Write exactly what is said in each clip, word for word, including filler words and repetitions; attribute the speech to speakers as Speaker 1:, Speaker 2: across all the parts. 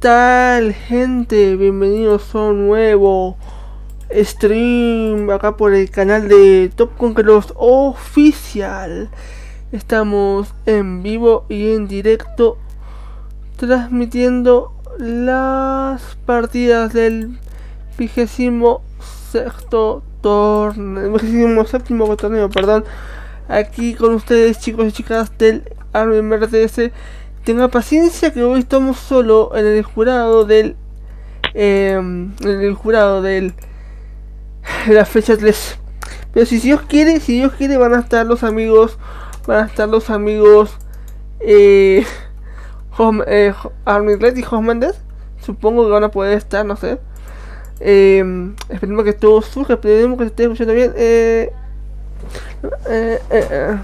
Speaker 1: tal, gente? Bienvenidos a un nuevo stream acá por el canal de Top Conquerors Oficial. Estamos en vivo y en directo transmitiendo las partidas del vigésimo sexto torneo, vigésimo séptimo torneo, perdón. Aquí con ustedes, chicos y chicas del Army R T S. Tenga paciencia que hoy estamos solo en el jurado del eh, en el jurado del la fecha tres. Pero si Dios quiere, si Dios quiere van a estar los amigos, van a estar los amigos eh, Home, eh, Army Red y Hosmanders. Supongo que van a poder estar, no sé. Eh, esperemos que todo surja, esperemos que se esté escuchando bien. Eh, eh, eh, eh.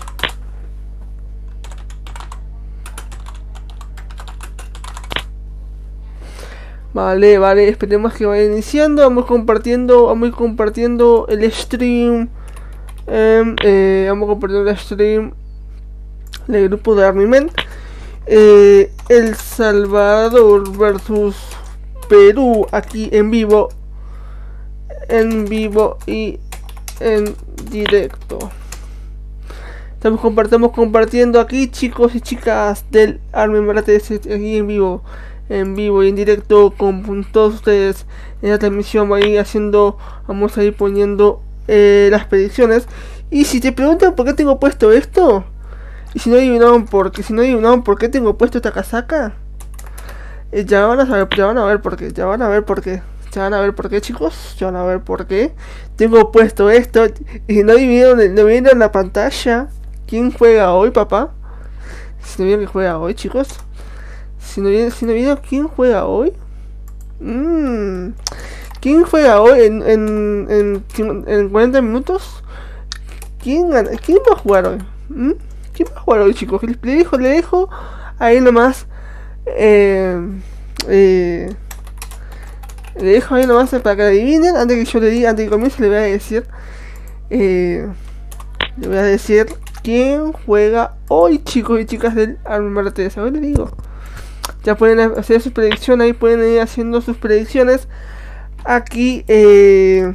Speaker 1: Vale, vale, esperemos que vaya iniciando. Vamos compartiendo, vamos compartiendo el stream. Eh, eh, vamos compartiendo el stream del grupo de Army Men. Eh, El Salvador versus Perú, aquí en vivo, en vivo y en directo. Estamos compartiendo, compartiendo aquí, chicos y chicas del Army R T S, aquí en vivo. En vivo y en directo con todos ustedes en la transmisión. Voy a ir haciendo, vamos a ir poniendo eh, las predicciones. Y si te preguntan por qué tengo puesto esto, y si no adivinaron por qué, si no adivinaron por qué tengo puesto esta casaca, eh, ya van a saber, ya van a ver por qué, ya van a ver por qué, ya van a ver por qué, chicos, ya van a ver por qué tengo puesto esto. Y no adivinaron, no vieron la pantalla quién juega hoy, papá. Si no vieron que juega hoy, chicos. Si no viene, si no viene, ¿quién juega hoy? Mm. ¿Quién juega hoy en, en, en, en cuarenta minutos? ¿Quién, gana? ¿Quién va a jugar hoy? ¿Mm? ¿Quién va a jugar hoy, chicos? Le dejo, le dejo ahí nomás. Eh, eh, le dejo ahí nomás para que adivinen. Antes que yo le diga, antes que comience, le voy a decir. Eh, le voy a decir quién juega hoy, chicos y chicas del Army R T S. A ver, le digo. Ya pueden hacer sus predicciones, ahí pueden ir haciendo sus predicciones. Aquí, eh...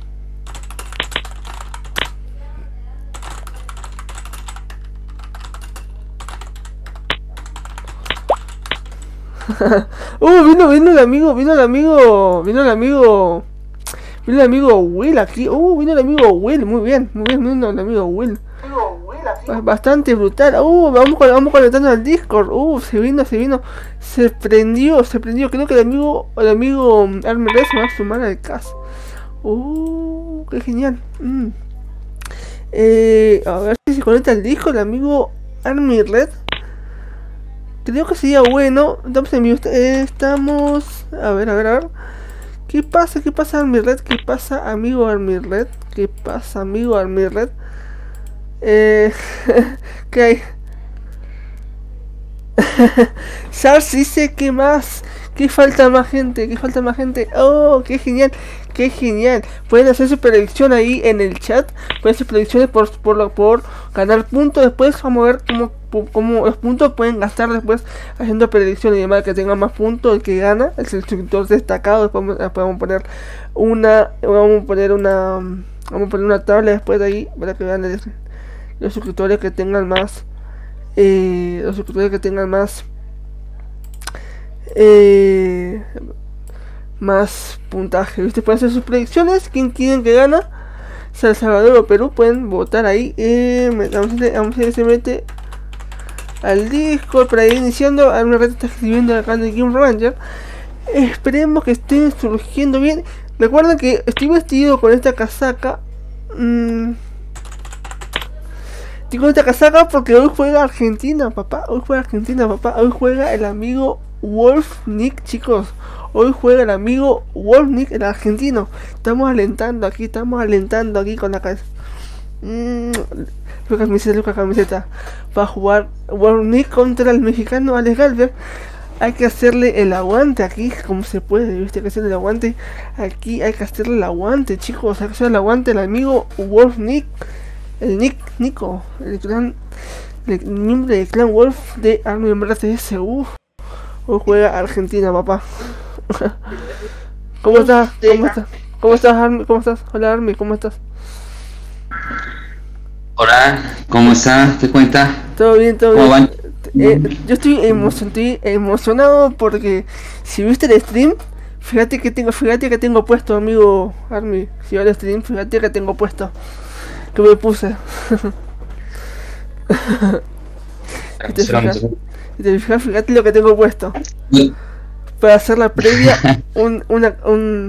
Speaker 1: uh, vino, vino el amigo, vino el amigo, vino el amigo, vino el amigo Will aquí. Uh, vino el amigo Will, muy bien, muy bien, vino el amigo Will. Bastante brutal. Uh, vamos, vamos conectando al Discord. Uh, se vino, se vino. Se prendió, se prendió. Creo que el amigo, el amigo Army Red se va a sumar al caso. Uh, qué genial. Mm. Eh, a ver si se conecta al Discord el amigo Army Red. Creo que sería bueno. Estamos en vivo. Eh, estamos. A ver, a ver, a ver. ¿Qué pasa? ¿Qué pasa, Army Red? ¿Qué pasa, amigo Army Red? ¿Qué pasa, amigo Army Red? Eh, ¿qué hay? Sars dice que más, que falta más gente, que falta más gente. Oh, qué genial, qué genial. Pueden hacer su predicción ahí en el chat. Pueden hacer predicciones por, por, por ganar puntos. Después vamos a ver cómo, cómo los puntos pueden gastar después haciendo predicciones y demás. Que tenga más puntos el que gana, el suscriptor destacado. Después vamos a poner una, vamos a poner una, vamos a poner una tabla después de ahí para que vean el, los suscriptores que tengan más eh, los suscriptores que tengan más eh, más puntaje. Ustedes pueden hacer sus predicciones. ¿Quién quieren que gana? Si El Salvador o Perú, pueden votar ahí. eh, vamos, a, vamos a ir se mete al Discord para ir iniciando. A una red está escribiendo acá en el Game Ranger. Esperemos que estén surgiendo bien. Recuerden que estoy vestido con esta casaca. mmm Estoy con esta casaca porque hoy juega Argentina, papá. Hoy juega Argentina, papá. Hoy juega el amigo Wolfnick, chicos. Hoy juega el amigo Wolfnick, el argentino. Estamos alentando aquí, estamos alentando aquí con la cabeza. Mmm, Lucas camiseta, Lucas camiseta. Va a jugar Wolfnick contra el mexicano Alex Galvez. Hay que hacerle el aguante aquí, como se puede, ¿viste? Hay que hacerle el aguante. Aquí hay que hacerle el aguante, chicos. Hay que hacerle el aguante al amigo Wolfnick. El Nick, Nico, el clan, el miembro del clan Wolf de Army R T S. Uff, Hoy juega Argentina, papá. ¿Cómo estás? ¿Cómo estás? ¿Cómo estás, Army? ¿Cómo estás? Hola, Army, ¿cómo estás?
Speaker 2: Hola, ¿cómo está? ¿Qué cuenta?
Speaker 1: Todo bien, todo
Speaker 2: ¿Cómo
Speaker 1: bien.
Speaker 2: van?
Speaker 1: Eh, yo estoy, emocion- estoy emocionado porque si viste el stream, fíjate que tengo, fíjate que tengo puesto, amigo Army. Si ves el stream, fíjate que tengo puesto. Que me puse. Si te fijas, si te fijas, fíjate lo que tengo puesto. Para hacer la previa, un, una, un...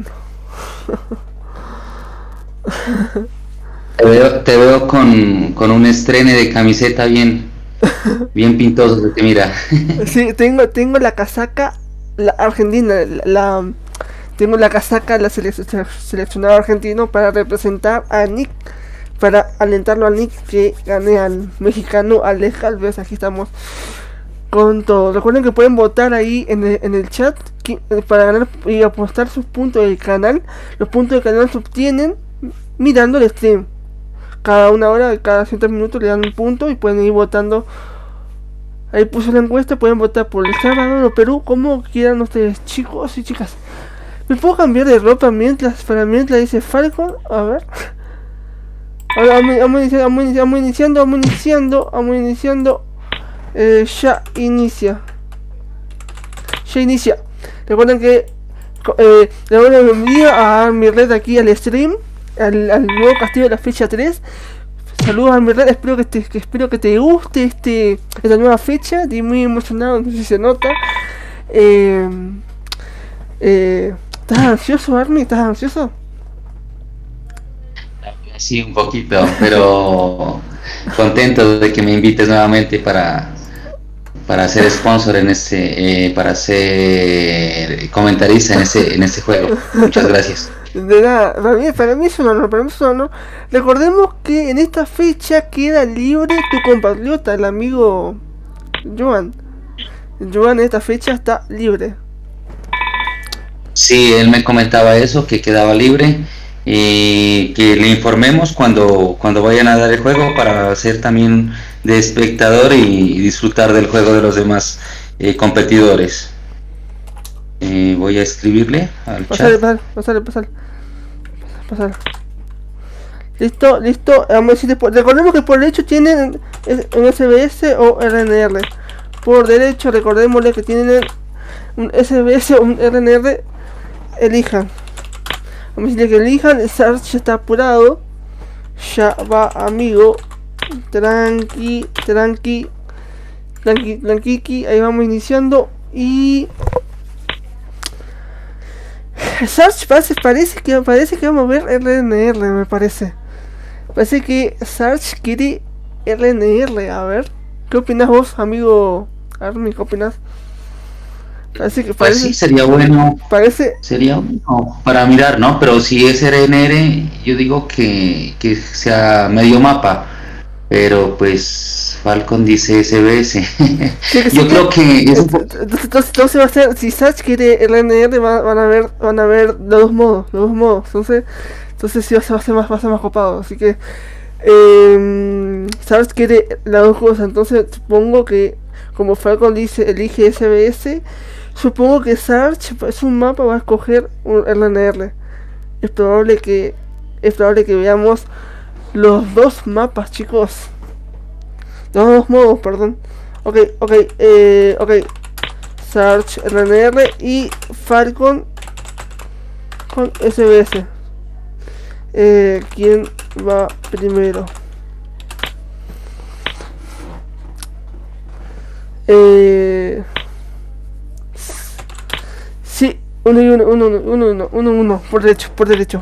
Speaker 2: Te veo, te veo con, con un estrene de camiseta bien, bien pintoso, se te mira.
Speaker 1: Sí, tengo, tengo la casaca, la argentina, la, la- tengo la casaca, la selec- seleccionado argentino para representar a Nick, para alentarlo al Nick que gane al mexicano Alex Alves. Aquí estamos con todo. Recuerden que pueden votar ahí en el, en el chat que- eh, para ganar y apostar sus puntos del canal. Los puntos del canal se obtienen mirando el stream. Cada una hora, cada ciertos minutos le dan un punto y pueden ir votando. Ahí puse la encuesta, pueden votar por El Salvador o Perú, como quieran ustedes, chicos y chicas. ¿Me puedo cambiar de ropa mientras, para mientras dice Falcon? A ver. Ahora vamos, vamos iniciando, vamos iniciando, vamos iniciando, vamos iniciando, vamos iniciando. Eh, ya inicia. Ya inicia. Recuerden que co- eh, le doy la bienvenida a mi red aquí al stream, al, al nuevo castillo de la fecha tres. Saludos a mi red, espero que te, que espero que te guste este esta nueva fecha. Estoy muy emocionado, no sé si se nota. Eh, eh, ¿Estás ansioso, Army? ¿Estás ansioso?
Speaker 2: Sí, un poquito, pero contento de que me invites nuevamente para, para ser sponsor en este, eh, para ser comentarista en este, en este juego. Muchas gracias.
Speaker 1: De nada, para mí, para mí es un honor, para mí es un honor. Recordemos que en esta fecha queda libre tu compatriota, el amigo Joan. Joan en esta fecha está libre.
Speaker 2: Sí, él me comentaba eso, que quedaba libre y que le informemos cuando, cuando vayan a dar el juego para ser también de espectador y, y disfrutar del juego de los demás eh, competidores. Eh, voy a escribirle al
Speaker 1: Pasale,
Speaker 2: chat.
Speaker 1: pasale, pasale, pasale. Pasale. Listo, listo. Vamos a decir después. Recordemos que por derecho tienen un S B S o R N R. Por derecho, recordémosle que tienen un S B S o un R N R. Elijan. Vamos a decirle que elijan. Search está apurado. Ya va, amigo. Tranqui, tranqui. Tranqui, tranqui. Ahí vamos iniciando. Y Search parece, parece que parece que vamos a ver R N R, me parece. Parece que Search quiere R N R, a ver. ¿Qué opinas vos, amigo Army? ¿Qué opinas? Parece que
Speaker 2: Pues
Speaker 1: parece,
Speaker 2: sí, sería bueno,
Speaker 1: parece,
Speaker 2: sería bueno para mirar, ¿no? Pero si es R N R, yo digo que, que sea medio mapa, pero pues Falcon dice S B S.
Speaker 1: sí, que sí,
Speaker 2: Yo
Speaker 1: que-
Speaker 2: creo que es un po-
Speaker 1: entonces, entonces, entonces va a ser, si Search quiere R N R, va- van a ver, van a ver los dos modos, los dos modos. Entonces, entonces sí va a ser, va a ser más, va a ser más copado. Así que eh, Search quiere las dos cosas. Entonces supongo que como Falcon dice, elige S B S. Supongo que Search es un mapa, va a escoger un R N R. Es probable que es probable que veamos los dos mapas, chicos. Los dos modos, perdón. Ok, ok, eh, ok. Search R N R y Falcon con S B S. Eh, ¿Quién va primero? Eh... Sí, uno y uno, uno, uno, uno, uno, uno, uno, por derecho, por derecho.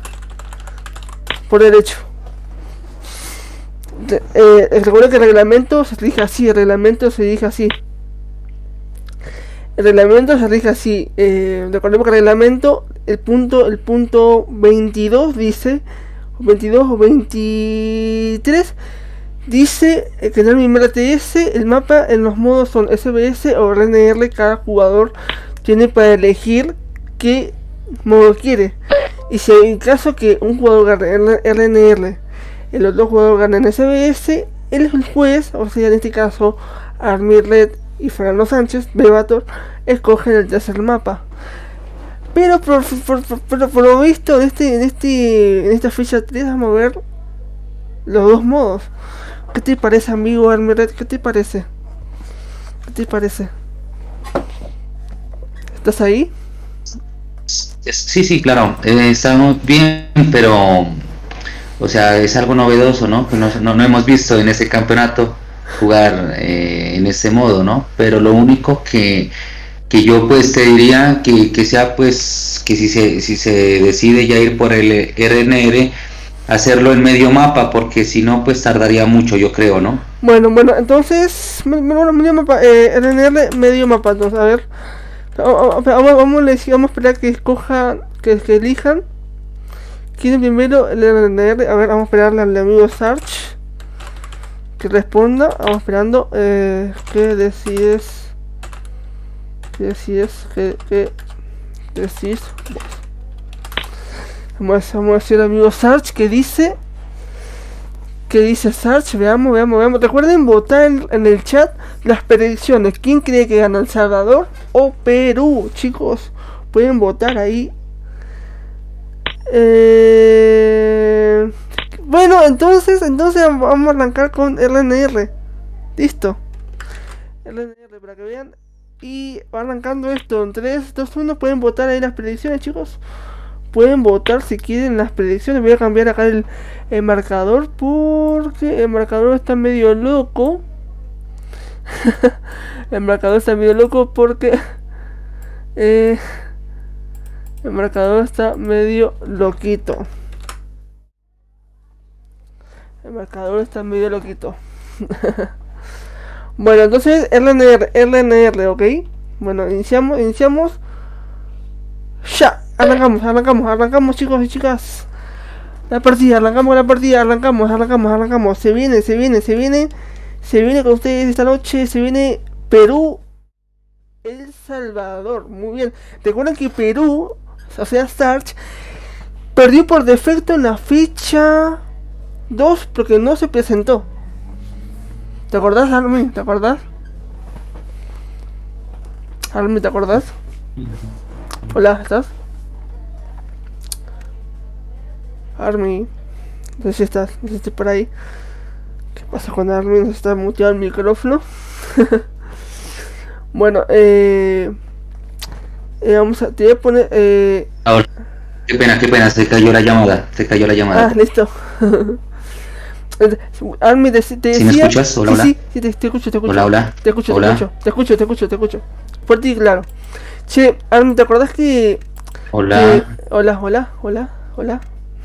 Speaker 1: Por derecho. De- eh, recuerda que el reglamento se rige así, el reglamento se rige así. El reglamento se rige así. Eh, recordemos que el reglamento, el punto, el punto veintidós dice, o veintidós o veintitrés, dice eh, que en el mismo R T S el mapa en los modos son S B S o R N R. Cada jugador tiene para elegir qué modo quiere. Y si hay un caso que un jugador gane R N R, el otro jugador gana en S B S, el juez, o sea en este caso Army Red y Fernando Sánchez, Bebator, escogen el tercer mapa. Pero por, por, por, por, por lo visto en este, en este, en esta fecha tres vamos a ver los dos modos. ¿Qué te parece, amigo Armiret? ¿Qué te parece? ¿Qué te parece? ¿Estás ahí?
Speaker 2: Sí, sí, claro, eh, estamos bien, pero, o sea, es algo novedoso, ¿no? Que no, no, no hemos visto en ese campeonato jugar eh, en ese modo, ¿no? Pero lo único que, que yo pues te diría que, que sea pues que si se, si se decide ya ir por el R N R, hacerlo en medio mapa, porque si no pues tardaría mucho, yo creo, ¿no?
Speaker 1: Bueno, bueno, entonces, bueno, medio mapa, eh, R N R, medio mapa, entonces, a ver. Vamos, vamos, vamos a esperar que escojan, que, que elijan. ¿Quién primero el R N R? A ver, vamos a esperarle al amigo Sarch que responda. Vamos esperando. Eh, ¿Qué decides? ¿Qué decides? ¿Qué, qué decides? Vamos, vamos a decir al amigo Sarch que dice. ¿Qué dice Sarch? Veamos, veamos, veamos. Recuerden votar en, en el chat las predicciones. ¿Quién cree que gana, El Salvador o Perú? Chicos, pueden votar ahí. Eh... Bueno, entonces, entonces vamos a arrancar con R N R. Listo. R N R para que vean. Y va arrancando esto en tres, dos, uno. Pueden votar ahí las predicciones, chicos. Pueden votar si quieren las predicciones. Voy a cambiar acá el, el marcador porque el marcador está medio loco. El marcador está medio loco porque eh, el marcador está medio loquito. El marcador está medio loquito. Bueno, entonces R N R, R N R, ok. Bueno, iniciamos, iniciamos. Ya. Arrancamos, arrancamos, arrancamos, chicos y chicas. La partida, arrancamos la partida, arrancamos, arrancamos, arrancamos. Se viene, se viene, se viene. Se viene con ustedes esta noche. Se viene Perú, El Salvador. Muy bien. Recuerden que Perú, o sea, Starch, perdió por defecto en la fecha dos porque no se presentó. ¿Te acordás, Armin? ¿Te acordás? Armin, ¿te acordás? Hola, ¿estás? Armin, no sé si estás, no sé si estás por ahí. ¿Qué pasa con Armin? Se está muteado el micrófono. Bueno, eh, eh, vamos a, te voy a poner, eh...
Speaker 2: Ahora, qué pena, qué pena, se cayó la llamada, se cayó la llamada.
Speaker 1: Ah, listo. Armin, te, te decía...
Speaker 2: ¿Sí me escuchas? Hola,
Speaker 1: sí,
Speaker 2: hola.
Speaker 1: Sí, sí, te, te escucho, te escucho.
Speaker 2: Hola, hola.
Speaker 1: Te escucho,
Speaker 2: hola.
Speaker 1: te escucho, te escucho, te escucho, te escucho. Fuerte y claro. Che, Armin, ¿te acordás que...
Speaker 2: Hola.
Speaker 1: que... Hola, hola, hola, hola.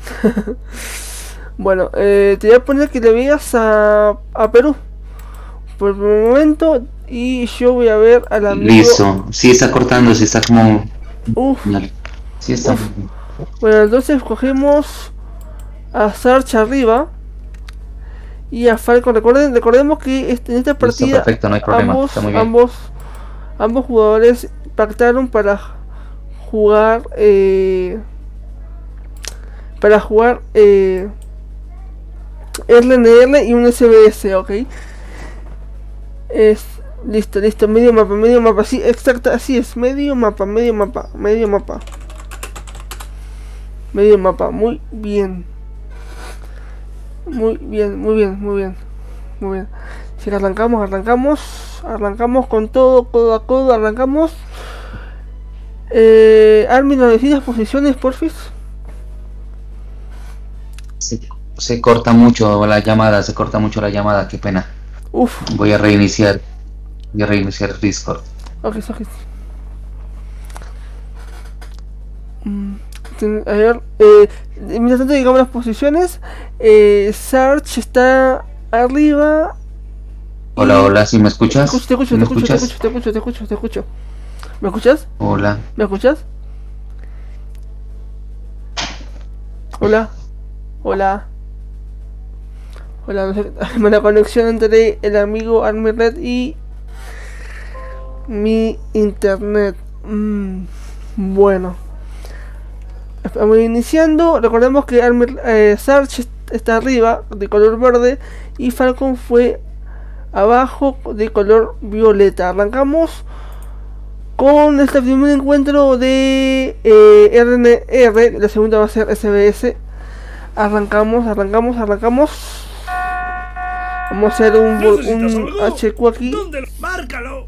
Speaker 1: Bueno, eh, te voy a poner que le veas a, a Perú por el momento y yo voy a ver al amigo.
Speaker 2: Listo, sí está cortando, sí está como...
Speaker 1: Uf.
Speaker 2: Sí está.
Speaker 1: Uf. Bueno, entonces cogemos a Sarch arriba y a Falcon. Recuerden, recordemos que este, en esta partida
Speaker 2: Listo, perfecto, no hay problema,
Speaker 1: ambos,
Speaker 2: está muy bien.
Speaker 1: ambos, ambos jugadores pactaron para jugar eh, para jugar eh, R N R y un S B S, ok. Es listo, listo, medio mapa, medio mapa, sí, exacto, así es, medio mapa, medio mapa, medio mapa. Medio mapa, muy bien. Muy bien, muy bien, muy bien. Muy bien. Si arrancamos, arrancamos. Arrancamos con todo, codo a codo, arrancamos. Eh, Armin, ¿no decidas posiciones, porfis?
Speaker 2: Se, se corta mucho la llamada, se corta mucho la llamada, qué pena.
Speaker 1: Uf.
Speaker 2: Voy a reiniciar. Voy a reiniciar Discord.
Speaker 1: Ok, ok. Mm. A ver, eh, mientras tanto digamos las posiciones. eh, Sarch está arriba.
Speaker 2: Hola, hola, ¿sí me escuchas?
Speaker 1: Te escucho, te escucho,
Speaker 2: ¿Sí
Speaker 1: te,
Speaker 2: me
Speaker 1: escucho te
Speaker 2: escuchas?
Speaker 1: escucho, te escucho, te escucho, te escucho. ¿Me escuchas?
Speaker 2: Hola.
Speaker 1: ¿Me escuchas? Hola. Hola. Hola, no sé, la conexión entre el amigo Armiret y mi internet. Mm, bueno. Estamos iniciando. Recordemos que Armir, eh, Sarch está arriba de color verde y Falcon fue abajo de color violeta. Arrancamos con este primer encuentro de eh, R N R. La segunda va a ser S B S. Arrancamos, arrancamos, arrancamos. Vamos a hacer un, un H Q aquí.
Speaker 3: ¡Márcalo!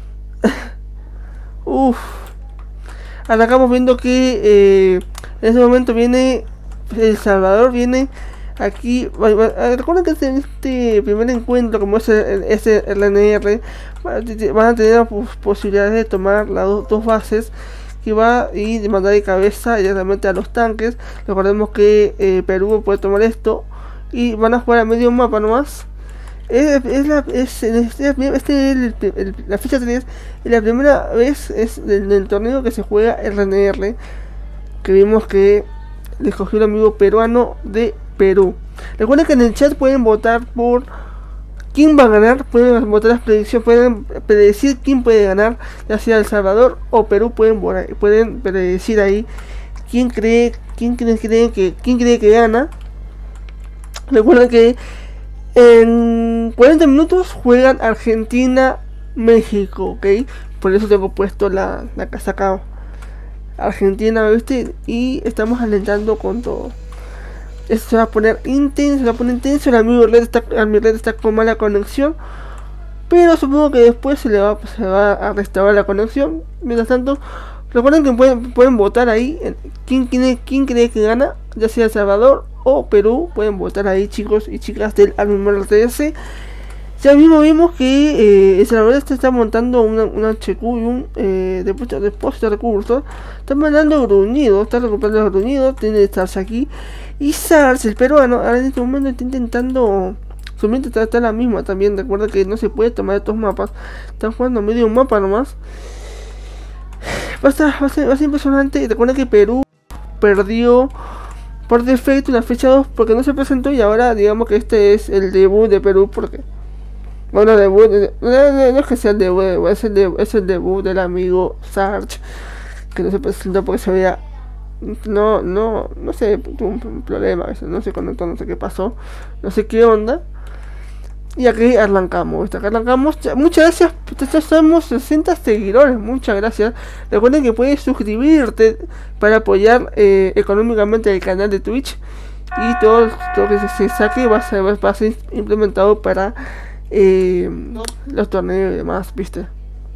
Speaker 1: Uff. Arrancamos viendo que eh, en este momento viene El Salvador, viene aquí. Recuerden que en este primer encuentro, como es el R N R, van a tener la posibilidad de tomar las dos, dos bases, que va y de mandar de cabeza directamente a los tanques. Recordemos que eh, Perú puede tomar esto y van a jugar a medio mapa nomás. Es, es la es, este, este es el, el, la ficha tres, es la primera vez es del, del torneo que se juega R N R, que vimos que le escogió un amigo peruano de Perú. Recuerden que en el chat pueden votar por quién va a ganar, pueden votar las predicciones, pueden predecir quién puede ganar, ya sea El Salvador o Perú. Pueden pueden predecir ahí quién cree quién cree, cree que quién cree que gana. Recuerden que en cuarenta minutos juegan Argentina México, ¿ok? Por eso tengo puesto la, la casaca Argentina, ¿viste? Y estamos alentando con todo. Esto se va a poner intenso, se va a poner intenso. El amigo Red está, el amigo Red está con mala conexión, pero supongo que después se le va, se va a restaurar la conexión. Mientras tanto, recuerden que pueden, pueden votar ahí quién, quién, quién cree que gana, ya sea El Salvador o Perú. Pueden votar ahí, chicos y chicas del R T S. Ya mismo vimos que eh, El Salvador está, está montando una, una H Q y un eh, depósito, depósito de recursos. Está mandando gruñidos, está recuperando los gruñidos. Tiene Stars aquí. Y Sars, el peruano, ahora en este momento está intentando. Su mente está, está la misma también. Recuerda que no se puede tomar estos mapas. Están jugando medio un mapa nomás. Va a, estar, va, a ser, va a ser impresionante. Recuerda que Perú perdió por defecto la fecha dos porque no se presentó. Y ahora digamos que este es el debut de Perú. Porque bueno, debut, no, no, no es que sea el debut, es el, debut, es el debut del amigo Sarge, que no se presentó porque se veía, no, no, no sé, tuvo un problema, no se conectó, no sé qué pasó, no sé qué onda. Y aquí arrancamos, acá arrancamos. Muchas gracias, ya somos sesenta seguidores, muchas gracias. Recuerden que puedes suscribirte para apoyar eh, económicamente el canal de Twitch. Y todo lo que se, se saque va a ser, va a ser implementado para Eh, los torneos y demás, viste.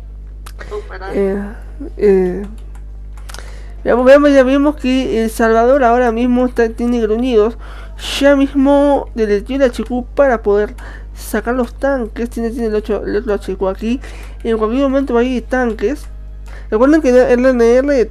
Speaker 1: Eh, eh, ya, vemos, ya vimos que El Salvador ahora mismo está, tiene gruñidos. Ya mismo deleteó la H Q para poder sacar los tanques. Tiene, tiene el, ocho, el otro H Q aquí. En cualquier momento va a ir tanques. Recuerden que el R N R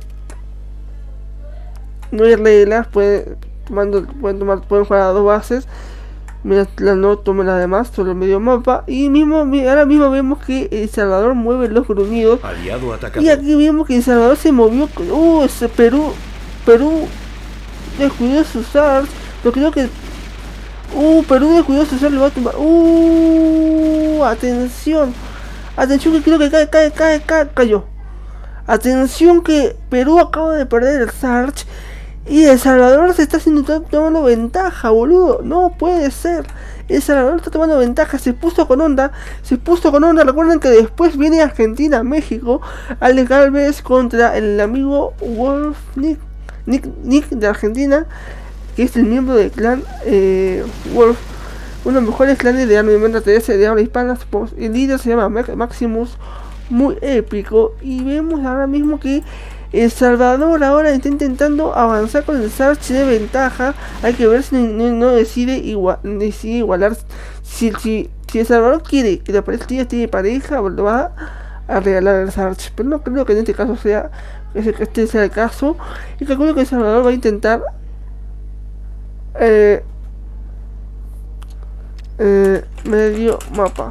Speaker 1: no hay reglas, puede, tomando, pueden, tomar, pueden jugar a dos bases. La no tome la demás, solo el medio mapa. Y mismo ahora mismo vemos que El Salvador mueve los gruñidos. Y aquí vemos que El Salvador se movió. Uh, ese Perú. Perú descuidó sus arts. Pero creo que. Uh, Perú descuidó sus arts. Le va a tumbar. Uh, atención. Atención que creo que cae, cae, cae, cae, cayó. Atención que Perú acaba de perder el Sarge. Y El Salvador se está haciendo, tomando ventaja, boludo. No puede ser. El Salvador está tomando ventaja. Se puso con onda. Se puso con onda. Recuerden que después viene Argentina, México. Alex Galvez contra el amigo Wolf Nick, Nick, Nick de Argentina, que es el miembro del clan eh, Wolf. Uno de los mejores clanes de armamento T S de habla hispana. El líder se llama Maximus. Muy épico. Y vemos ahora mismo que El Salvador ahora está intentando avanzar con el Sarge de ventaja. Hay que ver si no, no decide, igual, decide igualar. Si, si, si El Salvador quiere que la pareja esté pareja, lo va a regalar el Sarge. Pero no creo que en este caso sea que este sea el caso. Y calculo que El Salvador va a intentar eh, eh, medio mapa.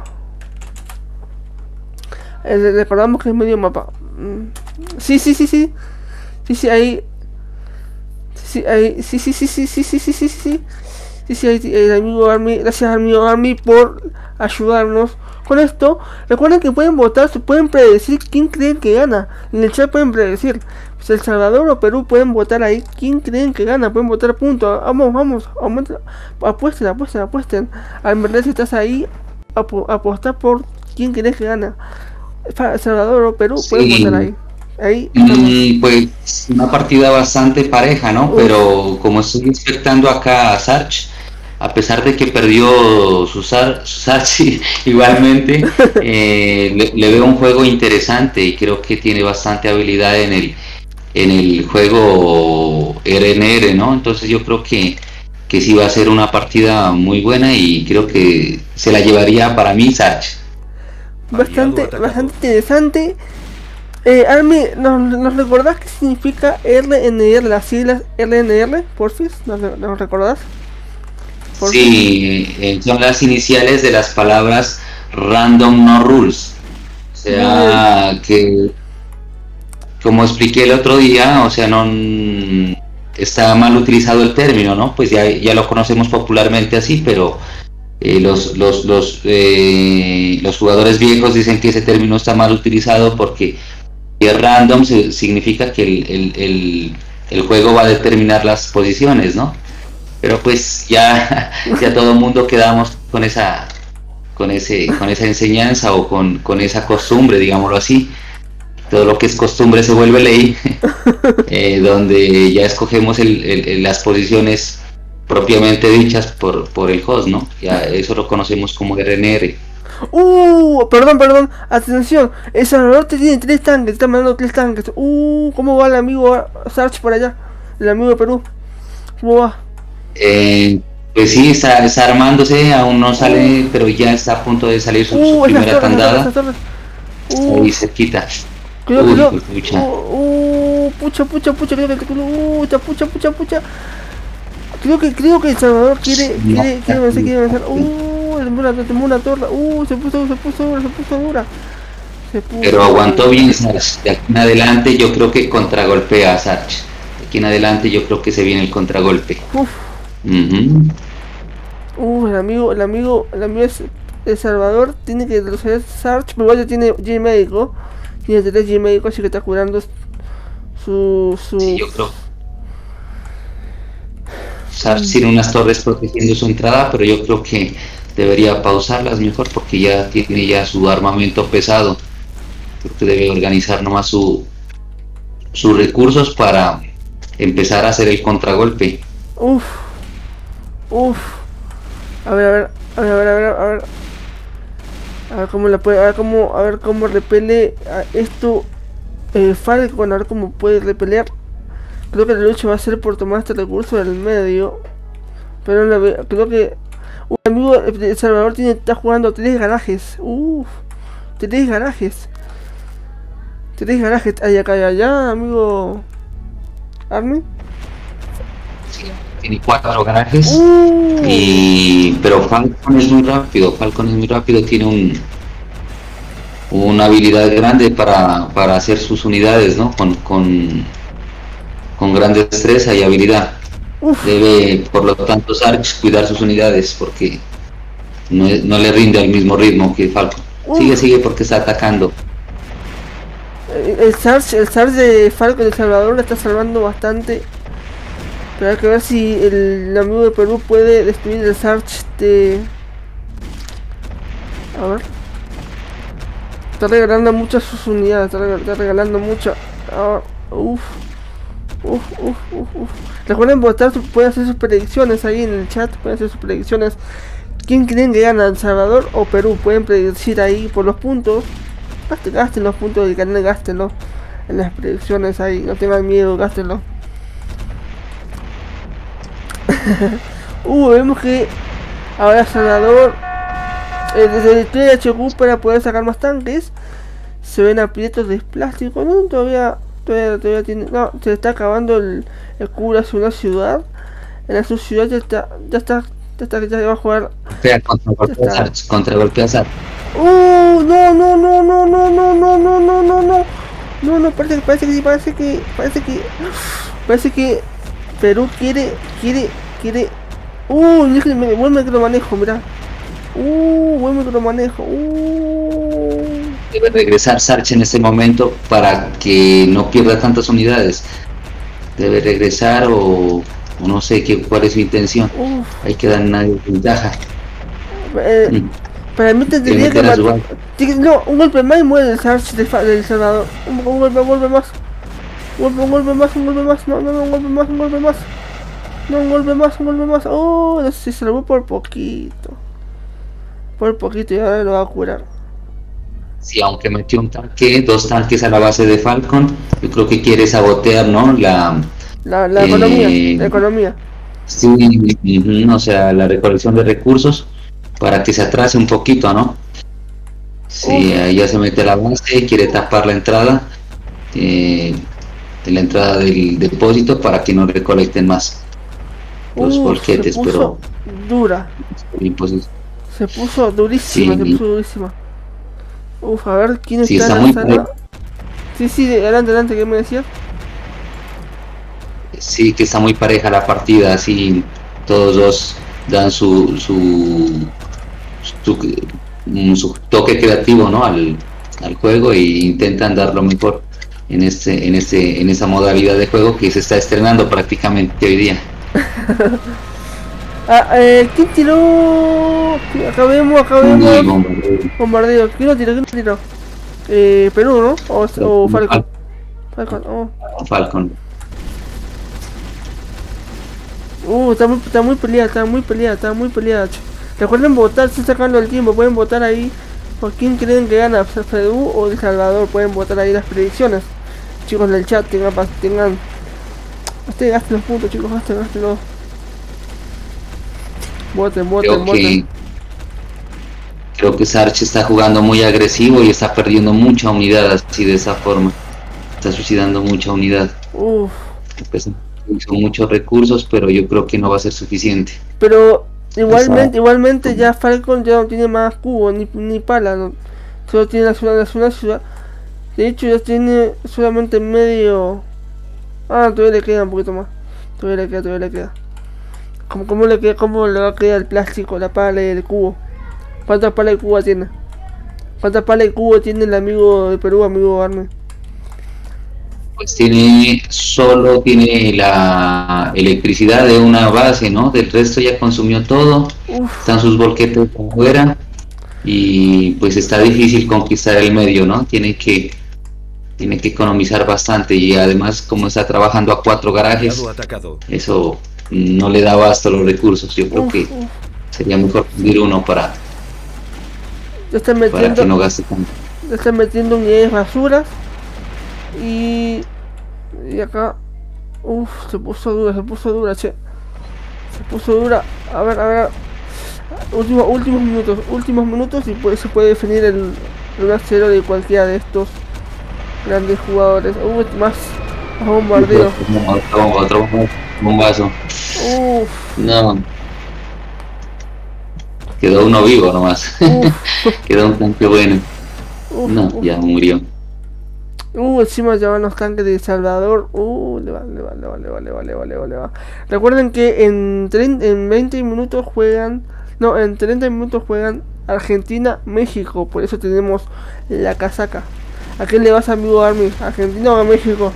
Speaker 1: Eh, recordamos que es medio mapa. Sí, sí, sí, sí. Sí, sí, ahí. Sí, ahí. Sí, sí, sí, sí, sí, sí, sí, sí, sí. Sí, sí, ahí, el amigo Army. Gracias, amigo Army, por ayudarnos con esto. Recuerden que pueden votar, pueden predecir quién creen que gana. En el chat pueden predecir. Pues El Salvador o Perú pueden votar ahí quién creen que gana. Pueden votar punto. Vamos, vamos. Aumenten, apuesten, apuesten, apuesten. Al verdad, si estás ahí, ap apostar por quién crees que gana. El Salvador o Perú, sí, pueden votar ahí. Ahí.
Speaker 2: Mm, pues una partida bastante pareja, ¿no? Uf. Pero como estoy expectando acá a Sarch, a pesar de que perdió su Sarch igualmente, eh, le, le veo un juego interesante y creo que tiene bastante habilidad en el en el juego R N R, ¿no? Entonces yo creo que, que sí va a ser una partida muy buena y creo que se la llevaría para mí Sarch.
Speaker 1: Bastante, bastante interesante. Eh, Army, ¿nos, ¿nos recordás qué significa R N R, las siglas R N R, porfis? ¿Nos, nos recordás?
Speaker 2: Porfis. Sí, eh, son las iniciales de las palabras Random No Rules. O sea, que como expliqué el otro día, o sea, no está mal utilizado el término, ¿no? Pues ya, ya lo conocemos popularmente así, pero eh, los, los, los, eh, los jugadores viejos dicen que ese término está mal utilizado porque el random se, significa que el, el, el, el juego va a determinar las posiciones, ¿no? Pero pues ya, ya todo el mundo quedamos con esa, con ese, con esa enseñanza o con, con esa costumbre, digámoslo así. Todo lo que es costumbre se vuelve ley, eh, donde ya escogemos el, el, el, las posiciones propiamente dichas por, por el host, ¿no? Ya eso lo conocemos como R N R.
Speaker 1: Uh, perdón, perdón, atención, El Salvador tiene tres tanques, está mandando tres tanques. Uh, ¿cómo va el amigo Sarch por allá? El amigo de Perú, ¿cómo va?
Speaker 2: Eh, pues sí, está, está armándose, aún no sale, uh, pero ya está a punto de salir su, uh, su primera torre, tandada. Esa torre, esa torre. Uh, ahí cerquita.
Speaker 1: Creo que no. Pucha. Uh, uh, pucha, pucha, pucha, creo que uh, pucha, pucha, pucha. Creo que, creo que El Salvador quiere, no, quiere, quiere vencer, quiere vencer. Uh, le tomó una torre. Uh, se puso, se puso dura, se puso dura. Se puso
Speaker 2: Pero aguantó bien Sarch. De aquí en adelante yo creo que contragolpea a Sarch. De aquí en adelante yo creo que se viene el contragolpe. Uf. Uh-huh.
Speaker 1: Uh, el amigo, el amigo, el amigo es El Salvador tiene que retroceder Sarch, pero igual ya tiene G médico. Tiene tres G médico, así que está curando su, su...
Speaker 2: Sí, yo creo. Sarch tiene unas torres protegiendo su entrada, pero yo creo que debería pausarlas mejor porque ya tiene ya su armamento pesado. Creo que debe organizar nomás su, sus recursos para empezar a hacer el contragolpe.
Speaker 1: Uff, uff. A ver, a ver, a ver, a ver, a ver, a ver. A ver cómo la puede, a ver cómo, a ver cómo repele a esto eh, Falcon, a ver cómo puede repeler. Creo que la lucha va a ser por tomar este recurso del medio. Pero no veo, creo que un amigo de El Salvador tiene, está jugando tres garajes. Uff, tres garajes. Tres garajes, allá, acá, allá, amigo Army.
Speaker 2: Sí, tiene cuatro garajes. Uh. Y pero Falcon es muy rápido, Falcon es muy rápido, tiene un una habilidad grande para, para hacer sus unidades, ¿no? Con, con, con gran destreza y habilidad. Uf. Debe, por lo tanto, Sarch cuidar sus unidades porque no, no le rinde al mismo ritmo que Falcon. Uf. Sigue, sigue porque está atacando.
Speaker 1: El Sarch, el Sarch de Falcon de El Salvador le está salvando bastante. Pero hay que ver si el amigo de Perú puede destruir el Sarch de... A ver. Está regalando muchas sus unidades, está, regal, está regalando mucho. Ah, uff. Uf, uf, uf, uf. Recuerden votar, pueden hacer sus predicciones ahí en el chat, pueden hacer sus predicciones. ¿Quién creen que gana, El Salvador o Perú? Pueden predecir ahí por los puntos. Gasten, gasten los puntos del canal, gástenlo en las predicciones ahí, no tengan miedo, gástenlo. uh, vemos que ahora El Salvador eh, desde el T H Q para poder sacar más tanques. Se ven aprietos de plástico, no, todavía Todavía, todavía tiene, no, se está acabando el, el cubo hacia una ciudad. En la ciudad ya está, ya está, ya está, ya va a jugar.
Speaker 2: Contra golpear Sarch.
Speaker 1: Uh, no, no, no, no, no, no, no, no, no, no, no, no, no, parece, parece que sí, parece que, parece que, parece que Perú quiere, quiere, quiere. Uh, buen micromanejo, mira. Uh, buen micromanejo. Uh.
Speaker 2: Debe regresar Sarch en este momento para que no pierda tantas unidades. Debe regresar o, o no sé qué, cuál es su intención. Uf. Hay que dar una desventaja.
Speaker 1: Eh, mm. Para mí tendría que matar. No, un golpe más y muere el Sarge de del Salvador. Un, un golpe, un golpe más. Un golpe, un golpe más, un golpe más. No, no, no, un golpe más, un golpe más. No, un golpe más, un golpe más. Oh, se salvó por poquito. Por poquito y ahora lo va a curar.
Speaker 2: Sí, aunque metió un tanque, dos tanques a la base de Falcon, yo creo que quiere sabotear, ¿no? La,
Speaker 1: la, la eh, economía, la economía.
Speaker 2: Sí, o sea, la recolección de recursos para que se atrase un poquito, ¿no? Sí, uh. ahí ya se mete a la base, quiere tapar la entrada, eh, de la entrada del depósito para que no recolecten más los uh, bolquetes,
Speaker 1: se puso
Speaker 2: pero
Speaker 1: dura. Se puso durísima, sí. se puso durísima. Uf, a ver, ¿quién
Speaker 2: sí,
Speaker 1: está,
Speaker 2: está
Speaker 1: en
Speaker 2: muy
Speaker 1: la sala? Sí, sí, adelante, adelante, ¿qué me decías?
Speaker 2: Sí, que está muy pareja la partida, así todos dos dan su su, su, su toque creativo, ¿no? al, al juego e intentan dar lo mejor en este en este en esa modalidad de juego que se está estrenando prácticamente hoy día.
Speaker 1: ah, eh, ¿quién tiró? Acá vemos, acá vemos
Speaker 2: bombardeo.
Speaker 1: bombardeo. ¿Quién lo tiró? ¿Quién lo tiró? Eh, Perú, ¿no? O, o Falcon. Falcon, oh.
Speaker 2: Falcon.
Speaker 1: Uh, está muy, está muy peleada, está muy peleada, está muy peleada. Recuerden votar, están sacando el tiempo, pueden votar ahí por quién creen que gana, Perú o El Salvador, pueden votar ahí las predicciones. Chicos del chat, tengan, tengan, ustedes gasten los puntos, chicos, gasten, gasten los. Voten, voten,
Speaker 2: creo
Speaker 1: voten.
Speaker 2: Que, creo que Sarge está jugando muy agresivo y está perdiendo mucha unidad así de esa forma. Está suicidando mucha unidad.
Speaker 1: Uff.
Speaker 2: Son muchos recursos, pero yo creo que no va a ser suficiente.
Speaker 1: Pero igualmente, igualmente ya Falcon ya no tiene más cubo ni, ni pala, ¿no? Solo tiene la ciudad, la ciudad, ciudad. De hecho ya tiene solamente medio. Ah, todavía le queda un poquito más. Todavía le queda, todavía le queda. ¿Cómo, cómo le queda, cómo le va a quedar el plástico, la pala y el cubo? ¿Cuántas palas y cubo tiene? ¿Cuántas palas y cubo tiene el amigo de Perú, amigo Arme?
Speaker 2: Pues tiene, solo tiene la electricidad de una base, ¿no? Del resto ya consumió todo. Uf. Están sus volquetes afuera y pues está difícil conquistar el medio, ¿no? Tiene que tiene que economizar bastante y además como está trabajando a cuatro garajes, eso no le da abasto a los recursos. Yo creo uf, que uf. sería mejor pedir uno para,
Speaker 1: ya están metiendo,
Speaker 2: para que no gaste tanto.
Speaker 1: Ya están metiendo unidades basuras. Y, y acá, uff, se puso dura, se puso dura, che. Se puso dura. A ver, a ver. Últimos, últimos minutos, últimos minutos y puede, se puede definir el uno cero de cualquiera de estos grandes jugadores. Uh, más, más bombardeo.
Speaker 2: Otro, otro bombazo.
Speaker 1: Uff.
Speaker 2: No. Quedó uno vivo nomás. Quedó un tanque bueno. Uf, no, uf. Ya murió.
Speaker 1: Uh, encima ya van los tanques de El Salvador. Uh, le va, le va, le va, le va, le va, le va, le va, le va. Recuerden que en, treinta, en veinte minutos juegan. No, en treinta minutos juegan Argentina, México. Por eso tenemos la casaca. ¿A quién le vas, amigo Army? ¿Argentina o a México?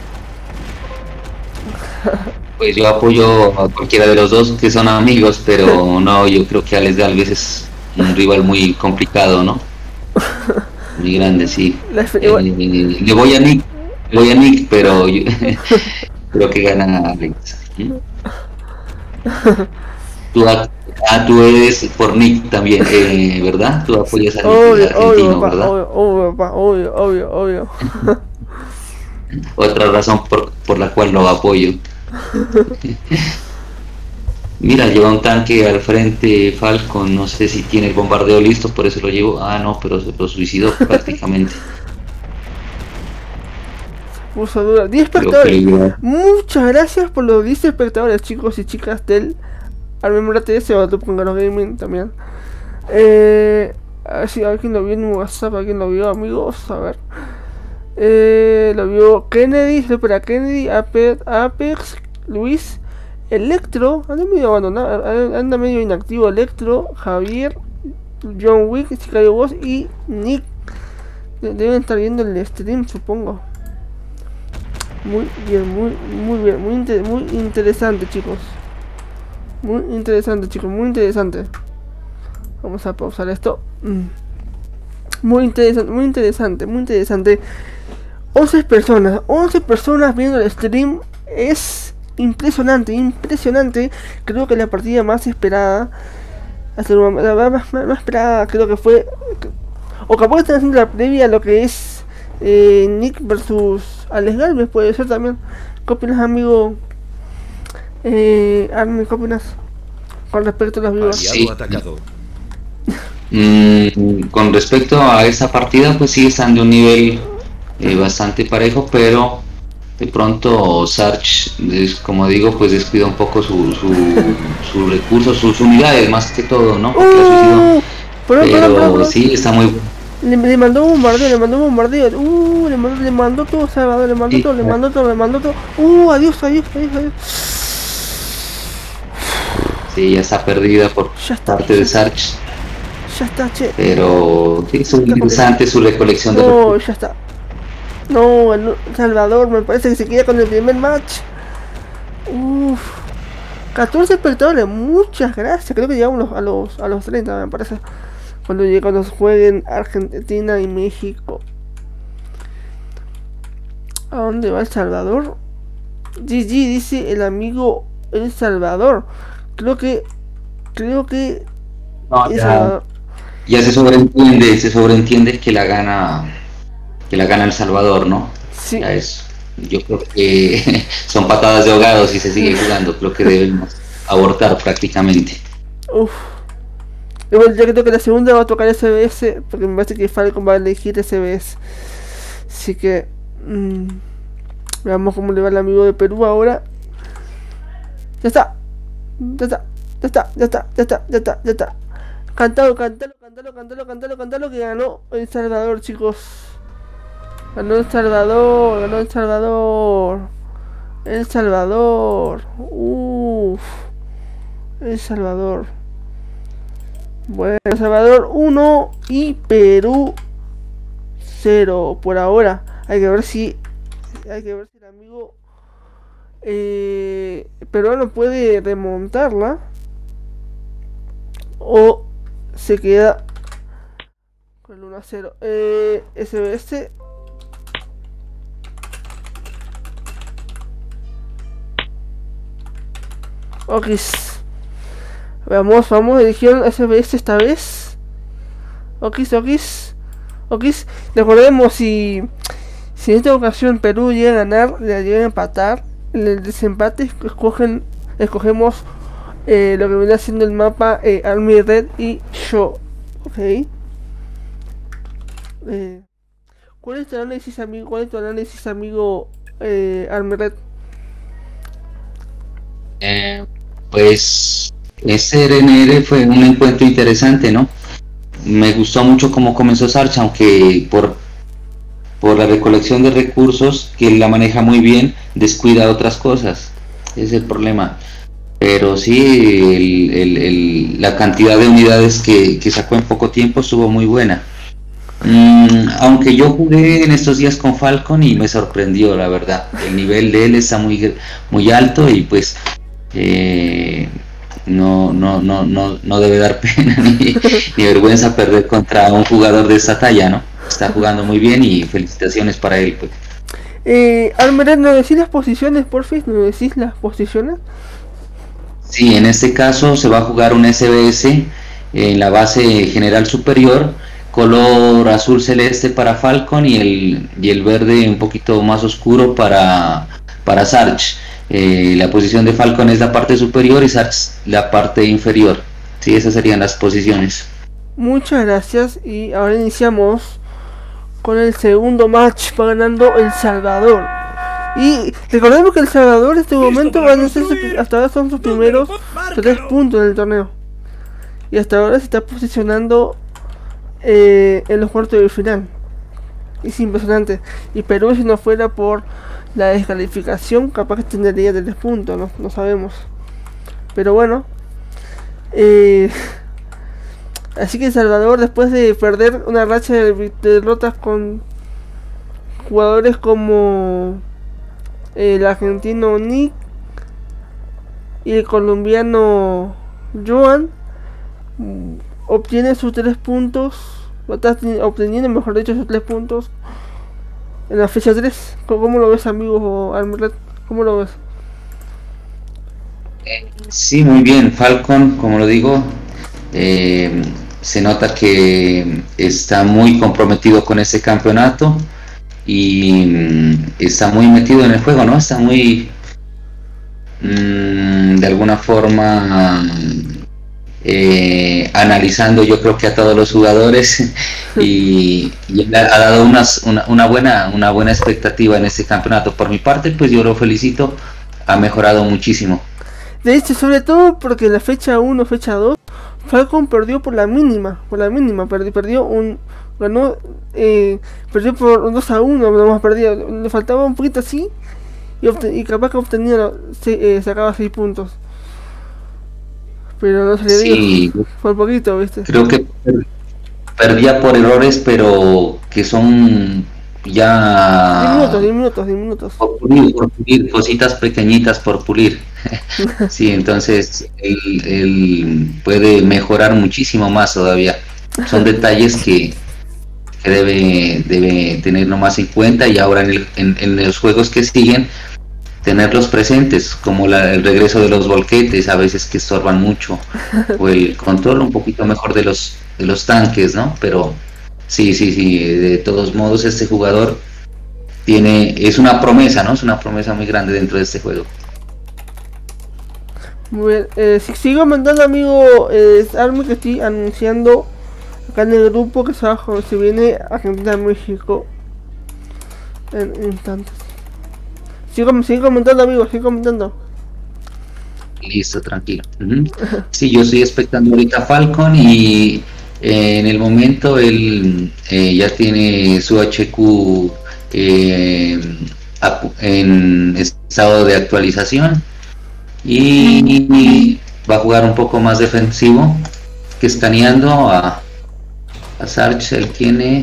Speaker 2: Pues yo apoyo a cualquiera de los dos que son amigos, pero no, yo creo que Alex Galvez es un rival muy complicado, ¿no? Muy grande, sí. Eh, le voy a Nick, le voy a Nick, pero yo creo que gana Alex. ¿Mm? Tú, ah, tú eres por Nick también, eh, ¿verdad? Tú apoyas a Nick,
Speaker 1: obvio,
Speaker 2: argentino,
Speaker 1: obvio,
Speaker 2: ¿verdad?
Speaker 1: Obvio, obvio, papá, obvio, obvio, obvio.
Speaker 2: Otra razón por, por la cual lo apoyo. Mira, lleva un tanque al frente Falcon, no sé si tiene el bombardeo listo, por eso lo llevo. Ah, no, pero se lo suicidó prácticamente.
Speaker 1: Puso dura. diez espectadores. Muchas gracias por los diez espectadores, chicos y chicas del Armemora T S o YouTube con Garo Gaming también. Eh, a ver si alguien lo vio en WhatsApp, alguien lo vio, amigos, a ver. Eh, lo vio Kennedy, para Kennedy, Apex, Apex, Luis. Electro, anda medio abandonado, anda medio inactivo. Electro, Javier, John Wick, Chicago Boss y Nick. Deben estar viendo el stream, supongo. Muy bien, muy, muy bien, muy, inter muy interesante, chicos. Muy interesante, chicos, muy interesante. Vamos a pausar esto. Mm. Muy interesante, muy interesante, muy interesante. once personas, once personas viendo el stream. Es impresionante, impresionante. Creo que la partida más esperada, hasta el momento, la más, más, más esperada, creo que fue, o capaz que están haciendo la previa a lo que es eh, Nick versus Alex Galvez, puede ser también. ¿Qué opinas, amigo? Eh, Armin, ¿qué opinas con respecto a los vivos?
Speaker 2: Sí. Mm, con respecto a esa partida, pues sí están de un nivel eh, bastante parejo, pero de pronto Sarge, como digo, pues descuida un poco sus su, su recursos, sus unidades, más que todo, ¿no? Porque uh, suicidio, pero, pero, pero, pero sí, está muy...
Speaker 1: Le, le mandó un bombardeo, le mandó un bombardeo, uh, le mandó, le mandó todo, Salvador, le mandó sí, todo, le mandó todo, le mandó todo, uh, adiós, adiós, adiós, adiós.
Speaker 2: Sí, ya está perdida por está, parte de Sarge.
Speaker 1: Ya está, che.
Speaker 2: Pero sí, es muy interesante su recolección
Speaker 1: no,
Speaker 2: de...
Speaker 1: No, ya está. No, el Salvador me parece que se queda con el primer match. Uff. catorce espectadores, muchas gracias. Creo que llegamos a los, a los treinta, me parece. Cuando, cuando jueguen Argentina y México. ¿A dónde va El Salvador? G G dice el amigo El Salvador. Creo que... Creo que...
Speaker 2: No, ya, ya se sobreentiende, se sobreentiende que la gana... que la gana El Salvador, ¿no?
Speaker 1: Sí.
Speaker 2: Ya es, yo creo que son patadas de ahogado si se sigue jugando. Creo que debemos abortar prácticamente.
Speaker 1: Uf. Igual yo creo que la segunda va a tocar S B S, porque me parece que Falcon va a elegir S B S. Así que... Mmm, veamos cómo le va al amigo de Perú ahora. Ya está. Ya está. Ya está. Ya está. Ya está. Ya está. Ya está. Cantalo, cantalo, cantalo, cantalo, cantalo, cantalo, que ganó El Salvador, chicos. Ganó El Salvador, ganó El Salvador. El Salvador. Uff. El Salvador. Bueno, El Salvador uno y Perú cero por ahora. Hay que ver si hay que ver si el amigo eh, peruano puede remontarla o se queda con el uno a cero. eh, S B S ok, vamos, vamos, eligieron S B S esta vez. Ok, ok, ok. Recordemos, si si en esta ocasión Perú llega a ganar, le llega a empatar, en el desempate escogen, escogemos eh, lo que viene haciendo el mapa eh, Army Red y Show. Ok. Eh, ¿Cuál es tu análisis, amigo? ¿Cuál es tu análisis, amigo eh, Army Red?
Speaker 2: Eh, pues ese R N R fue un encuentro interesante, ¿no? Me gustó mucho cómo comenzó Sarge, aunque por por la recolección de recursos, que la maneja muy bien, descuida otras cosas. Ese es el problema. Pero sí, el, el, el, la cantidad de unidades que, que sacó en poco tiempo estuvo muy buena. Mm, aunque yo jugué en estos días con Falcon y me sorprendió, la verdad. El nivel de él está muy, muy alto y pues eh, no, no, no, no, no debe dar pena ni, ni vergüenza perder contra un jugador de esta talla, ¿no? Está jugando muy bien y felicitaciones para él, pues.
Speaker 1: Eh, Almeret, ¿no decís las posiciones, porfis? ¿No decís las posiciones?
Speaker 2: Sí, en este caso se va a jugar un S B S en la base general superior, color azul celeste para Falcon y el, y el verde un poquito más oscuro para, para Sarge. Eh, la posición de Falcon es la parte superior y Sarge la parte inferior. Sí, esas serían las posiciones.
Speaker 1: Muchas gracias y ahora iniciamos con el segundo match, va ganando El Salvador. Y recordemos que El Salvador en este momento van a ser su, hasta ahora son sus primeros tres puntos en el torneo. Y hasta ahora se está posicionando eh, en los cuartos de final. Es impresionante. Y Perú, si no fuera por la descalificación, capaz que tendría tres puntos, no, no sabemos. Pero bueno. Eh... Así que El Salvador, después de perder una racha de derrotas con jugadores como el argentino Nick y el colombiano Joan, obtiene sus tres puntos, está obteniendo, mejor dicho, sus tres puntos en la fecha tres. ¿Cómo lo ves, amigo Armlet? ¿Cómo lo ves?
Speaker 2: Sí, muy bien. Falcon, como lo digo, eh, se nota que está muy comprometido con ese campeonato y mm, está muy metido en el juego, ¿no? Está muy, mm, de alguna forma, eh, analizando, yo creo que a todos los jugadores y, y ha dado unas, una, una buena una buena expectativa en este campeonato. Por mi parte, pues yo lo felicito, ha mejorado muchísimo.
Speaker 1: De hecho, sobre todo porque en la fecha uno, fecha dos, Falcon perdió por la mínima, por la mínima, perdió, perdió un, ganó, eh, perdió por dos a uno, nomás perdió, le faltaba un poquito así, y, y capaz que obtenía, se, eh, sacaba seis puntos. Pero no se le
Speaker 2: Sí,
Speaker 1: dio, por poquito, ¿viste?
Speaker 2: creo que perdía por errores, pero que son ya
Speaker 1: diez minutos, diez minutos, diez minutos.
Speaker 2: Por pulir, por pulir, cositas pequeñitas por pulir. Sí, entonces él, él puede mejorar muchísimo más todavía. Son detalles que, que debe, debe tenerlo más en cuenta, y ahora en, el, en, en los juegos que siguen tenerlos presentes, como la, el regreso de los volquetes, a veces que estorban mucho, o el control un poquito mejor de los de los tanques, ¿no? Pero sí, sí, sí, de todos modos este jugador tiene, es una promesa, ¿no? Es una promesa muy grande dentro de este juego.
Speaker 1: Muy bien, eh, si, sigo mandando, amigo eh, Army, que estoy anunciando acá en el grupo que se, va, se viene Argentina México en instantes. Sigo, sigo comentando, amigo, sigo comentando.
Speaker 2: Listo, tranquilo. Uh-huh. Sí, yo estoy expectando ahorita Falcon y eh, en el momento él eh, ya tiene su H Q eh, en estado de actualización y va a jugar un poco más defensivo, que escaneando a, a Sarge. Él tiene,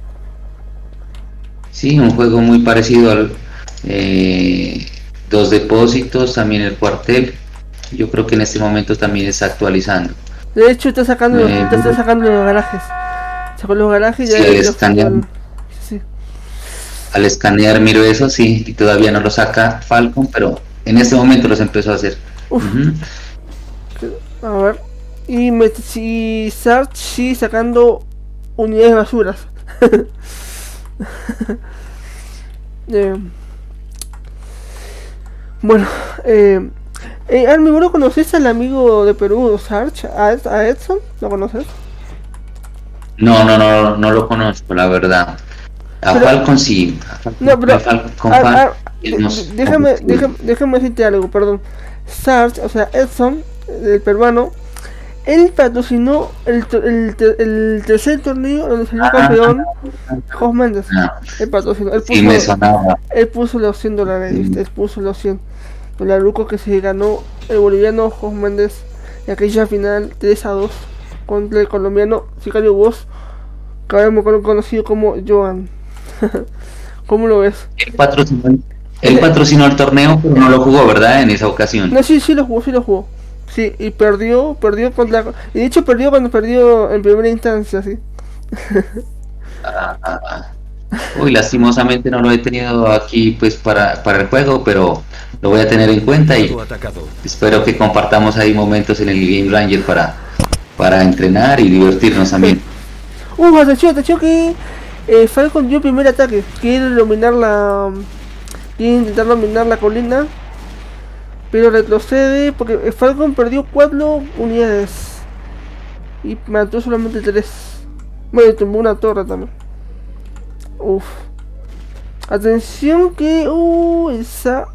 Speaker 2: sí, un juego muy parecido al eh, dos depósitos, también el cuartel. Yo creo que en este momento también está actualizando.
Speaker 1: De hecho está sacando, eh, está, está sacando los garajes. Sacó los garajes y ya,
Speaker 2: sí,
Speaker 1: ya
Speaker 2: escanear,
Speaker 1: el... sí.
Speaker 2: Al escanear miro eso, sí, y todavía no lo saca Falcon, pero en este momento los empezó a hacer. Uh-huh.
Speaker 1: A ver. Y me, si Sarge sí sacando unidades de basuras. eh, bueno, eh, eh, Army, ¿vos conoces al amigo de Perú, Sarge? ¿A, a Edson? ¿Lo conoces?
Speaker 2: No, no, no, no lo conozco, la verdad. A pero, Falcon sí. A Falcon,
Speaker 1: no, pero,
Speaker 2: a Falcon,
Speaker 1: a,
Speaker 2: Falcon,
Speaker 1: a, nos, déjame, nos... déjame, déjame decirte algo, perdón. Sarge, o sea, Edson, el peruano, él patrocinó el, el, el, el tercer torneo donde salió ah, campeón Jos Méndez.
Speaker 2: Ah,
Speaker 1: él patrocinó, él puso,
Speaker 2: sí me sonaba.
Speaker 1: Él puso los cien dólares, sí. Él puso los cien. El ruco que se ganó el boliviano Jos Méndez en aquella final tres a dos contra el colombiano Sicario Bosch, que ahora hemos conocido como Joan. ¿Cómo lo ves?
Speaker 2: Él patrocinó, él patrocinó el torneo, pero no lo jugó, ¿verdad? En esa ocasión.
Speaker 1: No, sí, sí lo jugó, sí lo jugó. Sí, y perdió, perdió contra... Y de hecho perdió cuando perdió en primera instancia, sí.
Speaker 2: ah, ah, ah. Uy, lastimosamente no lo he tenido aquí pues para, para el juego, pero lo voy a tener en cuenta y espero que compartamos ahí momentos en el Game Ranger para, para entrenar y divertirnos también.
Speaker 1: Uh, atención, atención que eh, Falcon dio el primer ataque, quiere dominar la... quiere intentar dominar la colina, pero retrocede porque Falcon perdió cuatro unidades y mató solamente tres. Bueno, tumbó una torre también. Uff. Atención que... Uh, esa...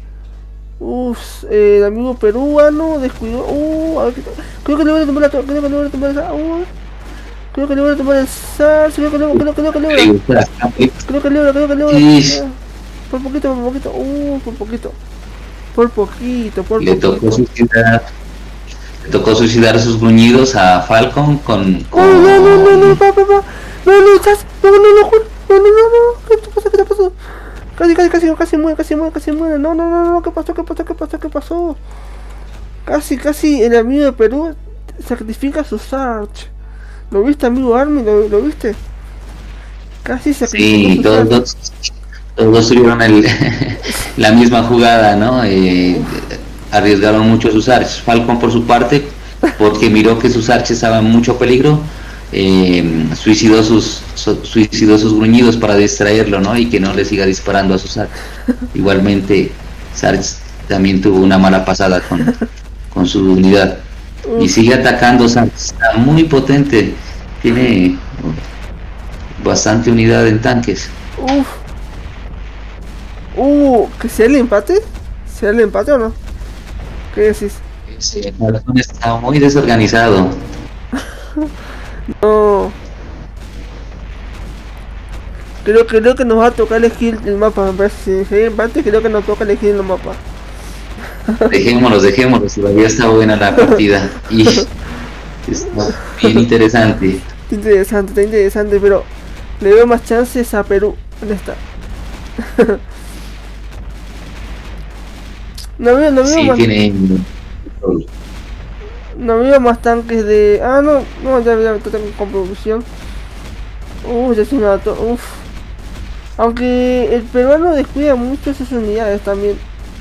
Speaker 1: Uff, eh, el amigo peruano descuidó... Uh, a ver, creo que le voy a tomar la torre, creo que le voy a tomar esa... Uh, creo que le voy a tomar el sal, creo que le voy a... Creo que le voy a... Creo que le voy a... Creo que le voy a... Por poquito, por poquito, uh, por poquito. Por poquito, por
Speaker 2: le
Speaker 1: poquito.
Speaker 2: Tocó suicidar, le tocó suicidar sus gruñidos a Falcon con... con...
Speaker 1: Oh, no, no, no, no, pa, pa, pa. No, no, estás... No, no, no, no, no, no, no, no, ¿qué te pasó? ¿Qué te pasó? Casi, casi, casi, casi muere, casi muere, casi muere. No, no, no, no, ¿qué pasó? ¿Qué pasó? ¿Qué pasó? ¿Qué pasó? Casi, casi el amigo de Perú sacrifica a su Sarge. ¿Lo viste, amigo Armin? ¿Lo, lo viste? Casi se
Speaker 2: Sí, todos dos, todos dos tuvieron el, la misma jugada, ¿no? Eh, arriesgaron mucho sus arches. Falcon, por su parte, porque miró que sus arches estaban en mucho peligro, eh, suicidó sus su, suicidó sus gruñidos para distraerlo, ¿no? Y que no le siga disparando a sus arches. Igualmente, Sarge también tuvo una mala pasada con, con su unidad. Y sigue atacando. Sarge está muy potente, tiene bastante unidad en tanques.
Speaker 1: Uf. Uh, ¿que sea el empate? ¿Sea el empate o no? ¿Qué decís?
Speaker 2: Sí, el Falcon está muy desorganizado.
Speaker 1: No. Creo, creo que nos va a tocar elegir el mapa, me parece. Si hay empate, creo que nos toca elegir el mapa.
Speaker 2: Dejémoslos, dejémoslos, todavía está buena la partida. Y está bien interesante.
Speaker 1: Está interesante, está interesante, pero le veo más chances a Perú en esta. No veo, no veo
Speaker 2: Sí,
Speaker 1: más,
Speaker 2: tiene...
Speaker 1: no veo más tanques de... Ah, no, no, ya, ya, ya tengo con producción. Uff, ya se me mató, uff. Aunque el peruano descuida mucho sus unidades también.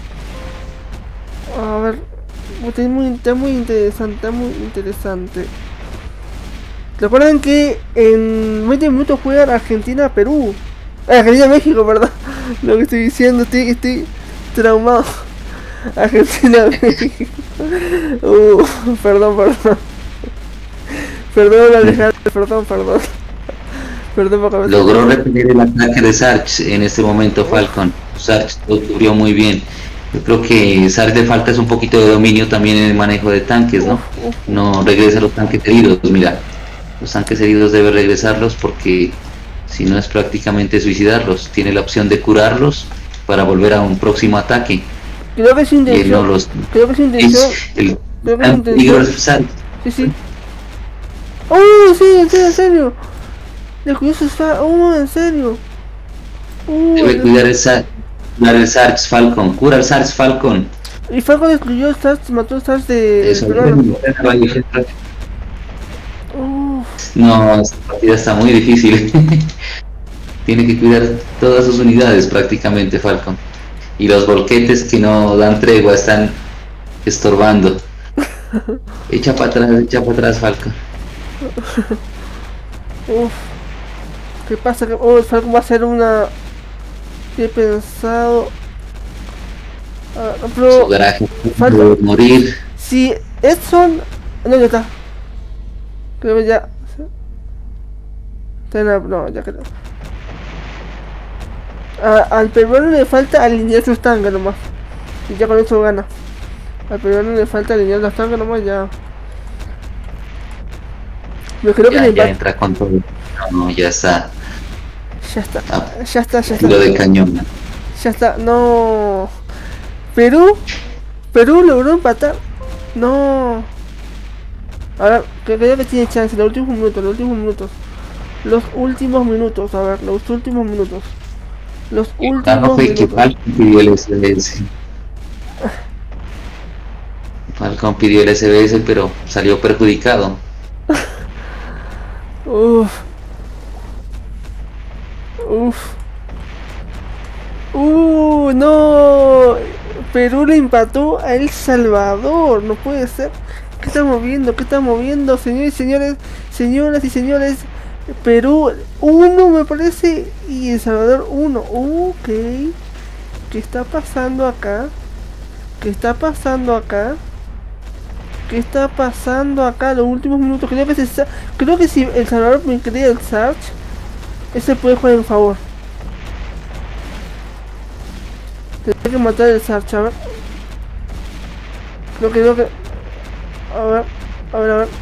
Speaker 1: A ver, está muy, está muy interesante, está muy interesante. Recuerden que en veinte minutos juegan Argentina-Perú. Ah, Argentina-México, perdón. Lo que estoy diciendo, estoy, estoy traumado. Argentina-México. Uh, perdón, perdón. Perdón, Alejandro, perdón, perdón. Perdón por haber...
Speaker 2: Logró repeler el ataque de Sarge en este momento Falcon. Sarge lo cubrió muy bien. Yo creo que Sarge le falta es un poquito de dominio también en el manejo de tanques, ¿no? No regresa los tanques heridos, mira. Los tanques heridos debe regresarlos porque si no es prácticamente suicidarlos. Tiene la opción de curarlos para volver a un próximo ataque.
Speaker 1: Creo que es intención.
Speaker 2: No los...
Speaker 1: Creo que es intención.
Speaker 2: Es el...
Speaker 1: Creo que es intención.
Speaker 2: Sarge.
Speaker 1: Sí, sí. ¡Oh, sí, en serio, en serio! Le cuidó su Sarge. ¡Oh, en serio! Uh,
Speaker 2: Debe cuidar el Sarge. Curar el Sarge Falcon. Cura el Sarge Falcon.
Speaker 1: Y Falcon destruyó el Sarge, mató el Sarge de...
Speaker 2: Eso,
Speaker 1: uh.
Speaker 2: No, esta partida está muy difícil. Tiene que cuidar todas sus unidades prácticamente Falcon. Y los volquetes que no dan tregua están estorbando. Echa para atrás, echa para atrás Falcon.
Speaker 1: Uf. ¿Qué pasa? Oh, el Falcon va a hacer una... ¿Qué he pensado? Ah, pero...
Speaker 2: Su garaje
Speaker 1: Falcon...
Speaker 2: puede morir.
Speaker 1: Si Edson... No, ya está. Creo que ya... No, ya creo. A, al peruano le falta alinear sus tanques nomás. Y ya con eso gana. Al peruano le falta alinear los tanques nomás, ya. Yo creo
Speaker 2: Ya,
Speaker 1: que
Speaker 2: ya
Speaker 1: le
Speaker 2: entra con todo. No, ya está.
Speaker 1: Ya está,
Speaker 2: Ah,
Speaker 1: ya está, ya está.
Speaker 2: tiro de cañón.
Speaker 1: Ya está, no. Perú, Perú logró empatar. No. Ahora, creo que tiene chance. Los últimos minutos, los últimos minutos. Los últimos minutos, a ver, los últimos minutos. Los últimos
Speaker 2: Ah, no fue
Speaker 1: minutos.
Speaker 2: que Falcon pidió el S B S. Falcon pidió el S B S, pero salió perjudicado.
Speaker 1: Uff. Uff. Uh, no. Perú le empató a El Salvador. No puede ser. ¿Qué estamos viendo? ¿Qué estamos viendo? Señores y señores. Señoras y señores. Perú uno me parece. Y El Salvador uno. Ok. ¿Qué está pasando acá? ¿Qué está pasando acá? ¿Qué está pasando acá? Los últimos minutos. Creo que, se, creo que si El Salvador me crea el Sarge, ese puede jugar en favor. Tendría que matar el Sarge, a ver. Creo que, creo que... A ver, a ver, a ver.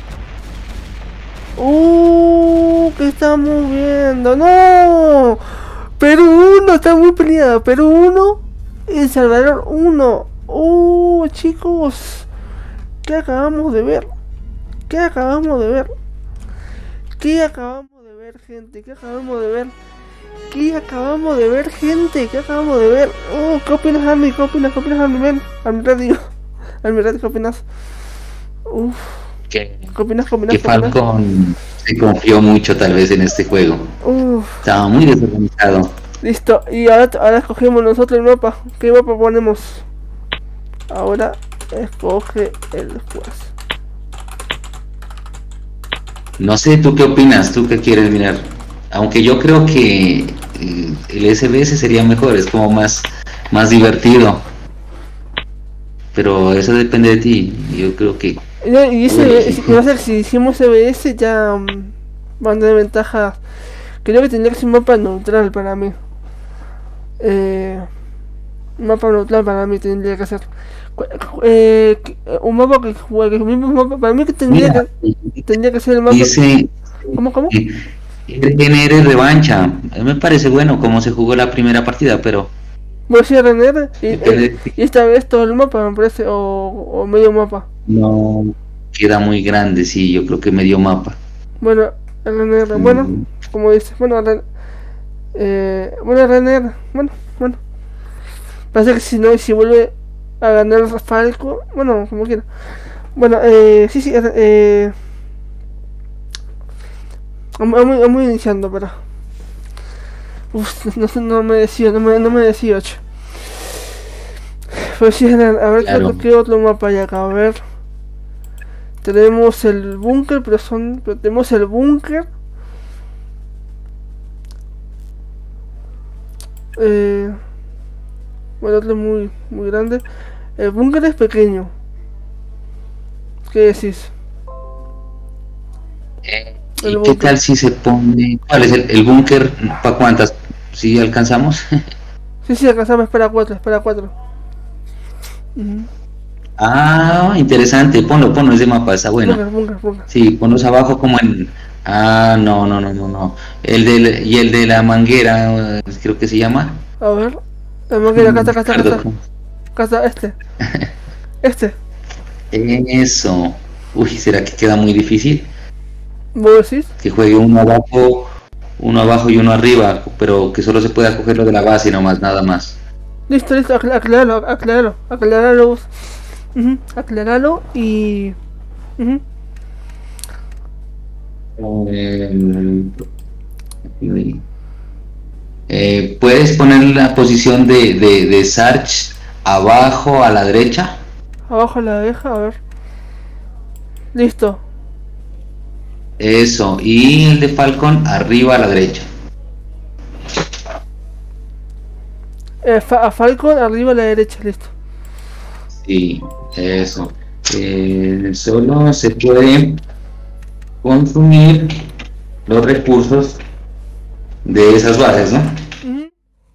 Speaker 1: Uh, ¿qué estamos viendo? ¡No! Perú uno, está muy peleado. Perú uno, El Salvador uno. Uh, chicos. ¿Qué acabamos de ver? ¿Qué acabamos de ver? ¿Qué acabamos de ver, gente? ¿Qué acabamos de ver? ¿Qué acabamos de ver, gente? ¿Qué acabamos de ver? Oh, ¿qué opinas, Army? ¿Qué opinas? ¿Qué opinas, Army? Ven, Army Radio. Army Radio, ¿qué opinas? Uff.
Speaker 2: que,
Speaker 1: ¿Qué opinas? ¿Qué opinas?
Speaker 2: que
Speaker 1: ¿Qué opinas?
Speaker 2: Falcon se confió mucho tal vez en este juego.
Speaker 1: Uf,
Speaker 2: Estaba muy desorganizado.
Speaker 1: listo. Y ahora, ahora escogemos nosotros el mapa. ¿Qué mapa ponemos? Ahora escoge el juez.
Speaker 2: No sé, ¿tú qué opinas? ¿Tú qué quieres mirar? Aunque yo creo que eh, el S B S sería mejor, es como más, más divertido. Pero eso depende de ti. Yo creo que...
Speaker 1: No, y ese,
Speaker 2: Uy.
Speaker 1: si, va a ser, si hicimos C B S ya um, van a tener ventajas. Creo que tendría que ser un mapa neutral para mí. Eh, un mapa neutral para mí tendría que ser. Cu- Eh, que- un mapa que juegue el mismo mapa. Para mí que tendría
Speaker 2: Mira,
Speaker 1: que, tendría que ser el mapa.
Speaker 2: dice
Speaker 1: ¿Cómo, cómo?
Speaker 2: eh, R N R revancha. A mí me parece bueno cómo se jugó la primera partida, pero
Speaker 1: Voy a decir R N R y,
Speaker 2: depende-
Speaker 1: y, y esta vez todo el mapa me parece. O, o medio mapa.
Speaker 2: no queda muy grande, sí, yo creo que medio mapa.
Speaker 1: Bueno, R N R. Bueno,
Speaker 2: Mm,
Speaker 1: como dice. Bueno, R- eh, bueno, R N R. Bueno, bueno. Parece que si no, si vuelve a ganar Falco, bueno, como quiera. Bueno, eh, sí, sí, eh, eh, vamos, vamos- vamos iniciando, pero. Uf, no sé, no me decido, no me, no me decido, che. Pero sí, a ver, a ver
Speaker 2: Claro.
Speaker 1: qué, qué otro mapa hay acá, a ver. Tenemos el búnker, pero son. Pero tenemos el búnker. Eh, bueno, otro es muy, muy grande. El búnker es pequeño. ¿Qué decís?
Speaker 2: eh,
Speaker 1: El
Speaker 2: ¿Y qué
Speaker 1: búnker.
Speaker 2: tal si se pone... ¿Cuál es el, el búnker? ¿Para cuántas? ¿Si alcanzamos?
Speaker 1: Sí, sí, alcanzamos, espera cuatro, espera cuatro. Ujú.
Speaker 2: Ah, interesante. Ponlo, ponlo ese mapa, está bueno.
Speaker 1: Búnker, búnker, búnker.
Speaker 2: Sí, ponlos abajo como en... Ah, no, no, no, no, no. El del, y el de la manguera, eh, creo que se llama.
Speaker 1: A ver. La máquina, acá está, acá está, acá
Speaker 2: Ricardo,
Speaker 1: está. Acá está, este. Este.
Speaker 2: eso. Uy, ¿será que queda muy difícil?
Speaker 1: ¿Vos decís?
Speaker 2: Que juegue uno abajo, uno abajo y uno arriba, pero que solo se pueda coger lo de la base nomás, nada más.
Speaker 1: Listo, listo, acla- aclaralo, aclaralo, aclaralo vos. Ujú, aclaralo y... ujú.
Speaker 2: Eh, eh, ¿puedes poner la posición de, de, de Sarge abajo a la derecha?
Speaker 1: Abajo la deja, a ver. Listo.
Speaker 2: Eso, y el de Falcon arriba a la derecha.
Speaker 1: Eh, Fa- a Falcon arriba a la derecha, listo.
Speaker 2: Sí, eso. Eh, solo se puede consumir los recursos de esas bases, ¿no?
Speaker 1: Ujú.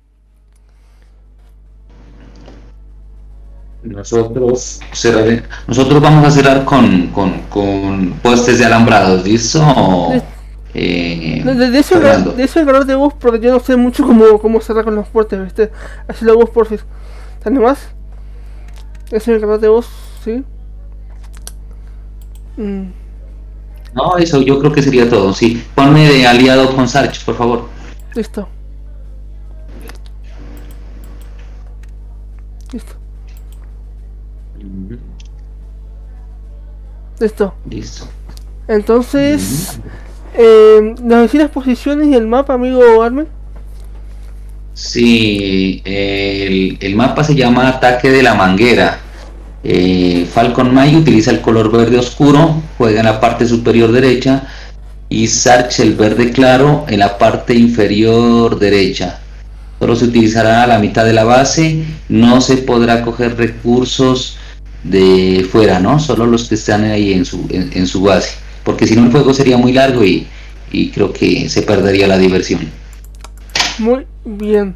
Speaker 2: Nosotros cerrare- nosotros vamos a cerrar con, con, con postes de alambrados, ¿listo?
Speaker 1: Listo.
Speaker 2: Eh,
Speaker 1: De, de- de eso,
Speaker 2: Fernando.
Speaker 1: de eso hablar de vos porque yo no sé mucho cómo, cómo cerrar con los puertos, ¿viste? Hacelo vos, porfis. ¿Te animás? Eso es el de vos, ¿sí? Mm.
Speaker 2: No, eso yo creo que sería todo, sí. Ponme de aliado con Sarge, por favor.
Speaker 1: Listo. Listo. Listo.
Speaker 2: Listo.
Speaker 1: Entonces, eh, nos decís las posiciones y el mapa, amigo Armen.
Speaker 2: Sí, el, el mapa se llama Ataque de la Manguera. Eh, Falcon May utiliza el color verde oscuro, juega en la parte superior derecha, y Sarge el verde claro en la parte inferior derecha. Solo se utilizará la mitad de la base, no se podrá coger recursos de fuera, ¿no? Solo los que están ahí en su, en, en su base, porque si no el juego sería muy largo y, y creo que se perdería la diversión.
Speaker 1: Muy bien.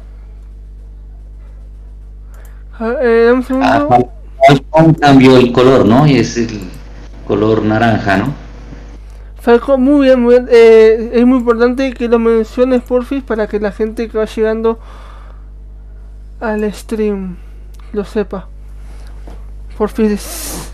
Speaker 1: A ver, eh, dame un segundo.
Speaker 2: Ah, Fal- Falcon cambió el color, ¿no? Y es el color naranja, ¿no?
Speaker 1: Falco, muy bien, muy bien. Eh, es muy importante que lo menciones, porfis, para que la gente que va llegando al stream lo sepa. Porfis.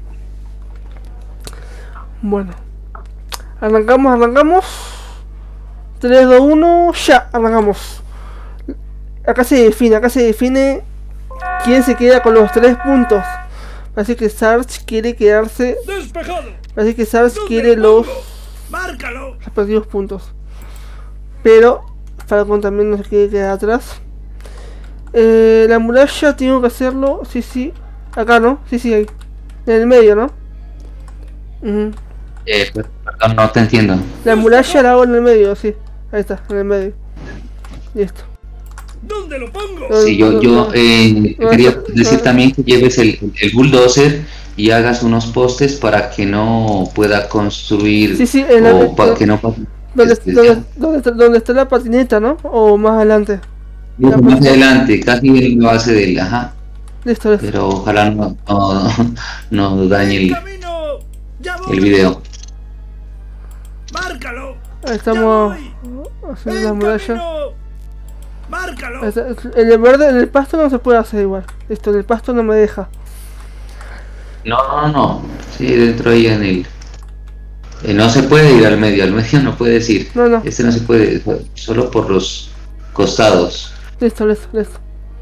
Speaker 1: Bueno. Arrancamos, arrancamos. tres, dos, uno, ya, arrancamos. Acá se define, acá se define quién se queda con los tres puntos. Así que Sarge quiere quedarse
Speaker 3: Despejado.
Speaker 1: Parece que Sarge quiere los
Speaker 3: ¡Márcalo!
Speaker 1: respectivos puntos. Pero Falcon también no se quiere quedar atrás. Eh, la muralla tengo que hacerlo. Sí, sí. Acá, ¿no? Sí, sí, ahí. En el medio, ¿no? Uh-huh.
Speaker 2: Eh, pues, perdón, no te entiendo.
Speaker 1: La muralla la hago en el medio, sí. Ahí está, en el medio. Listo.
Speaker 3: ¿Dónde lo pongo?
Speaker 2: Sí, yo, yo eh, quería decir también que lleves el, el bulldozer y hagas unos postes para que no pueda construir,
Speaker 1: sí, sí, en
Speaker 2: o
Speaker 1: la,
Speaker 2: para que no pase.
Speaker 1: Donde,
Speaker 2: Este,
Speaker 1: donde, donde, está, donde está la patineta, ¿no? O más adelante.
Speaker 2: más patineta. Adelante, casi en la base del, ajá.
Speaker 1: Listo, listo.
Speaker 2: Pero ojalá no, no, no dañe el, el video.
Speaker 3: Márcalo.
Speaker 1: Ahí estamos haciendo la muralla.
Speaker 3: Márcalo.
Speaker 1: Está, en el verde, en el pasto no se puede hacer igual. Esto, en el pasto no me deja.
Speaker 2: No, no, no. Sí, dentro ahí en el. Eh, no se puede ir al medio, al medio no puedes ir.
Speaker 1: No, no.
Speaker 2: Este no se puede, solo por los costados.
Speaker 1: Listo, listo, listo.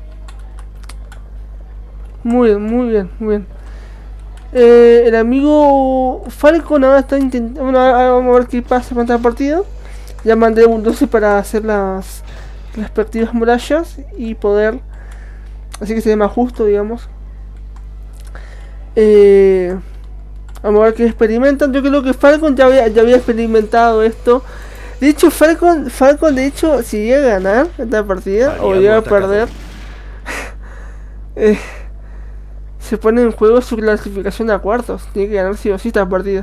Speaker 1: Muy bien, muy bien, muy bien. Eh, el amigo Falcon ahora está intentando. Bueno, ahora vamos a ver qué pasa con esta partida. Ya mandé un doce para hacer las respectivas murallas y poder. Así que se ve más justo, digamos. Eh, vamos a ver qué experimentan. Yo creo que Falcon ya había, ya había experimentado esto. De hecho, Falcon, Falcon de hecho, si llega a ganar esta partida o llega a perder, eh, se pone en juego su clasificación a cuartos. Tiene que ganar sí o sí esta partida.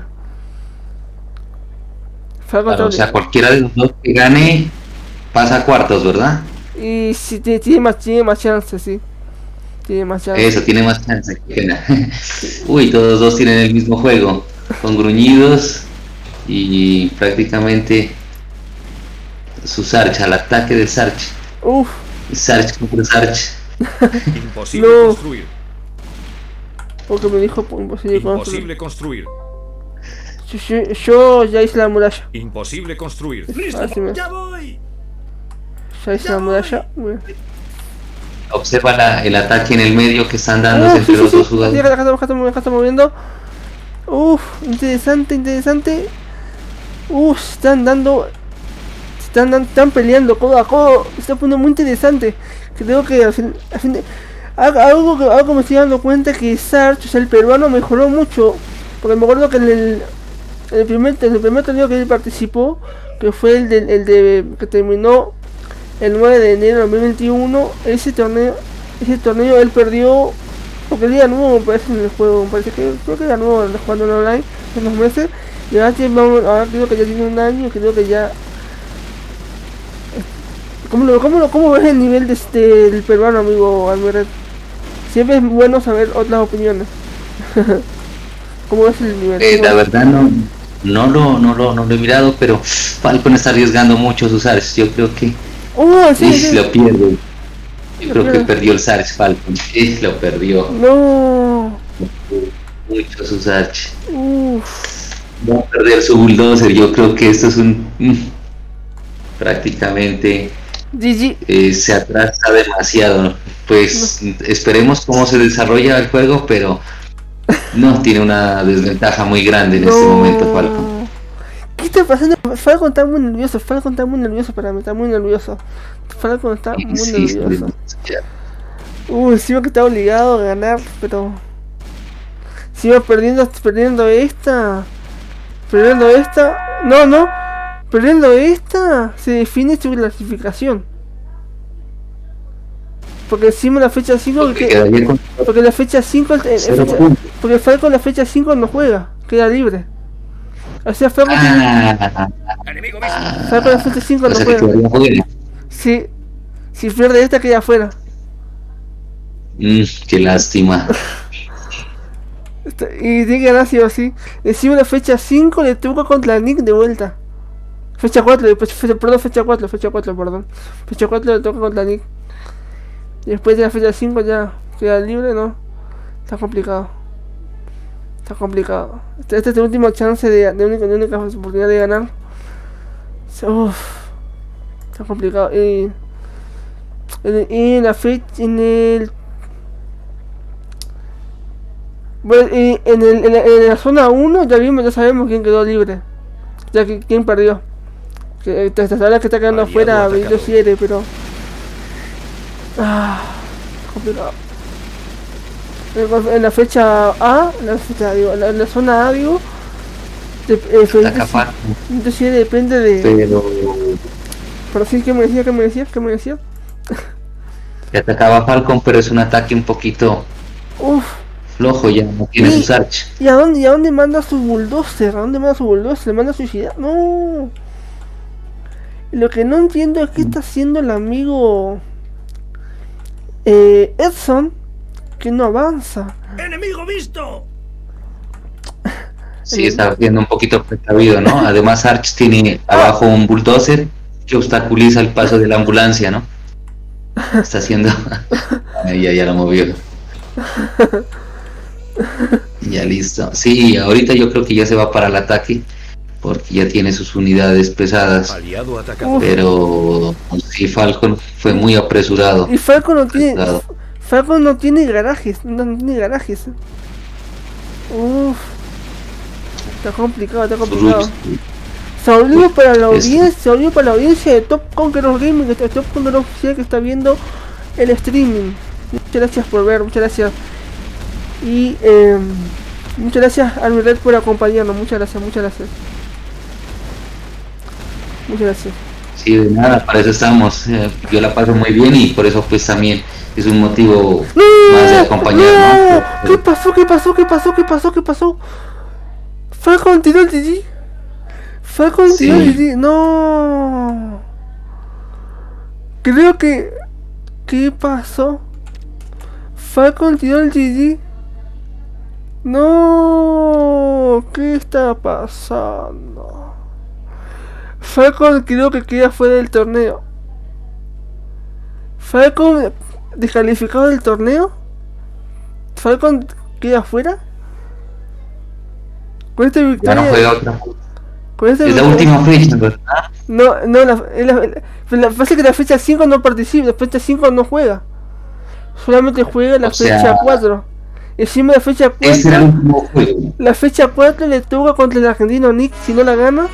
Speaker 2: Falcon claro, o sea, cualquiera de los dos que gane pasa a cuartos, ¿verdad?
Speaker 1: Y si tiene, tiene más, tiene más chance, sí. Tiene más chance.
Speaker 2: Eso, tiene más chance, qué pena. Uy, todos dos tienen el mismo juego, con gruñidos y prácticamente su Sarge, al ataque de Sarge.
Speaker 1: Uff.
Speaker 2: Sarge contra Sarge.
Speaker 3: Imposible no. construir.
Speaker 1: Porque me dijo imposible,
Speaker 3: imposible construir.
Speaker 1: Yo, yo, yo ya hice la muralla.
Speaker 3: Imposible construir.
Speaker 1: Listo, ah, sí me... ya voy. Ya hice ya la muralla. Voy.
Speaker 2: Observa la, el ataque en el medio que están dando
Speaker 1: uh,
Speaker 2: entre
Speaker 1: sí,
Speaker 2: los
Speaker 1: sí,
Speaker 2: dos
Speaker 1: sí.
Speaker 2: jugadores.
Speaker 1: Acá está, acá está, acá está moviendo. Uff, interesante, interesante. Uff, están dando. Están, están peleando codo a codo. Se está poniendo muy interesante. Creo que al fin, al fin de, algo, que, algo que me estoy dando cuenta que Sarge, o sea, el peruano mejoró mucho. Porque me acuerdo que en el, en el primer en el primer torneo que él participó, que fue el de, el de que terminó el nueve de enero de dos mil veintiuno, ese torneo, ese torneo él perdió, porque él era nuevo, me parece, en el juego, me parece que creo que era nuevo jugando en online en unos meses, y ahora, tiene, ahora creo que ya tiene un año, creo que ya. ¿Cómo lo, cómo lo, cómo ves el nivel de este, del peruano, amigo Almeret? Siempre es bueno saber otras opiniones. ¿Cómo ves el nivel?
Speaker 2: Eh, la verdad no, no lo, no lo, no lo he mirado, pero Falcon está arriesgando mucho sus Sarge. Yo creo que
Speaker 1: oh, sí,
Speaker 2: sí,
Speaker 1: sí.
Speaker 2: lo pierde. Yo
Speaker 1: lo
Speaker 2: creo
Speaker 1: pierde.
Speaker 2: que perdió el Sarge Falcon. Sí, lo perdió.
Speaker 1: No.
Speaker 2: Mucho su Sarge.
Speaker 1: Uf.
Speaker 2: Va a perder su bulldozer. Yo creo que esto es un mm, prácticamente
Speaker 1: G G.
Speaker 2: Eh, se atrasa demasiado. Pues no. Esperemos cómo se desarrolla el juego, pero no, tiene una desventaja muy grande en no. este momento Falcon.
Speaker 1: ¿Qué está pasando? Falcon está muy nervioso, Falcon está muy nervioso para mí, está muy nervioso. Falcon está muy sí, nervioso. Sí, Uy, encima que está obligado a ganar, pero si va perdiendo, perdiendo esta, perdiendo esta, no, no. Perdiendo esta, se define su clasificación. Porque encima la fecha cinco porque, que, con... porque la fecha cinco el, el fecha, porque Falcon la fecha cinco no juega, queda libre. O sea, Falcon ah, tiene, Falcon la fecha cinco o no sea juega. Sí, si pierde esta queda afuera.
Speaker 2: Mm, qué lástima.
Speaker 1: Y tiene que ganar sí o sí. Encima la fecha cinco le toca contra Nick de vuelta. Fecha cuatro, fecha, perdón, fecha cuatro, fecha cuatro, perdón. Fecha cuatro le toca contra Nick. Y después de la fecha cinco ya queda libre, ¿no? Está complicado. Está complicado. Esta este es tu última chance de, de, única, de única oportunidad de ganar. Uff. Está complicado. Y en, en la fecha, en el... Bueno, y en, el, en, la, en la zona uno ya vimos, ya sabemos quién quedó libre. Ya que quién perdió. Que te sabes que está quedando afuera Benito siete, pero. Ah, complicado. En la fecha A, en la fecha digo, en la, en la zona A digo. Benito siete depende de.
Speaker 2: Pero.
Speaker 1: Pero sí, ¿qué me decía? ¿Qué me decía? ¿Qué me decía?
Speaker 2: Que atacaba Falcon, pero es un ataque un poquito. Uf. Flojo, ya no tiene sus arch.
Speaker 1: ¿Y a dónde, y a dónde manda su bulldozer? ¿A dónde manda su bulldozer? ¿Le manda suicidar? No. Lo que no entiendo es qué está haciendo el amigo eh, Edson, que no avanza.
Speaker 3: ¡Enemigo visto!
Speaker 2: Sí, está siendo un poquito precavido, ¿no? Además, Arch tiene abajo un bulldozer que obstaculiza el paso de la ambulancia, ¿no? Está haciendo. Ahí ya, ya lo movió. Ya listo. Sí, ahorita yo creo que ya se va para el ataque porque ya tiene sus unidades pesadas.
Speaker 3: Aliado atacado.
Speaker 2: Pero sí, Falcon fue muy apresurado.
Speaker 1: Y Falcon no tiene. Falcon no tiene garajes. No tiene garajes. Uff. Está complicado, está complicado. Saludos para la audiencia, saludos para la audiencia de Top Conqueror Gaming, de Top Conqueror Oficial que está viendo el streaming. Muchas gracias por ver, muchas gracias. Y eh, muchas gracias a mi red por acompañarnos, muchas gracias, muchas gracias. Muchas gracias.
Speaker 2: Sí, de nada, para eso estamos. Eh, yo la paso muy bien y por eso pues también es un motivo ¡no! Más de acompañar,
Speaker 1: ¿no? ¿Qué pasó? ¿Qué pasó? ¿Qué pasó? ¿Qué pasó? ¿Qué pasó? Falcon tiró el G G. Falcon tiró el G G. No. Creo que... ¿Qué pasó? Falcon tiró el G G. No. ¿Qué está pasando? Falcon creo que queda fuera del torneo. Falcon descalificado del torneo. Falcon queda fuera. Con esta victoria.
Speaker 2: Ya no juega otra.
Speaker 1: Con esta
Speaker 2: es
Speaker 1: victoria,
Speaker 2: la última fecha, ¿verdad?
Speaker 1: No, no, la, la, la, la que la fecha cinco no participa, la fecha cinco no juega. Solamente juega la o fecha sea, cuatro. Encima de la fecha cuatro. La fecha cuatro le toca contra el argentino Nick si no la gana.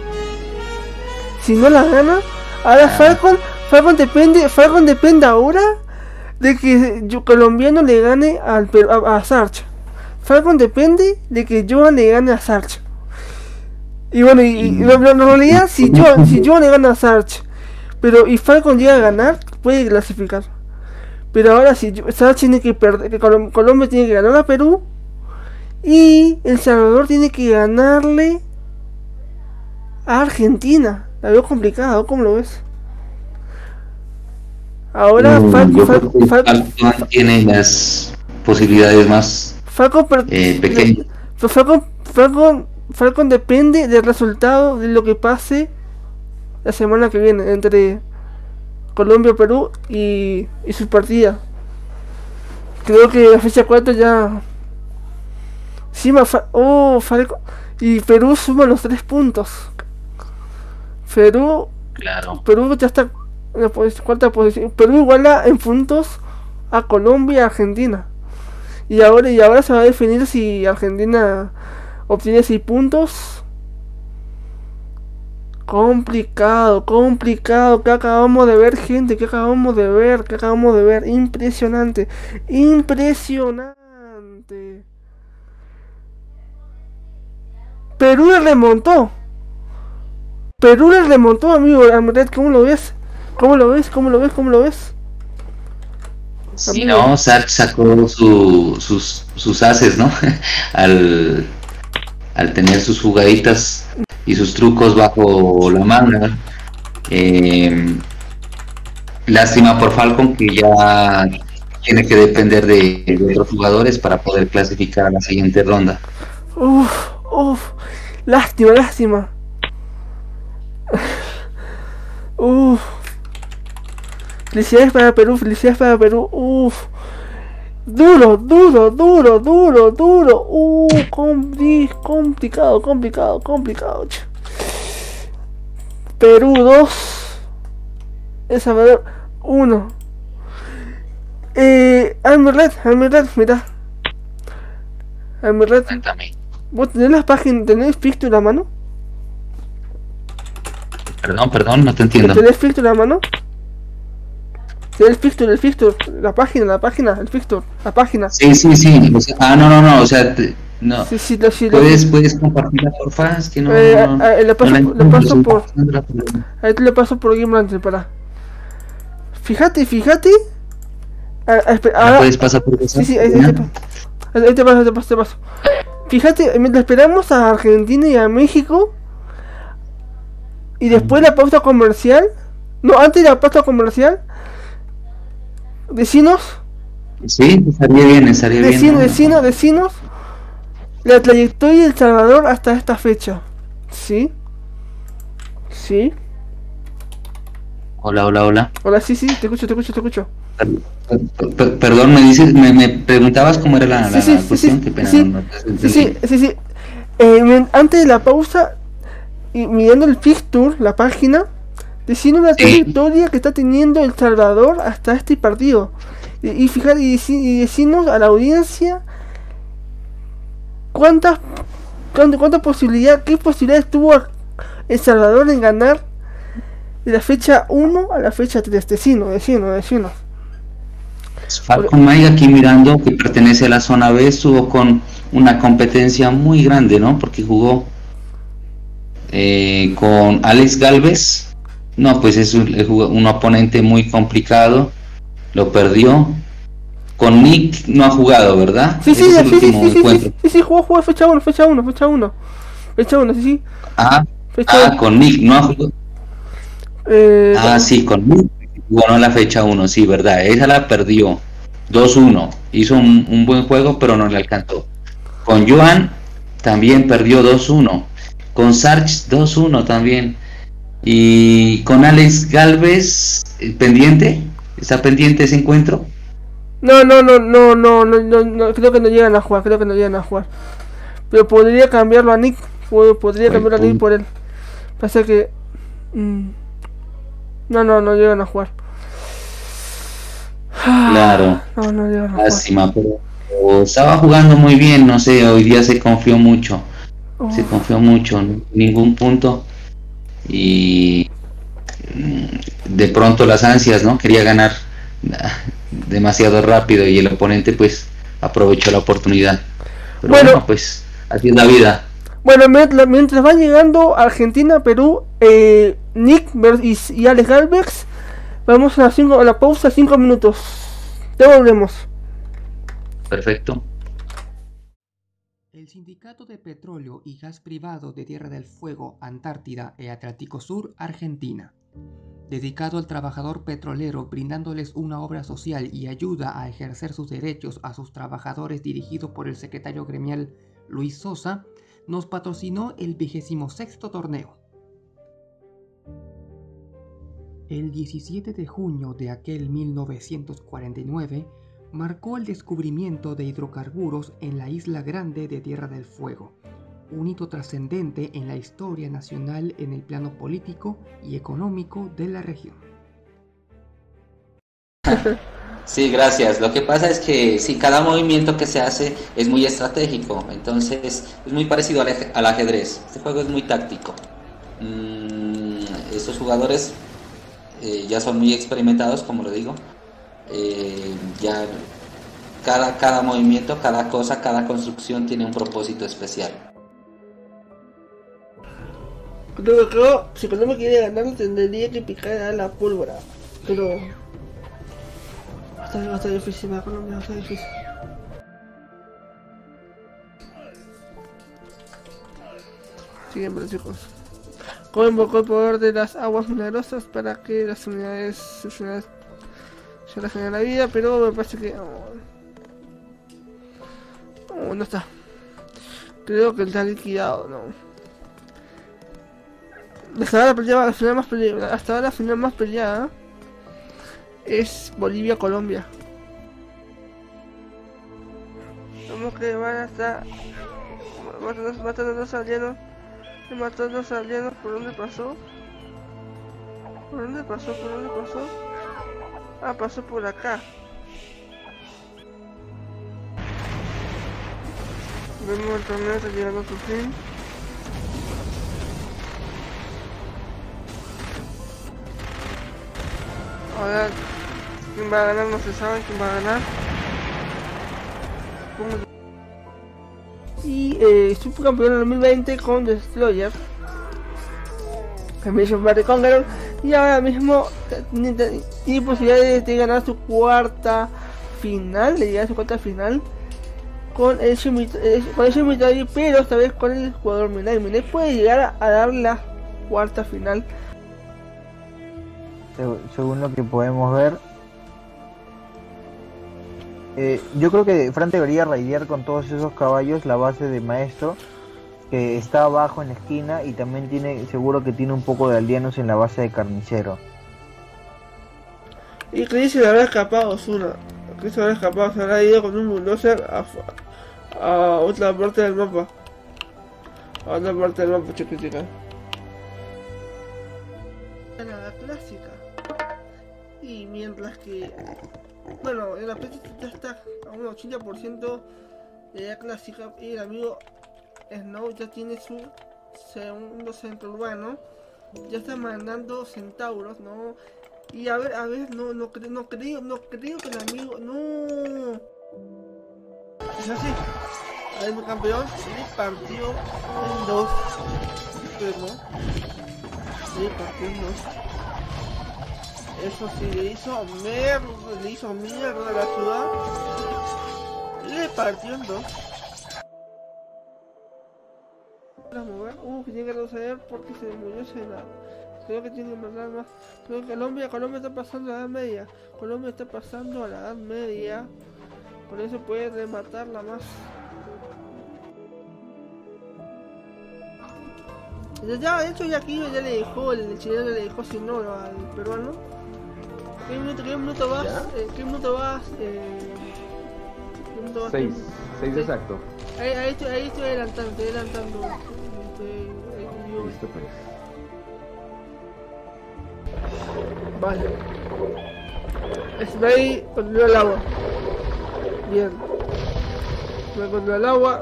Speaker 1: Si no la gana. Ahora ah. Falcon, Falcon depende, Falcon depende ahora de que yo colombiano le gane al a, a Sarch. Falcon depende de que Johan le gane a Sarch. Y bueno, y, y en realidad si yo si Johan le gana a Sarch, pero y Falcon llega a ganar, puede clasificar. Pero ahora si Sarch tiene que perder, que Colom Colombia tiene que ganar a Perú y El Salvador tiene que ganarle a Argentina. La veo complicado, ¿cómo lo ves? Ahora
Speaker 2: no,
Speaker 1: Falcon,
Speaker 2: Falcon, Falcon, Falcon tiene las posibilidades más
Speaker 1: Falcon,
Speaker 2: eh, pequeñas.
Speaker 1: Falcon, Falcon, Falcon depende del resultado de lo que pase la semana que viene entre Colombia, Perú y, y su partida. Creo que la fecha cuatro ya. Sí, fa oh, Falcon. Y Perú suma los tres puntos. Perú.
Speaker 2: Claro.
Speaker 1: Perú ya está en la cuarta posición. Perú iguala en puntos a Colombia y Argentina. Y ahora, y ahora se va a definir si Argentina obtiene seis puntos. Complicado, complicado. Que acabamos de ver, gente. Que acabamos de ver, que acabamos de ver. Impresionante, impresionante. Perú le remontó. Perú le remontó, amigo. ¿Cómo lo ves? ¿Cómo lo ves? ¿Cómo lo ves? ¿Cómo lo ves?
Speaker 2: Sí, no, Sarch sacó su, sus, sus haces, ¿no? al, al tener sus jugaditas y sus trucos bajo la manga. Eh, lástima por Falcon, que ya tiene que depender de, de otros jugadores para poder clasificar a la siguiente ronda.
Speaker 1: Uff, uff, lástima, lástima. Uff. Felicidades para Perú, felicidades para Perú. Uff. Duro, duro, duro, duro, duro. Uh, compli complicado, complicado, complicado. Perú dos. El Salvador uno. Eh, Almer Red, Almer Red, mira. A mi red.
Speaker 2: Cuéntame.
Speaker 1: ¿Vos tenés las páginas, tenés Fixture a mano?
Speaker 2: Perdón, perdón, no te entiendo.
Speaker 1: ¿Tenés Fixture a mano? ¿Tenés Fixture, el Fixture? La página, la página, el Fixture, la página.
Speaker 2: Sí, sí, sí. O sea, ah, no, no, no, o sea, te, no.
Speaker 1: Sí, sí, lo, sí, lo-
Speaker 2: ¿Puedes, puedes compartirla, porfa? Es que no...
Speaker 1: Eh,
Speaker 2: no,
Speaker 1: eh, le paso,
Speaker 2: no la
Speaker 1: le
Speaker 2: entiendo,
Speaker 1: paso
Speaker 2: estoy
Speaker 1: por...
Speaker 2: pasándola por-
Speaker 1: Ahí te le paso por Game Ranger, para. Fíjate, fíjate. Ah, ah, espera,
Speaker 2: ¿La
Speaker 1: ahora-
Speaker 2: puedes pasar por WhatsApp?
Speaker 1: Sí, sí, ahí, ahí te paso. Ahí te paso, te paso, te paso. Fíjate, mientras esperamos a Argentina y a México. Y después la pausa comercial. No, antes de la pausa comercial. Decinos,
Speaker 2: Sí, estaría bien, estaría bien.
Speaker 1: decinos,
Speaker 2: ¿no?
Speaker 1: decinos, decinos. La trayectoria del Salvador hasta esta fecha. ¿Sí? ¿Sí?
Speaker 2: Hola, hola, hola.
Speaker 1: Hola, sí, sí, te escucho, te escucho, te escucho.
Speaker 2: Per- per- Perdón, me dices, me, me preguntabas cómo era la, la,
Speaker 1: Sí, sí,
Speaker 2: la
Speaker 1: sí,
Speaker 2: cuestión,
Speaker 1: sí,
Speaker 2: qué pena,
Speaker 1: sí,
Speaker 2: no, no te
Speaker 1: Sí,
Speaker 2: entendí.
Speaker 1: sí, sí, sí. Eh, men- antes de la pausa, y mirando el fixture, la página, decimos la
Speaker 2: Sí.
Speaker 1: trayectoria que está teniendo El Salvador hasta este partido. Y, y fijar y, deci- y decirnos a la audiencia cuántas cuántas cuánta posibilidad, qué posibilidades tuvo El Salvador en ganar de la fecha uno a la fecha tres. Decinos, decinos, decinos.
Speaker 2: Falcon Mike aquí mirando, que pertenece a la zona B, estuvo con una competencia muy grande, ¿no? Porque jugó eh, con Alex Galvez. No, pues es un, es un oponente muy complicado, lo perdió. Con Nick no ha jugado, ¿verdad?
Speaker 1: Sí, sí,
Speaker 2: Ese es
Speaker 1: sí,
Speaker 2: el
Speaker 1: sí, sí,
Speaker 2: último
Speaker 1: sí, sí,
Speaker 2: encuentro.
Speaker 1: sí, sí, jugó, jugó fecha uno, fecha uno, fecha uno. Fecha uno, sí, sí.
Speaker 2: Ah,
Speaker 1: Fecha
Speaker 2: ah,
Speaker 1: uno.
Speaker 2: con Nick no ha jugado.
Speaker 1: Eh,
Speaker 2: Ah, sí, con Nick ganó la fecha uno, sí, verdad. Esa la perdió. dos uno. Hizo un, un buen juego, pero no le alcanzó. Con Joan también perdió dos uno. Con Sarch dos uno también. Y con Alex Galvez, eh, pendiente. ¿Está pendiente ese encuentro?
Speaker 1: No, no, no, no, no, no, no, no, creo que no llegan a jugar, creo que no llegan a jugar. Pero podría cambiarlo a Nick, pod- podría
Speaker 2: Buen
Speaker 1: cambiarlo a Nick
Speaker 2: punto.
Speaker 1: por él. Pasa que... mm, no, no, no llegan a jugar.
Speaker 2: Claro.
Speaker 1: No, no llegan a jugar.
Speaker 2: Lástima, pero o estaba jugando muy bien, no sé, hoy día se confió mucho.
Speaker 1: Oh,
Speaker 2: Se confió mucho, no, ningún punto. Y mm, de pronto las ansias, ¿no? Quería ganar ah, demasiado rápido y el oponente pues aprovechó la oportunidad. Pero
Speaker 1: Bueno.
Speaker 2: bueno, pues así es la vida.
Speaker 1: Bueno, mientras, mientras van llegando Argentina, Perú, eh, Nick ver- y, y Alex Galvez, vamos a la, cinco, a la pausa, cinco minutos. Ya volvemos.
Speaker 2: Perfecto.
Speaker 4: El Sindicato de Petróleo y Gas Privado de Tierra del Fuego, Antártida e Atlántico Sur, Argentina, dedicado al trabajador petrolero, brindándoles una obra social y ayuda a ejercer sus derechos a sus trabajadores, dirigido por el secretario gremial Luis Sosa, nos patrocinó el vigésimo sexto torneo. El diecisiete de junio de aquel mil novecientos cuarenta y nueve marcó el descubrimiento de hidrocarburos en la Isla Grande de Tierra del Fuego, un hito trascendente en la historia nacional en el plano político y económico de la región.
Speaker 2: Sí, gracias. Lo que pasa es que sí, cada movimiento que se hace es muy estratégico, entonces es muy parecido al, aj- al ajedrez. Este juego es muy táctico. Mm, estos jugadores eh, ya son muy experimentados, como lo digo. Eh, ya cada, cada movimiento, cada cosa, cada construcción tiene un propósito especial.
Speaker 1: Creo que creo, si Colombia quiere ganar, tendría que picar a la pólvora. Pero... Va a estar, va a estar difícil para Colombia, va a estar difícil. Siempre, chicos. Cohen invocó el poder de las aguas milagrosas para que las unidades, sus unidades se regeneren la vida, pero me parece que... Oh, oh, no está. Creo que está liquidado, no. Hasta ahora la, pelea, la final más peleada, hasta ahora la final más peleada es Bolivia-Colombia. Como que van a estar matando, matando a los aliados, matando a los aliados. ¿Por dónde pasó? ¿Por dónde pasó? ¿Por dónde pasó? Ah, pasó por acá. Vemos el torneo está llegando a su fin. Ahora, ¿quién va a ganar? No se sabe quién va a ganar. Y eh, subcampeón en dos mil veinte con Destroyer. También se de Conqueror. Y ahora mismo tiene posibilidades de ganar su cuarta final. De llegar a su cuarta final. Con el Shimitori, pero esta vez con el jugador Minai. Minai puede llegar a, a dar la cuarta final.
Speaker 5: Según lo que podemos ver, eh, yo creo que Fran debería raidear con todos esos caballos la base de Maestro, que está abajo en la esquina, y también tiene, seguro que tiene un poco de aldeanos en la base de Carnicero.
Speaker 1: Y Chris se le habrá escapado Osuna. Chris se habrá escapado, se habrá ido con un bulldozer a, a otra parte del mapa. A otra parte del mapa, chiquitica. La clásica. Y mientras que, bueno, en la P C ya está a un ochenta por ciento de la clásica, y el amigo Snow ya tiene su segundo centro urbano, ya está mandando centauros, ¿no? Y a ver, a ver, no, no, creo, no creo, no creo que el amigo, no. Es así, el campeón le partió en dos, pero le partió en dos. Eso sí, le hizo mierda, le hizo mierda a la ciudad. Le partió en dos. Para mover, uh, que tiene que retroceder porque se murió Senado. Creo que tiene que mandar más. Creo que Colombia, Colombia está pasando a la edad media. Colombia está pasando a la edad media. Por eso puede rematarla más. Ya, de hecho, ya aquí ya le dejó, el chileno le dejó sin oro al peruano. ¿Qué minuto, qué minuto vas? Eh, ¿Qué minuto vas? Eh, ¿Qué minuto vas?
Speaker 6: Seis, seis sí. Exacto.
Speaker 1: Ahí, ahí, estoy, ahí estoy adelantando, estoy adelantando. Estoy, ahí,
Speaker 6: Listo pues.
Speaker 1: Vale. Spray controla el agua. Bien. Me controla el agua.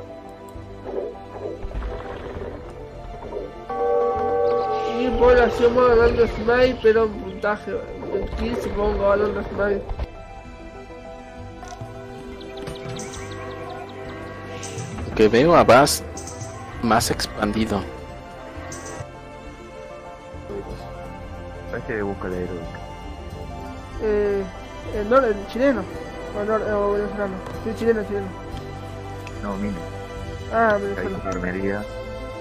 Speaker 1: Y población va ganando Smite, pero en puntaje. El kill supongo va ganando Smite.
Speaker 7: Que veo a Bass más expandido.
Speaker 5: Este de bucalero.
Speaker 1: Eh, el, nor, el chileno. O, nor, o venezolano. Sí, chileno, chileno.
Speaker 5: No, mire.
Speaker 1: Ah,
Speaker 5: Hay
Speaker 1: venezolano.
Speaker 5: enfermería.
Speaker 1: Ajá.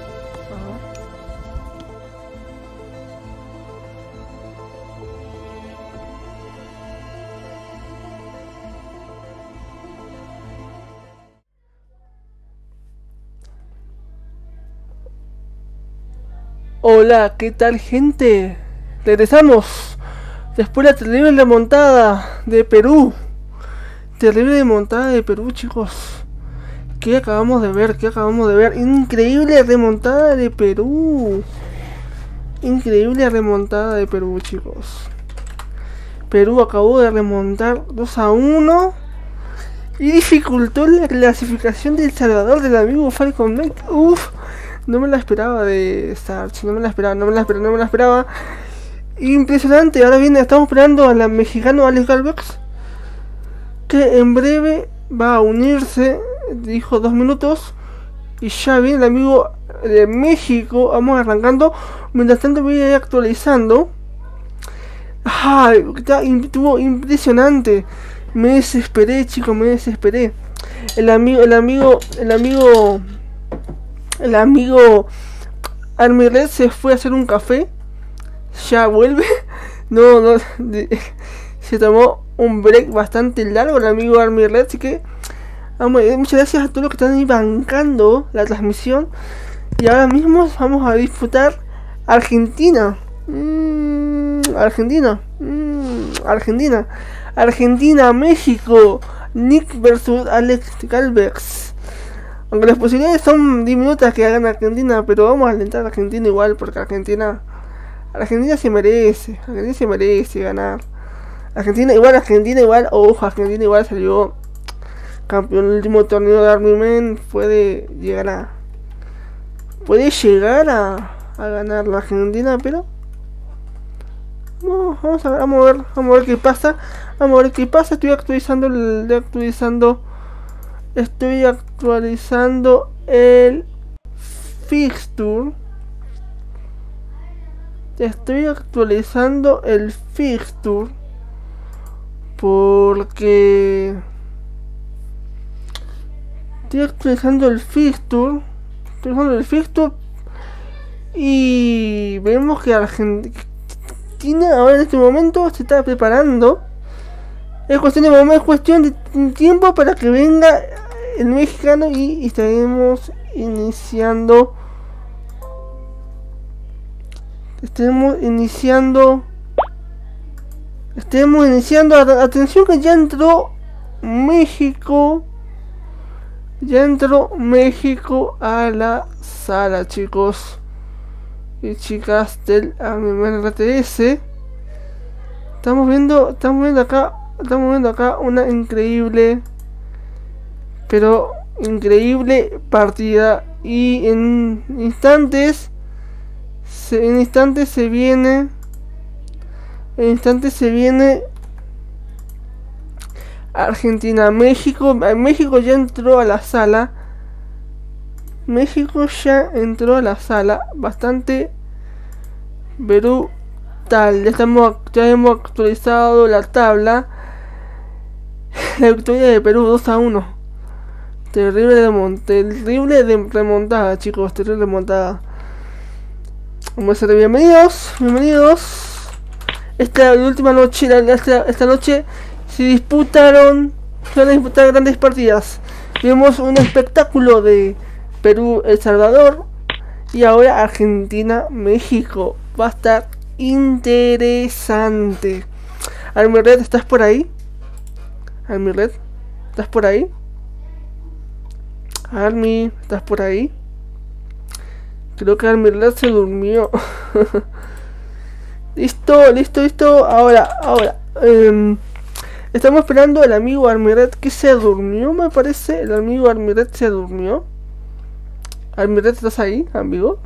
Speaker 1: Hola, ¿qué tal, gente? Regresamos después de la terrible remontada de Perú. Terrible remontada de Perú, chicos. ¿Qué acabamos de ver? ¿Qué acabamos de ver? Increíble remontada de Perú. Increíble remontada de Perú, chicos. Perú acabó de remontar dos a uno y dificultó la clasificación de El Salvador del amigo Falcon Knight. Uff. No me la esperaba de Starch, no me la esperaba, no me la esperaba, no me la esperaba. Impresionante. Ahora viene, estamos esperando a la mexicano Alex Galvex, que en breve va a unirse, dijo dos minutos. Y ya viene el amigo de México, vamos arrancando. Mientras tanto voy a ir actualizando. Ay, estuvo impresionante. Me desesperé, chicos, me desesperé. El amigo, el amigo, el amigo... El amigo Army Red se fue a hacer un café. Ya vuelve. No, no. De, se tomó un break bastante largo el amigo Army Red. Así que vamos, muchas gracias a todos los que están ahí bancando la transmisión. Y ahora mismo vamos a disfrutar Argentina. Mm, Argentina. Mm, Argentina. Argentina, México. Nick versus Alex Galvex. Aunque las posibilidades son diminutas que hagan Argentina, pero vamos a alentar a Argentina igual, porque Argentina Argentina se merece, Argentina se merece ganar. Argentina igual, Argentina igual, ojo, Argentina igual salió campeón del último torneo de Army Men, puede llegar a puede llegar a, a ganar la Argentina, pero no, vamos a ver, vamos a ver, vamos a ver qué pasa, vamos a ver qué pasa. Estoy actualizando el, estoy actualizando, estoy actualizando el fixture. Estoy actualizando el fixture porque estoy actualizando el fixture, estoy actualizando el fixture y vemos que Argentina ahora en este momento se está preparando. Es cuestión de, es cuestión de tiempo para que venga el mexicano y estaremos iniciando. Estemos iniciando. Estemos iniciando. Atención que ya entró México. Ya entró México a la sala, chicos y chicas del R T S. Estamos viendo, estamos viendo acá, estamos viendo acá una increíble, pero increíble partida. Y en instantes, se, en instantes se viene, en instantes se viene Argentina, México. México ya entró a la sala. México ya entró a la sala. Bastante brutal. Ya, estamos, ya hemos actualizado la tabla. La victoria de Perú dos a uno. Terrible, de terrible de remontada, chicos. Terrible remontada. Vamos a ser bienvenidos. Bienvenidos. Esta última noche, esta, esta noche se disputaron, se van a disputar grandes partidas. Vimos un espectáculo de Perú, El Salvador, y ahora Argentina, México. Va a estar interesante. Armiret, ¿estás por ahí? Armiret, ¿estás por ahí? Armi, ¿estás por ahí? Creo que Armiret se durmió. Listo, listo, listo. Ahora, ahora. Eh, estamos esperando al amigo Armiret que se durmió, me parece. El amigo Armiret se durmió. Armiret, ¿estás ahí, amigo?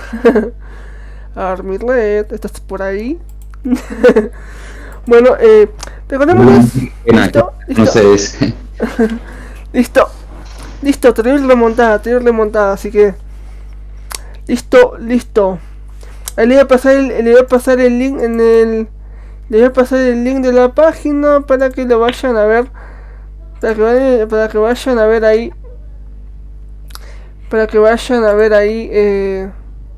Speaker 1: Armiret, ¿estás por ahí? Bueno, eh, recordemos. ¿Listo? ¿Listo?
Speaker 2: No sé, es...
Speaker 1: Listo. Listo, terrible remontada, terrible remontada, así que. Listo, listo. Ahí le voy a pasar el, le voy a pasar el link en el. Le voy a pasar el link de la página para que lo vayan a ver. Para que vayan, para que vayan a ver ahí. Para que vayan a ver ahí. Eh,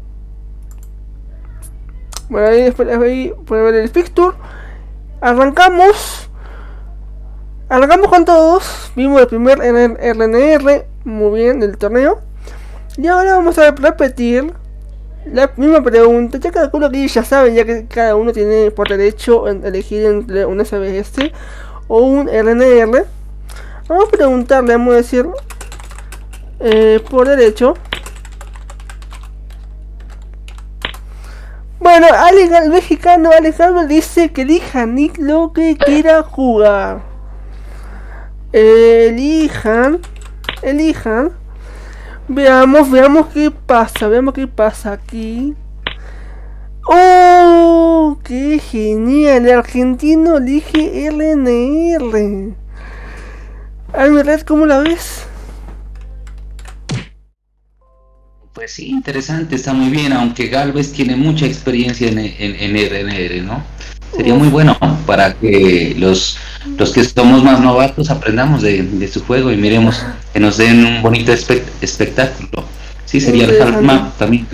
Speaker 1: bueno, ahí después ahí pueden ver el fixture. Arrancamos. Arrancamos con todos. Vimos el primer R N R. Muy bien, del torneo. Y ahora vamos a repetir la misma pregunta. Ya calculo que ya saben, ya que cada uno tiene por derecho en elegir entre un S B S o un R N R. Vamos a preguntarle, vamos a decir eh, por derecho. Bueno, Ale, el mexicano Alejandro dice que elija Nick lo que quiera jugar. Elijan, elijan. Veamos, veamos qué pasa, veamos qué pasa aquí. ¡Oh! ¡Qué genial! El argentino elige R N R. Almiret, ¿cómo la ves?
Speaker 2: Pues sí, interesante, está muy bien, aunque Galvez tiene mucha experiencia en, en, en R N R, ¿no? Sería muy bueno para que los, los que somos más novatos aprendamos de, de su juego y miremos que nos den un bonito espect espectáculo. Sí, sería el Half-Map también.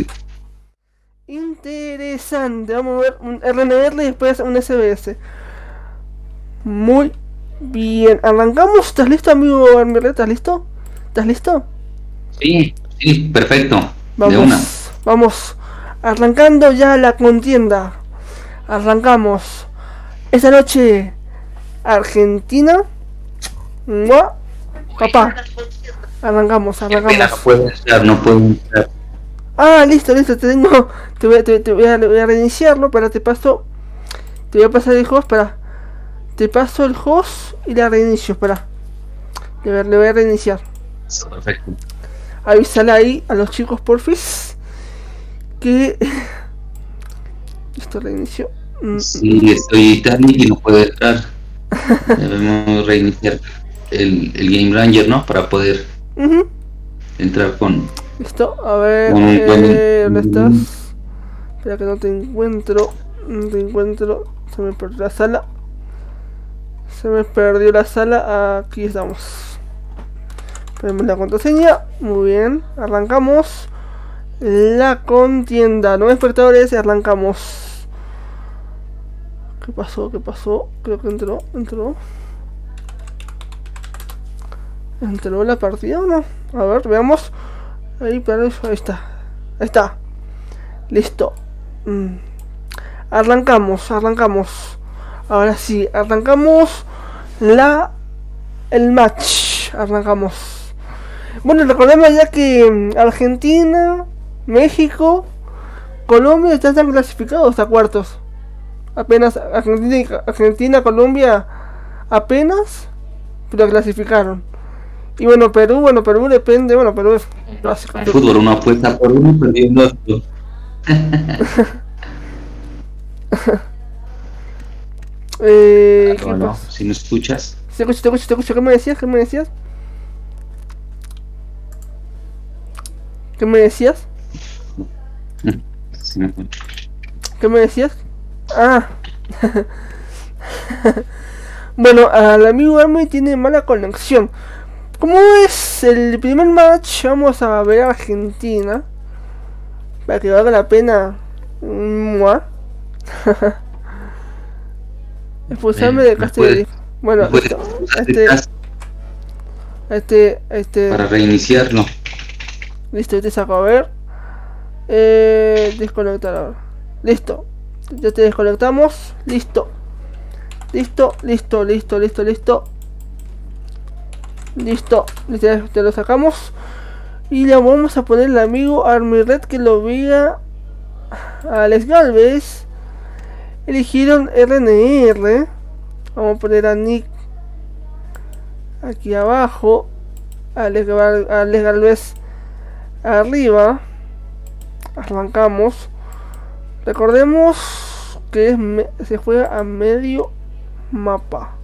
Speaker 1: Interesante, vamos a ver un R N R y después un S B S. Muy bien, arrancamos. ¿Estás listo, amigo Armiret? ¿Estás listo? ¿Estás listo?
Speaker 2: Sí, sí, perfecto.
Speaker 1: Vamos,
Speaker 2: de una.
Speaker 1: Vamos, arrancando ya la contienda. Arrancamos. Esta noche, Argentina. ¡Mua! Papá. Arrancamos, arrancamos.
Speaker 2: Espera, no puedo entrar, no puedo entrar.
Speaker 1: Ah, listo, listo, te tengo. Te voy, te, te voy, a, voy a reiniciarlo, pero te paso. Te voy a pasar el host, para. Te paso el host y la reinicio, espera. Le voy a, le voy a reiniciar.
Speaker 2: Perfecto.
Speaker 1: Avísale ahí a los chicos porfis que... Listo, reinicio. Mm,
Speaker 2: Sí, estoy Titanic y no puedo entrar. Debemos reiniciar el, el Game Ranger, ¿no? Para poder
Speaker 1: ujú.
Speaker 2: entrar con...
Speaker 1: Listo, a ver,
Speaker 2: Con un
Speaker 1: eh,
Speaker 2: buen-
Speaker 1: ¿dónde estás? Espera que no te encuentro, no te encuentro, se me perdió la sala. Se me perdió la sala, aquí estamos. Ponemos la contraseña, muy bien, arrancamos la contienda. Nueve espectadores, arrancamos. ¿Qué pasó? ¿Qué pasó? Creo que entró, entró. ¿Entró la partida o no? A ver, veamos. Ahí, para eso, ahí está. Ahí está. Listo. Mm. Arrancamos, arrancamos. Ahora sí, arrancamos la el match. Arrancamos. Bueno, recordemos ya que mm, Argentina, México, Colombia ya están clasificados a cuartos. Apenas Argentina, Argentina, Colombia apenas, pero clasificaron. Y bueno, Perú, bueno, Perú depende, bueno, Perú es básico.
Speaker 2: El fútbol, una apuesta por uno, perdiendo otro.
Speaker 1: Eh, ¿qué
Speaker 2: Bueno,
Speaker 1: pasa?
Speaker 2: si no escuchas,
Speaker 1: Te escucho, te escucho, te escucho. ¿Qué me decías? ¿Qué me decías? ¿Qué me decías?
Speaker 2: si no escuchas.
Speaker 1: ¿Qué me decías? Ah. Bueno, al amigo Army tiene mala conexión. Como es el primer match, vamos a ver a Argentina. Para que valga la pena. Mua. Expulsarme de
Speaker 2: ¿Me
Speaker 1: Castillo.
Speaker 2: puedes-
Speaker 1: Bueno,
Speaker 2: me puedes
Speaker 1: listo.
Speaker 2: usar
Speaker 1: Este,
Speaker 2: estas
Speaker 1: este, este.
Speaker 2: para reiniciarlo?
Speaker 1: Listo, te saco a ver. Eh, desconectar ahora. Listo. Ya te desconectamos. Listo. Listo, listo, listo, listo, listo. Listo. Ya te lo sacamos. Y le vamos a poner el amigo Army Red que lo vea a Alex Galvez. Eligieron R N R. Vamos a poner a Nick aquí abajo. Alex, Gal- Alex Galvez arriba. Arrancamos. Recordemos que es me- se juega a medio mapa.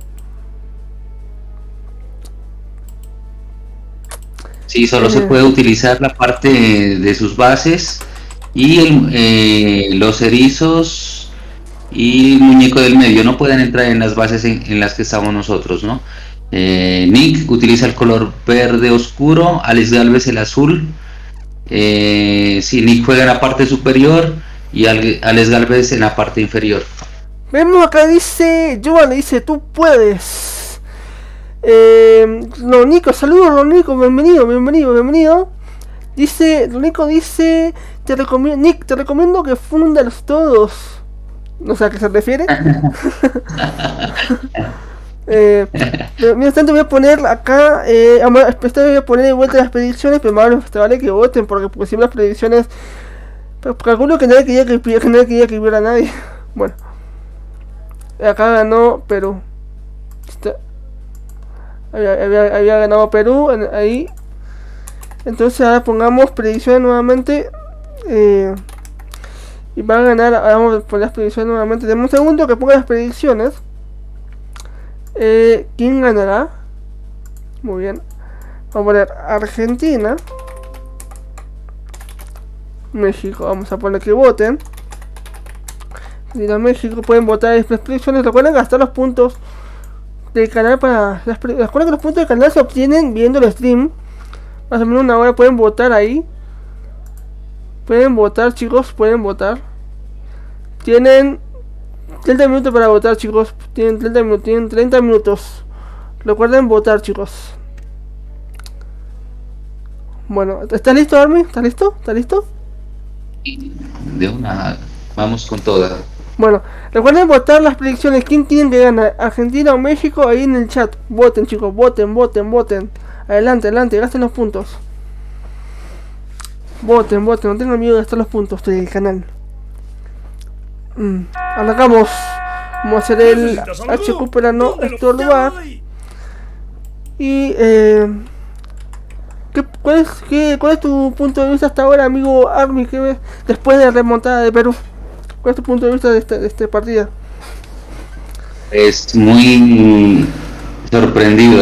Speaker 2: Sí, solo
Speaker 1: Eh.
Speaker 2: se puede utilizar la parte de sus bases y el, eh, los erizos y el muñeco del medio no pueden entrar en las bases en, en las que estamos nosotros, ¿no? Eh, Nick utiliza el color verde oscuro, Alex Galvez el azul. Eh, sí, Nick juega en la parte superior y Ale- Alex Galvez en la parte inferior.
Speaker 1: Vemos acá dice, Joan le dice, tú puedes. Eh, Ronico, saludos Ronico, bienvenido, bienvenido, bienvenido. Dice, Ronico dice, te recomiendo, Nick, te recomiendo que fundas todos. No sé a qué se refiere. eh, pero, mientras tanto voy a poner acá, eh, ama- esta vez voy a poner de vuelta las predicciones, pero más vale que voten, porque, porque si las predicciones, pues, calculo que nadie quería que, que nadie quería que hubiera a nadie. Bueno. Acá ganó Perú. Está- Había, había- había ganado Perú en- ahí. Entonces ahora pongamos predicciones nuevamente. Eh, y va a ganar. Ahora vamos a poner las predicciones nuevamente. Deme un segundo que ponga las predicciones. Eh, ¿Quién ganará? Muy bien. Vamos a poner Argentina. México. Vamos a poner que voten. Argentina, México. Pueden votar en las predicciones. Recuerden gastar los puntos del canal para las pre- recuerden que los puntos del canal se obtienen viendo el stream. Más o menos una hora pueden votar ahí. Pueden votar, chicos, pueden votar. Tienen treinta minutos para votar, chicos. Tienen treinta minutos, tienen treinta minutos. Recuerden votar, chicos. Bueno, ¿estás listo, Army? ¿Estás listo? ¿Estás listo?
Speaker 2: De una, vamos con toda.
Speaker 1: Bueno, recuerden votar las predicciones. ¿Quién tienen que ganar? ¿Argentina o México? Ahí en el chat. Voten, chicos. Voten, voten, voten. Adelante, adelante. Gasten los puntos. Voten, voten. No tengan miedo de gastar los puntos del canal. Mm. Arrancamos. Vamos a hacer el
Speaker 3: ¿Necesitas algo?
Speaker 1: H Q para no
Speaker 3: ¿Dónde lo
Speaker 1: estorbar.
Speaker 3: llamo ahí?
Speaker 1: Y eh, ¿qué, cuál, es, qué, ¿cuál es tu punto de vista hasta ahora, amigo Army? ¿Qué ves después de la remontada de Perú? ¿Cuál es tu punto de vista de este, de este partido?
Speaker 2: Es muy sorprendido.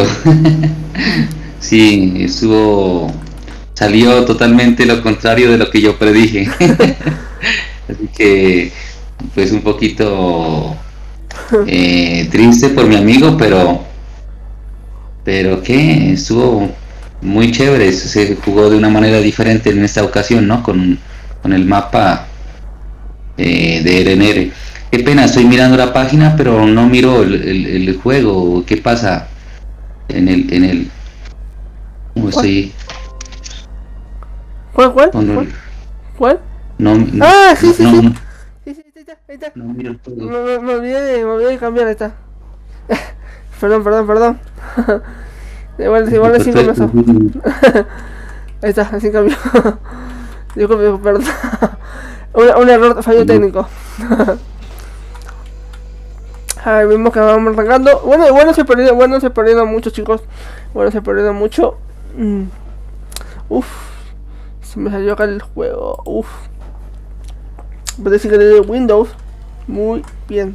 Speaker 2: Sí, estuvo, salió totalmente lo contrario de lo que yo predije. Así que, pues un poquito eh, triste por mi amigo, pero, pero que estuvo muy chévere. Se jugó de una manera diferente en esta ocasión, ¿no? Con, con el mapa eh, de R N R. Qué pena, estoy mirando la página, pero no miro el, el, el juego. ¿Qué pasa en el, en el? ¿Cómo estoy?
Speaker 1: ¿Cuál, cuál?
Speaker 2: No, no,
Speaker 1: ¿Cuál? ¿Cuál?
Speaker 2: no, no,
Speaker 1: Ah, sí, sí,
Speaker 2: no,
Speaker 1: sí.
Speaker 2: no,
Speaker 1: Sí, sí, ahí está, ahí está.
Speaker 2: no miro el juego.
Speaker 1: No, no, me olvidé de, me olvidé de cambiar, ahí está. Perdón, perdón, perdón. Igual, igual así comenzó. Ahí está, así cambió. Disculpe, perdón. un, un error, fallo técnico. A ver, vimos que vamos arrancando. Bueno, bueno se perdieron, bueno se perdieron mucho, chicos. Bueno se perdieron mucho. Mm. Uf, se me salió acá el juego. Uf. Parece que de Windows. Muy bien.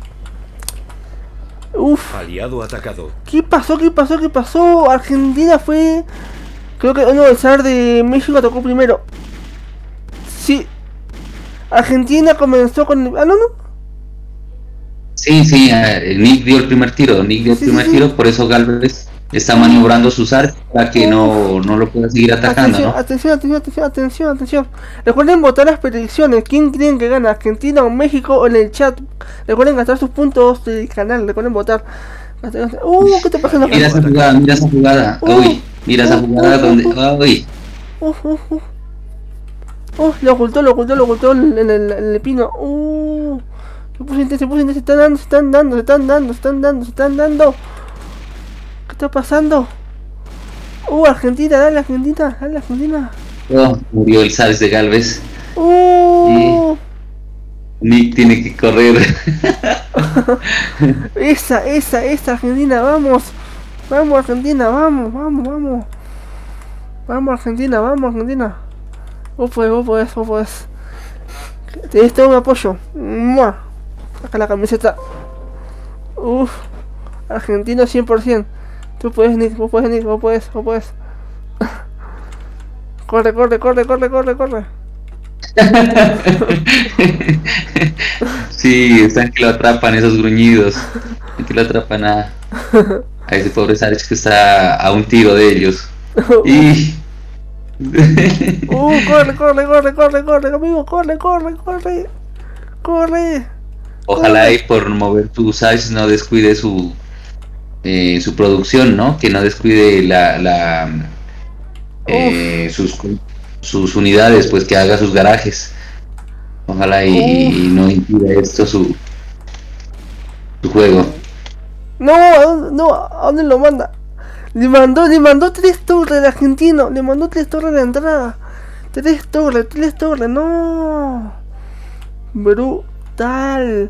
Speaker 1: Uf.
Speaker 3: Aliado atacado.
Speaker 1: ¿Qué pasó? ¿Qué pasó? ¿Qué pasó? Argentina fue... Creo que no, el zar de México atacó primero. Sí. Argentina comenzó con... Ah, no, no.
Speaker 2: Sí, sí, eh, Nick dio el primer tiro, Nick dio el
Speaker 1: Sí,
Speaker 2: primer
Speaker 1: sí, sí.
Speaker 2: tiro, por eso Galvez está maniobrando sus armas para que no, no lo pueda seguir atacando,
Speaker 1: Atención,
Speaker 2: ¿no?
Speaker 1: atención, atención, atención, atención, atención. Recuerden votar las predicciones. ¿Quién creen que gana? ¿Argentina o México? O en el chat. Recuerden gastar sus puntos del canal. Recuerden votar. Uh, ¿qué te pasa?
Speaker 2: Mira esa jugada, mira esa jugada,
Speaker 1: Uh,
Speaker 2: uy, mira esa
Speaker 1: uh,
Speaker 2: jugada
Speaker 1: uh,
Speaker 2: donde,
Speaker 1: uh,
Speaker 2: uy,
Speaker 1: Uf, uf, uf. Uh, lo ocultó, lo ocultó, lo ocultó en el, en el pino. Uh, se puso intenso, se puso intenso. Se están dando, se están dando, se están dando, se están dando, se están dando. ¿Qué está pasando? Uh, Argentina, dale Argentina, dale Argentina.
Speaker 2: oh, murió el Sales de Galvez.
Speaker 1: Uh,
Speaker 2: Nick tiene que correr.
Speaker 1: esa, esa, esa Argentina, vamos. Vamos Argentina, vamos, vamos, vamos. Vamos Argentina, vamos Argentina. Vos podés, vos podés, vos podés. Tenés todo un apoyo. ¡Mua! Acá la camiseta. Uff. Argentino cien por ciento. Tú puedes, Nick, vos podés, Nick, vos podés, vos podés. Corre, corre, corre, corre, corre, corre.
Speaker 2: Sí, están que lo atrapan esos gruñidos. Están que lo atrapan a, a ese pobre Sales que está a un tiro de ellos. Y...
Speaker 1: Uh, corre, corre, corre, corre, corre, amigo, corre, corre, corre. Corre.
Speaker 2: Ojalá y por mover tu Sales no descuide su eh, su producción, ¿no? Que no descuide la, la eh, sus sus unidades, pues que haga sus garajes. Ojalá y, y no impida esto su su juego.
Speaker 1: No, ¿a dónde, no, ¿a dónde lo manda? Le mandó, le mandó tres torres al argentino, le mandó tres torres a la entrada. Tres torres, tres torres, no. Brutal.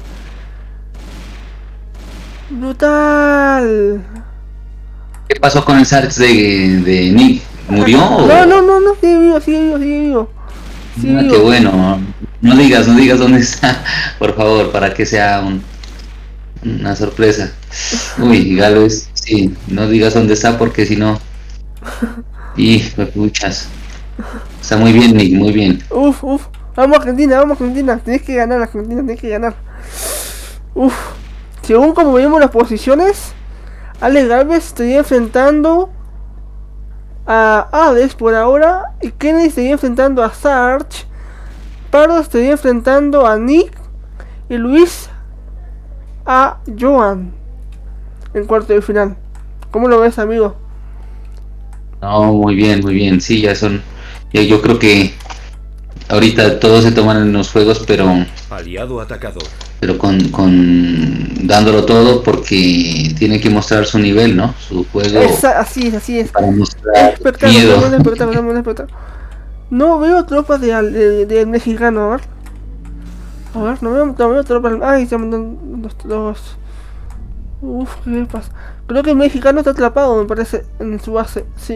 Speaker 1: Brutal.
Speaker 2: ¿Qué pasó con el Sales de, de Nick? ¿Murió?
Speaker 1: No,
Speaker 2: o...
Speaker 1: no, no, no, sigue vivo, sigue vivo, sigue vivo. Sigue
Speaker 2: Ah,
Speaker 1: vivo.
Speaker 2: qué bueno. No digas, no digas dónde está, por favor, para que sea un, una sorpresa. Uy, Galvez, sí, no digas dónde está porque si no... Y, me puchas. Está muy bien, Nick, muy bien.
Speaker 1: Uf, uf. Vamos Argentina, vamos Argentina. Tenés que ganar, Argentina, tenés que ganar. Uf. Según como vemos las posiciones, Alex Galvez estaría enfrentando a Hades por ahora. Y Kennedy estaría enfrentando a Sarge. Pardo estaría enfrentando a Nick. Y Luis a Joan. En cuarto de final. ¿Cómo lo ves, amigo?
Speaker 2: No, muy bien, muy bien. Sí, ya son... Ya yo creo que ahorita todos se toman en los juegos, pero...
Speaker 3: Aliado atacado.
Speaker 2: pero con, con dándolo todo porque tiene que mostrar su nivel, ¿no? Su juego
Speaker 1: Esa, así es, así es.
Speaker 2: para mostrar
Speaker 1: Espectáculo,
Speaker 2: miedo.
Speaker 1: dame un espectáculo, dame un espectáculo. No veo tropas de, al- de, de mexicano, a ver. A ver, no veo, no veo tropas. Ay, se mandan dos, dos. Uf, ¿qué pasa? Creo que el mexicano está atrapado, me parece, en su base, sí.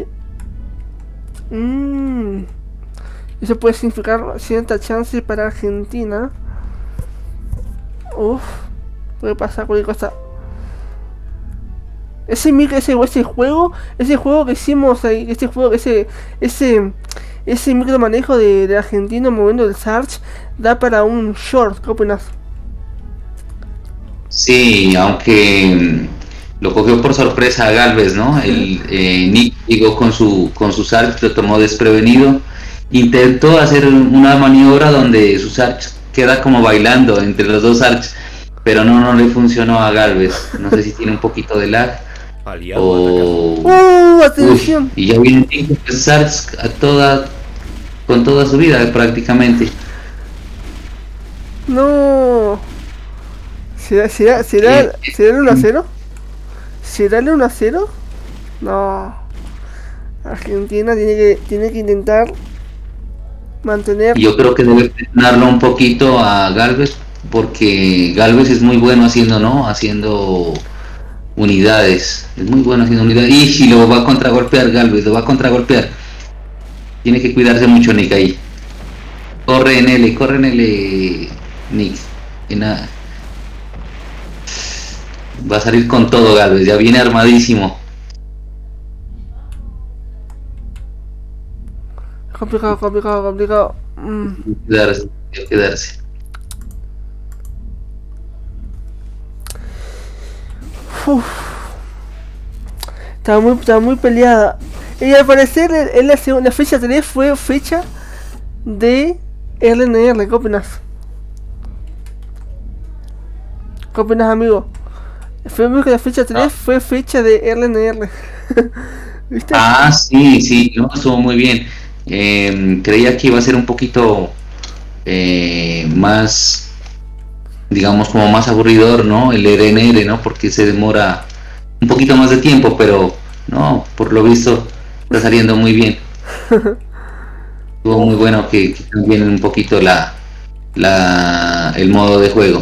Speaker 1: Mmm. Eso puede significar cierta chance para Argentina. Uf, puede pasar cualquier cosa. Ese ese, ese juego, ese juego que hicimos ahí, ese juego, ese, ese, ese micro manejo de, de argentino moviendo el Sarge da para un short. ¿Qué opinas?
Speaker 2: Sí, aunque lo cogió por sorpresa a Galvez, ¿no? El eh, Nick llegó con su con su Sarge, lo tomó desprevenido, intentó hacer una maniobra donde su Sarge queda como bailando entre los dos Sarges, pero no, no le funcionó a Galvez. No sé si tiene un poquito de lag.
Speaker 3: Aliado
Speaker 2: O...
Speaker 1: ¡Uh! ¡Atención!
Speaker 2: Uy, y ya viene pues, Sarge a toda, con toda su vida prácticamente.
Speaker 1: No. ¿Será, será, será,
Speaker 2: Eh,
Speaker 1: será el uno a cero? ¿Será el uno a cero? No. Argentina tiene que, tiene que intentar mantener.
Speaker 2: Yo creo que debe frenarlo un poquito a Galvez, porque Galvez es muy bueno haciendo, ¿no? Haciendo unidades. Es muy bueno haciendo unidades. Y si lo va a contragolpear Galvez, lo va a contragolpear. Tiene que cuidarse mucho Nick ahí. Corre en L, corre en L, Nick. Y nada. Va a salir con todo Galvez, ya viene armadísimo.
Speaker 1: Complicado, complicado, complicado. Mm.
Speaker 2: Hay que quedarse, hay que quedarse.
Speaker 1: Uf. Estaba muy, estaba muy peleada. Y al parecer en la, segunda, la fecha tres fue fecha de R N R. ¿Qué opinas? ¿Qué opinas, amigo? Fue que la fecha tres ah. fue fecha de R N R. ¿Viste?
Speaker 2: Ah, sí, sí, no, estuvo muy bien. Eh, creía que iba a ser un poquito eh, más, digamos, como más aburridor, ¿no? El R N R, ¿no? Porque se demora un poquito más de tiempo, pero no, por lo visto está saliendo muy bien. Estuvo muy bueno que, que cambien un poquito la, la, el modo de juego.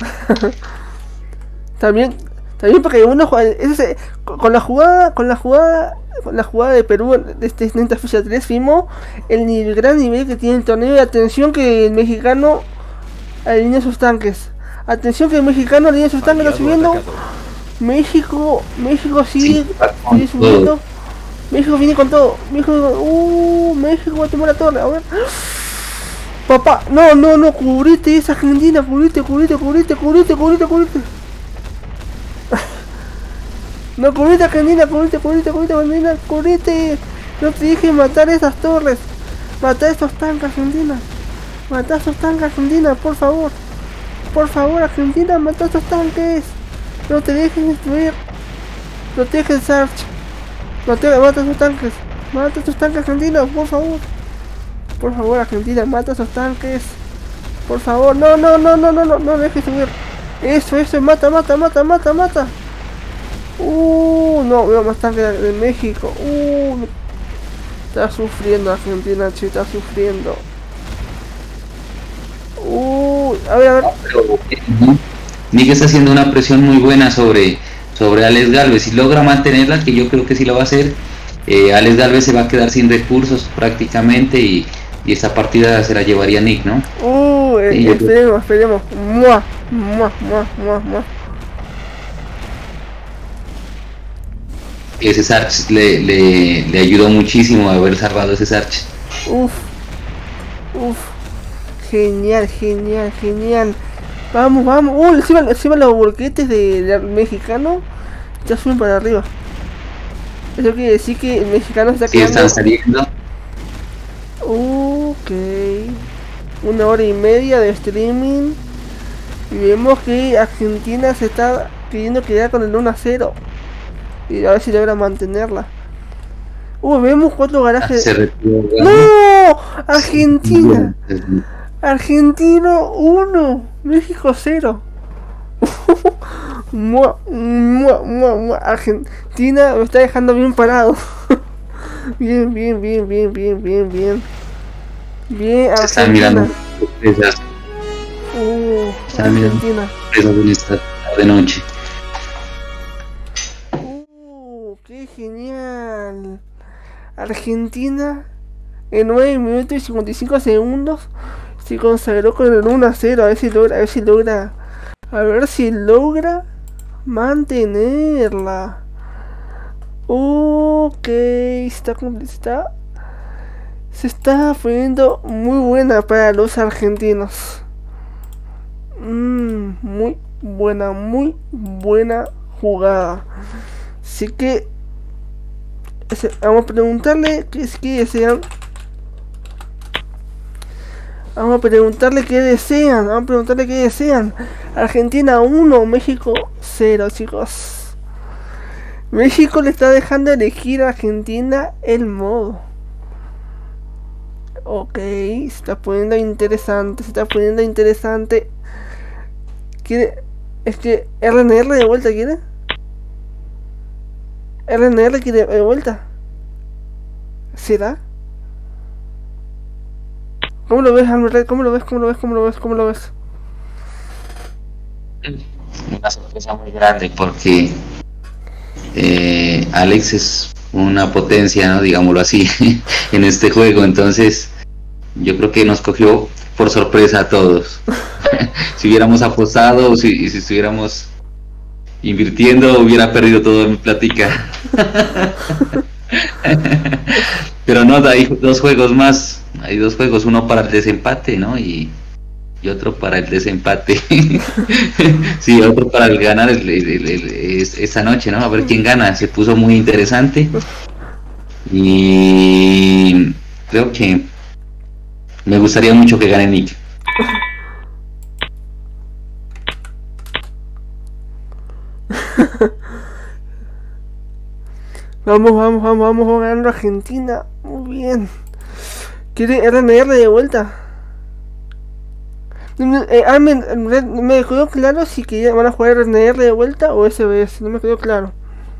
Speaker 1: También, también porque uno ese, con la jugada, con la jugada, con la jugada de Perú de este en esta fecha tres vimos el, el gran nivel que tiene el torneo. Y atención que el mexicano alinea sus tanques. Atención que el mexicano alinea sus tanques, está subiendo. México, México sigue, sí, sigue subiendo. México viene con todo. México, uh, México va a tomar la torre. A ver. Papá, no, no, no, cubrite esa Argentina, cubrite, cubrite, cubrite, cubrite, cubrite, cubrite. No, cubrite Argentina, cubrite, cubrite, cubrite Argentina, cubrite. No te dije matar esas torres. Matar estos tanques Argentina. Matar esos tanques Argentina, por favor. Por favor Argentina, mata estos tanques. No te dejes destruir. No te dejes Sarge. No te mata esos tanques. Mata esos tanques Argentina, por favor. Por favor Argentina, mata esos tanques. Por favor, no, no, no, no, no, no, no dejes subir. Eso, eso, mata, mata, mata, mata, mata. Uh, no, veo más tanques de, de México. Uh, está sufriendo Argentina, che, está sufriendo. Uh, a ver, a ver.
Speaker 2: Nick está haciendo una presión muy buena sobre, sobre Alex Galvez. Si logra mantenerla, que yo creo que sí lo va a hacer, eh, Alex Galvez se va a quedar sin recursos prácticamente y, y esta partida se la llevaría Nick, ¿no?
Speaker 1: Uh,
Speaker 2: sí,
Speaker 1: eh, esperemos, esperemos. Mua, mua, mua, mua, mua.
Speaker 2: Ese Sarge le, le, le ayudó muchísimo a haber salvado ese Sarge.
Speaker 1: Uf, uf, genial, genial, genial. Vamos, vamos. Uh, encima, encima los bolquetes del de mexicano ya suben para arriba. Eso quiere decir que el mexicano está
Speaker 2: sí,
Speaker 1: quedando.
Speaker 2: Están saliendo.
Speaker 1: Ok. Una hora y media de streaming. Y vemos que Argentina se está queriendo quedar con el uno a cero. Y a ver si logra mantenerla. Uh, vemos cuatro garajes. ¡No! Argentina. Argentino uno. México cero. Mua, mua, mua, mua. Argentina me está dejando bien parado. Bien, bien, bien, bien, bien, bien, bien. Bien,
Speaker 2: se están mirando sorpresas.
Speaker 1: Uh,
Speaker 2: están mirando sorpresas en esta tarde noche.
Speaker 1: Argentina en nueve minutos y cincuenta y cinco segundos se consagró con el uno a cero. A ver si logra, a ver si logra, a ver si logra mantenerla. Ok, está, está, se está poniendo muy buena para los argentinos. Mm, muy buena, muy buena jugada. Así que vamos a preguntarle qué es que desean. Vamos a preguntarle qué desean. Vamos a preguntarle qué desean. Argentina uno, México cero, chicos. México le está dejando elegir a Argentina el modo. Ok, se está poniendo interesante. Se está poniendo interesante. ¿Quiere? Es que R N R de vuelta, ¿quiere? R N R quiere de vuelta. ¿Será? ¿Cómo lo ves, Almer? ¿Cómo lo ves? ¿Cómo lo ves? ¿Cómo lo ves? ¿Cómo lo ves?
Speaker 2: Una sorpresa muy grande porque eh, Alex es una potencia, ¿no? Digámoslo así, en este juego. Entonces, yo creo que nos cogió por sorpresa a todos. Si hubiéramos apostado o si, si estuviéramos invirtiendo, hubiera perdido todo mi plática. Pero no, hay dos juegos más. Hay dos juegos, uno para el desempate, ¿no? Y, y otro para el desempate. Sí, otro para el ganar el, el, el, el, esta noche, ¿no? A ver quién gana. Se puso muy interesante. Y creo que me gustaría mucho que gane Nick.
Speaker 1: Vamos, vamos, vamos, vamos ganando a Argentina. Muy bien. ¿Quiere R N R de vuelta? Eh, ah, me, me quedó claro si que van a jugar R N R de vuelta o S B S. No me quedó claro.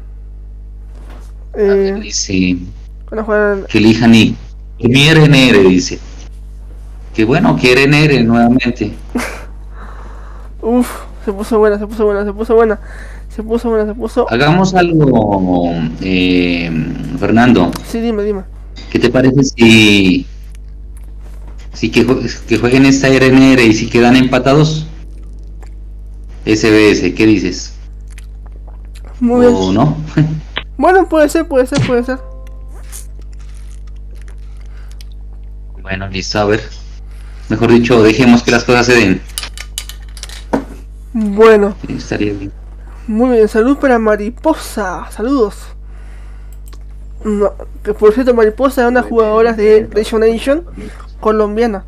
Speaker 2: Eh, dice
Speaker 1: van a jugar...
Speaker 2: que elija Nick. Mi R N R dice. Que bueno, que R N R nuevamente.
Speaker 1: Uf, se puso buena, se puso buena, se puso buena. Se puso buena, se puso...
Speaker 2: Hagamos algo, eh, Fernando.
Speaker 1: Sí, dime, dime.
Speaker 2: ¿Qué te parece si... Si que, que jueguen esta R N R y si quedan empatados? S B S, ¿qué dices?
Speaker 1: Muy bien.
Speaker 2: ¿O no?
Speaker 1: Bueno, puede ser, puede ser, puede ser.
Speaker 2: Bueno, listo, a ver. Mejor dicho, dejemos que las cosas se den.
Speaker 1: Bueno.
Speaker 2: Sí, estaría bien.
Speaker 1: Muy bien, salud para Mariposa. Saludos. No, que por cierto, Mariposa es una jugadora de Region Nation colombiana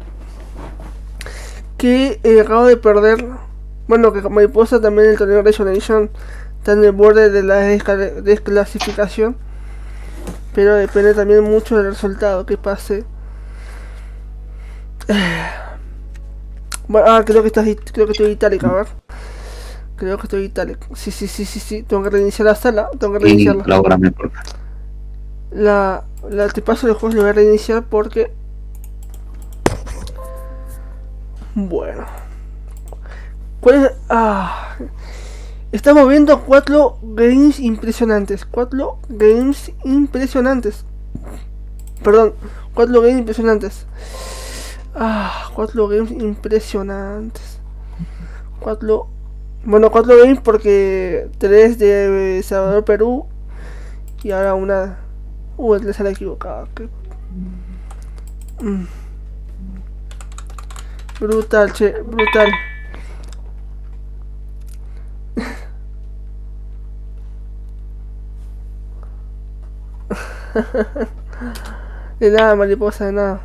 Speaker 1: que eh, acaba de perder. Bueno, que Mariposa también en el torneo Region Nation está en el borde de la desclasificación, pero depende también mucho del resultado que pase. Bueno, ah, creo que estás, creo que estoy itálica, a ver. Creo que estoy itálica. Sí, sí, sí, sí, sí. Tengo que reiniciar la sala. Tengo que reiniciarla. La, la te paso el juego, lo voy a reiniciar porque... Bueno. ¿Cuál es? Ah. Estamos viendo cuatro games impresionantes. Cuatro games impresionantes. Perdón. Cuatro games impresionantes. Ah, cuatro games impresionantes. Cuatro... Bueno, cuatro games porque tres de Salvador, Perú. Y ahora una... Uh, le sale equivocado. ¿Qué? Mm. Brutal, che, brutal. De nada, Mariposa, de nada.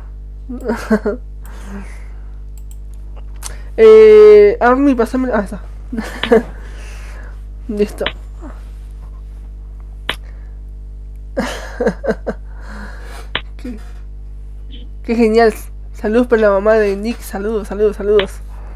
Speaker 1: eh, Army, pasame... Ah, está. Listo. Qué, qué genial. Saludos para la mamá de Nick. Saludos, saludos, saludos.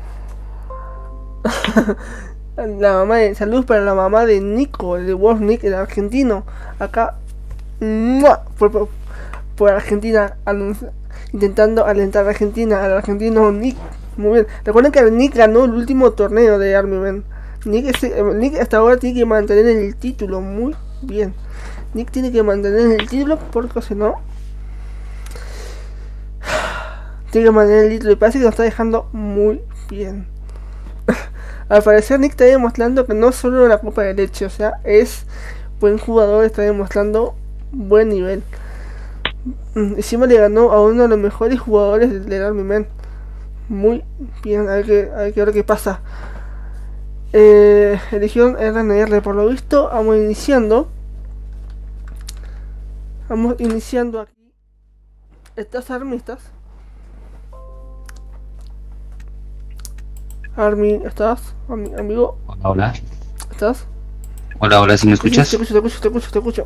Speaker 1: La mamá de, saludos para la mamá de Nico, el de World Nick, el argentino. Acá por, por, por Argentina, intentando alentar a Argentina, al argentino Nick. Muy bien. Recuerden que Nick ganó el último torneo de Army Man. Nick, es, Nick hasta ahora tiene que mantener el título. Muy bien. Nick tiene que mantener el título porque si no tiene que mantener el título y parece que lo está dejando muy bien. Al parecer Nick está demostrando que no solo la copa de leche, o sea, es buen jugador, está demostrando buen nivel. Encima le ganó a uno de los mejores jugadores del Army Men. Muy bien, hay que, hay que ver qué pasa. Eh, eligieron R N R, por lo visto vamos iniciando. Vamos iniciando aquí. ¿Estás Army? ¿Estás? Army, ¿estás? Ami- amigo,
Speaker 2: Hola, hola.
Speaker 1: ¿estás?
Speaker 2: Hola, hola, ¿sí me escuchas?
Speaker 1: Te escucho, te escucho, te escucho, te escucho.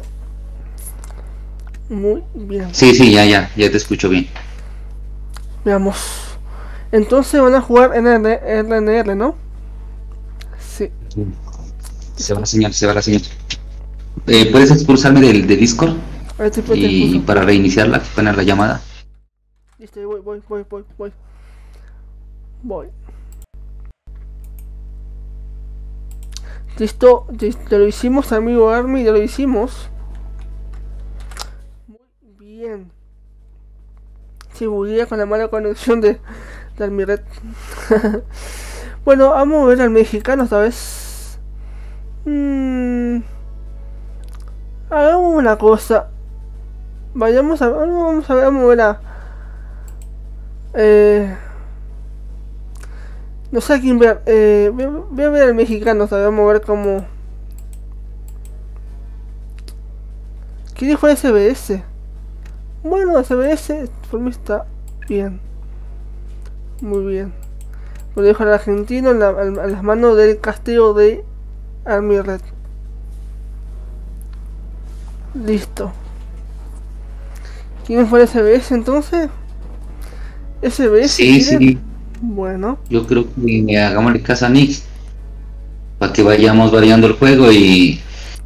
Speaker 1: Muy bien.
Speaker 2: Sí, sí, ya, ya, ya te escucho bien.
Speaker 1: Veamos. Entonces van a jugar en R N R, ¿no? Sí.
Speaker 2: Se va la señal, se va la señal. Eh, ¿Puedes expulsarme del de Discord?
Speaker 1: A ver, te, te
Speaker 2: Y
Speaker 1: expulso.
Speaker 2: para reiniciarla, poner la llamada.
Speaker 1: Listo, voy, voy, voy, voy, voy. Voy. Listo, ya ya lo hicimos, amigo Army, ya lo hicimos. Muy bien. Se buguea con la mala conexión de, de Army Red. Bueno, vamos a ver al mexicano esta vez. Mm. Hagamos una cosa. Vayamos a, vamos a ver, vamos a ver a... Eh... No sé a quién ver. Eh, voy, a, voy a ver al mexicano, ¿sabes? Vamos a ver cómo. ¿Quién dijo S B S? Bueno, S B S por mí está bien. Muy bien. Lo dejo al argentino en la, a, a las manos del castillo de Army Red. Listo. ¿Quién fue el S B S entonces? S B S.
Speaker 2: Sí,
Speaker 1: ¿quiere?
Speaker 2: sí.
Speaker 1: Bueno.
Speaker 2: Yo creo que hagámosle caso a Nick para que vayamos variando el juego y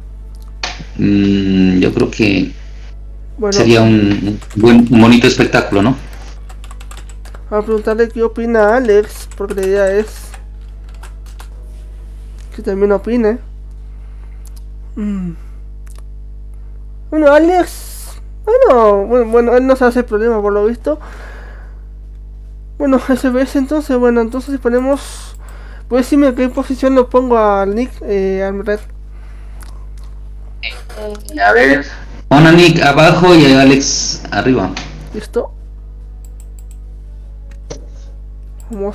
Speaker 2: mmm, yo creo que
Speaker 1: Bueno.
Speaker 2: sería un, un buen, un bonito espectáculo, ¿no?
Speaker 1: Vamos a preguntarle qué opina Alex, porque la idea es que también opine. Mm. Bueno, Alex, bueno, bueno, bueno, él no se hace problema por lo visto. Bueno, S B S entonces, bueno, entonces ponemos... ¿Puedes decirme en qué posición lo pongo al Nick, eh, al Red?
Speaker 2: A ver, pon a Nick abajo y a Alex arriba.
Speaker 1: ¿Listo? Vamos.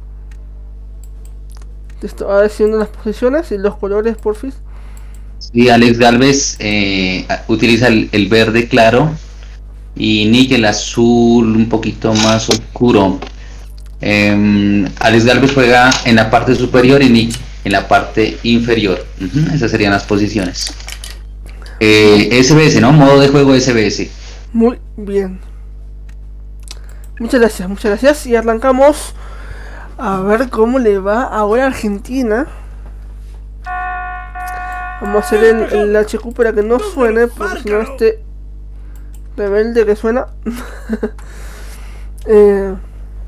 Speaker 1: Listo, ahora haciendo las posiciones y los colores, porfis.
Speaker 2: Y Alex Galvez eh, utiliza el, el verde claro y Nick el azul un poquito más oscuro. Eh, Alex Galvez juega en la parte superior y Nick en la parte inferior. Uh-huh, esas serían las posiciones. Eh, S B S, ¿no? Modo de juego S B S.
Speaker 1: Muy bien. Muchas gracias, muchas gracias. Y arrancamos a ver cómo le va ahora a Argentina. Vamos a hacer el, el H Q para que no suene, porque si no este rebelde que suena. eh,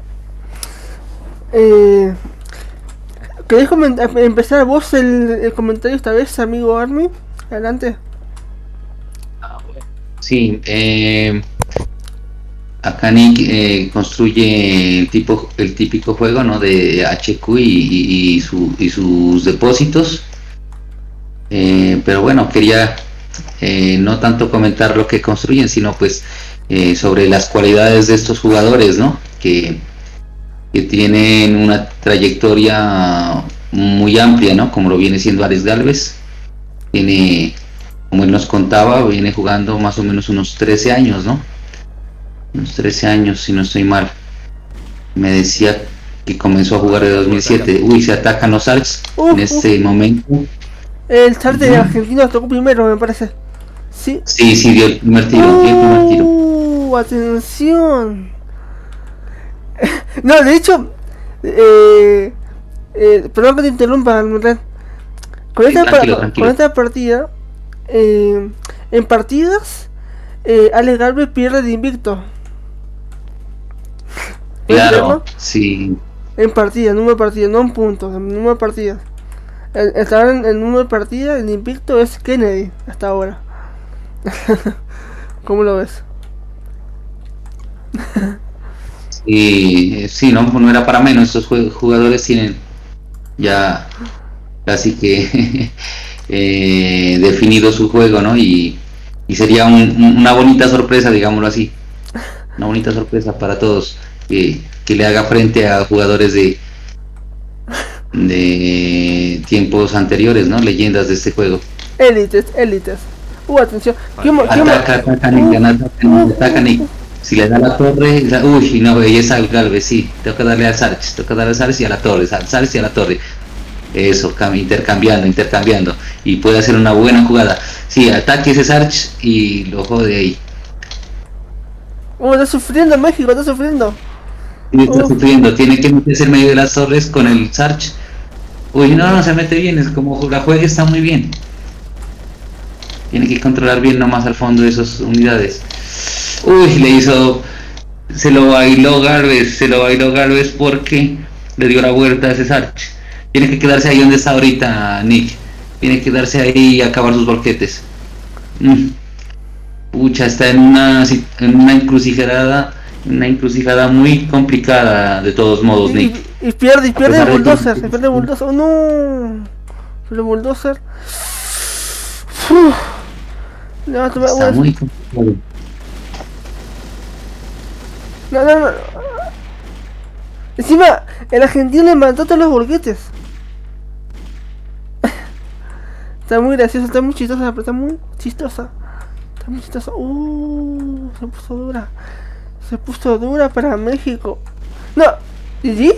Speaker 1: eh, ¿Querés empezar vos el, el comentario esta vez, amigo Army? Adelante.
Speaker 2: Sí, eh, acá Nick eh, construye el tipo, el típico juego, ¿no? De H Q y, y, y, su, y sus depósitos. Eh, pero bueno, quería eh, no tanto comentar lo que construyen, sino pues eh, sobre las cualidades de estos jugadores, ¿no? Que, que tienen una trayectoria muy amplia, ¿no? Como lo viene siendo Alex Galvez. Tiene, como él nos contaba, viene jugando más o menos unos trece años, ¿no? Unos trece años, si no estoy mal. Me decía que comenzó a jugar de dos mil siete. Uy, se atacan los Arcs
Speaker 1: uh,
Speaker 2: en este
Speaker 1: uh.
Speaker 2: momento.
Speaker 1: El chart de Argentina tocó primero, me parece. Sí.
Speaker 2: Sí, sí, dio el primer tiro, dio el primer tiro.
Speaker 1: Uh, atención. No, de hecho, eh, eh, perdón que te interrumpa, Red. Con,
Speaker 2: Sí,
Speaker 1: esta
Speaker 2: tranquilo,
Speaker 1: pa-
Speaker 2: tranquilo.
Speaker 1: con esta partida, eh, en partidas, eh, Alex Galvez pierde de invicto. ¿Puedes
Speaker 2: Claro,
Speaker 1: creerlo?
Speaker 2: sí.
Speaker 1: En partidas, número de partidas, no en puntos, en número de partidas. El, el, en el número de partidas, el invicto es Kennedy hasta ahora. ¿Cómo lo ves?
Speaker 2: Y sí, no, no era para menos. Estos jue- jugadores tienen ya casi que eh, definido su juego, ¿no? Y, y sería un- un- una bonita sorpresa, digámoslo así. Una bonita sorpresa para todos que, que le haga frente a jugadores de, de tiempos anteriores, ¿no? Leyendas de este juego.
Speaker 1: Élites, élites. Uh, atención. ¿Qué mo- qué mo-
Speaker 2: Ataca, atacan, y atacan, atacan y si le da la torre, la- uy, no, y es al Galvez, sí, tengo que darle al Sarch, tengo que darle al Sarch y a la torre, al Sarch y a la torre. Eso, cam- intercambiando, intercambiando. Y puede hacer una buena jugada. Sí, ataque ese Sarch y lo jode ahí.
Speaker 1: Uh, está sufriendo México, está sufriendo.
Speaker 2: Y está
Speaker 1: Oh.
Speaker 2: sufriendo, tiene que meterse en medio de las torres con el Sarch. Uy, no, no se mete bien, es como la juega está muy bien. Tiene que controlar bien nomás al fondo de esas unidades. Uy, le hizo... Se lo bailó Galvez, se lo bailó Galvez porque le dio la vuelta a ese Sarch. Tiene que quedarse ahí donde está ahorita Nick. Tiene que quedarse ahí y acabar sus volquetes. Mm. Pucha, está en una, si- en una encrucijada, una encrucijada muy complicada de todos modos,
Speaker 1: Y,
Speaker 2: Nick.
Speaker 1: y, y pierde, y pierde
Speaker 2: pesar
Speaker 1: el
Speaker 2: de que-
Speaker 1: bulldozer, se pierde el bulldozer. Oh, no. El bulldozer. Uf. Le va a tomar-
Speaker 2: Está muy complicado.
Speaker 1: No, no, no. Encima, el argentino le mató todos los bolquetes. Está muy graciosa, está muy chistosa, pero está muy chistosa. Está muy chistosa. Uh, se puso dura. Se puso dura para México. No, ¿G G?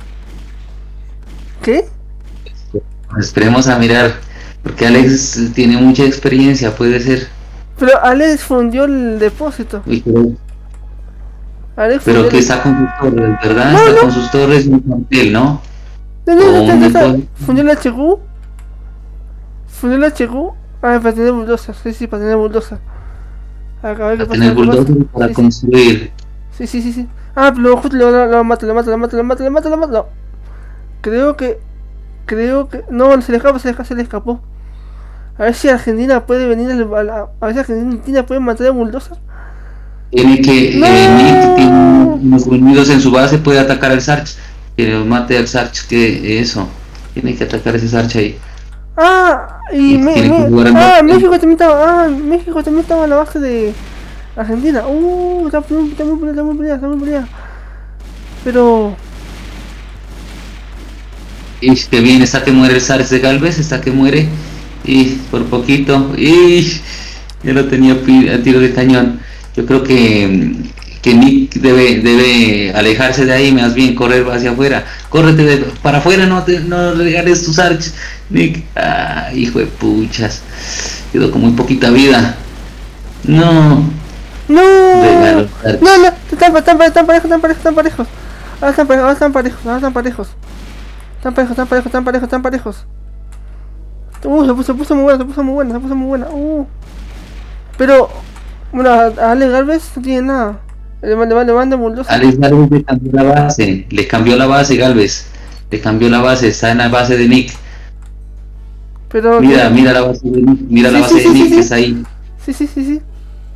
Speaker 1: ¿Qué?
Speaker 2: Esperemos a mirar, porque Alex tiene mucha experiencia, puede ser.
Speaker 1: Pero Alex fundió el depósito.
Speaker 2: Uy, pero,
Speaker 1: Alex
Speaker 2: pero
Speaker 1: fundió
Speaker 2: que
Speaker 1: el-
Speaker 2: está con sus torres, ¿verdad?
Speaker 1: No,
Speaker 2: está
Speaker 1: no.
Speaker 2: con sus torres y un cuartel, ¿no?
Speaker 1: No, no, no,
Speaker 2: o
Speaker 1: está,
Speaker 2: un
Speaker 1: está, está.
Speaker 2: depósito.
Speaker 1: Fundió el H Q. Fundió el H Q. Ah, para tener bulldozer. Sí, sí, para tener bulldozer. Acá, a ver qué
Speaker 2: Para
Speaker 1: pasa,
Speaker 2: tener
Speaker 1: qué pasa.
Speaker 2: bulldozer para
Speaker 1: Sí, sí.
Speaker 2: construir.
Speaker 1: Sí, sí, sí, sí. Ah, pero justo lo, lo, lo mato, lo mato, lo mato, lo mato, lo mato, lo mato. No. Creo que. Creo que. No, se le escapa, se le escapa, se le escapó. A ver si Argentina puede venir al- a, la- a ver si Argentina puede matar a bulldozer.
Speaker 2: Tiene que,
Speaker 1: No.
Speaker 2: eh, Nick tiene unos unidos en su base, puede atacar al Sarch. Que lo mate al Sarch, que eso. Tiene que atacar ese Sarch ahí.
Speaker 1: Ah, y
Speaker 2: Y
Speaker 1: me,
Speaker 2: tiene que
Speaker 1: me-
Speaker 2: jugar en
Speaker 1: ah,
Speaker 2: base.
Speaker 1: México también estaba, ah, México también estaba en la base de Argentina. Uh, está, muy- está muy peleada, está muy peleada, está muy peleada. Pero,
Speaker 2: Y que bien, está que muere el Sarch de Galvez, está que muere. Y por poquito. Y ya lo tenía pi- a tiro de cañón. Yo creo que, que Nick debe, debe alejarse de ahí, más bien correr hacia afuera. Córrete de- para afuera, no te no regales tus Sarch, Nick. Ah, hijo de puchas. Quedó con muy poquita vida. No.
Speaker 1: no,
Speaker 2: Regalo, Sarch.
Speaker 1: no, no, están, están, están parejos, están parejos, están parejos. Ahora están parejos, ahora están parejos, ahora están parejos. Están parejos, están parejos, están parejos, están parejos. Uh, se puso, se puso muy buena, se puso muy buena, se puso muy buena. Uh. Pero, bueno, a a Ale Galvez no tiene nada. Le, le, le manda bulldozer.
Speaker 2: Alex Galvez le cambió la base. Le cambió la base, Galvez. Le cambió la base. Está en la base de Nick.
Speaker 1: Pero,
Speaker 2: Mira, mira la base de Nick. Mira la
Speaker 1: Sí,
Speaker 2: base
Speaker 1: sí,
Speaker 2: de
Speaker 1: sí,
Speaker 2: Nick
Speaker 1: sí,
Speaker 2: que
Speaker 1: sí.
Speaker 2: está ahí.
Speaker 1: Sí, sí, sí, sí.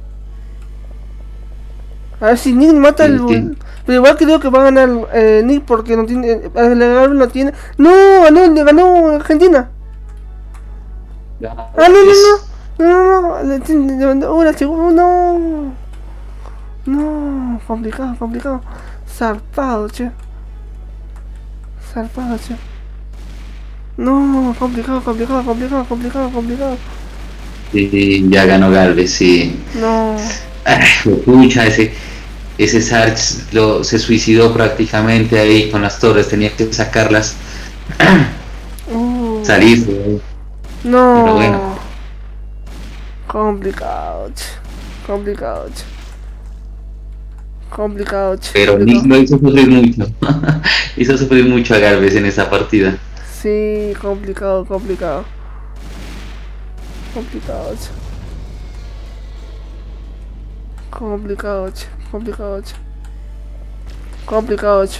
Speaker 1: A ver si Nick mata el...
Speaker 2: Sí, sí.
Speaker 1: Pero igual creo que va a ganar eh, Nick porque no tiene... Eh, el Galvez no tiene... ¡No! Ganó, le ganó Argentina. ¡Ah, no, no, no! No, no, no. Le tiene- le mandó- ¡Oh, la segunda! ¡No! No, complicado, complicado. Zarpado, che. Zarpado, che. No, complicado, complicado, complicado, complicado, complicado.
Speaker 2: Sí, ya ganó Galvez, sí.
Speaker 1: No.
Speaker 2: Ay, pucha, ese, ese Sarch lo, se suicidó prácticamente ahí con las torres. Tenía que sacarlas.
Speaker 1: Uh.
Speaker 2: Salir. eh.
Speaker 1: No.
Speaker 2: Pero bueno.
Speaker 1: Complicado, che. Complicado, che. Complicado, che.
Speaker 2: Pero Nick
Speaker 1: Complicado.
Speaker 2: lo hizo sufrir mucho. Hizo sufrir mucho a Galvez en esa partida.
Speaker 1: Sí, complicado, complicado. Complicado, che. Complicado, che. Complicado, che. Complicado, che.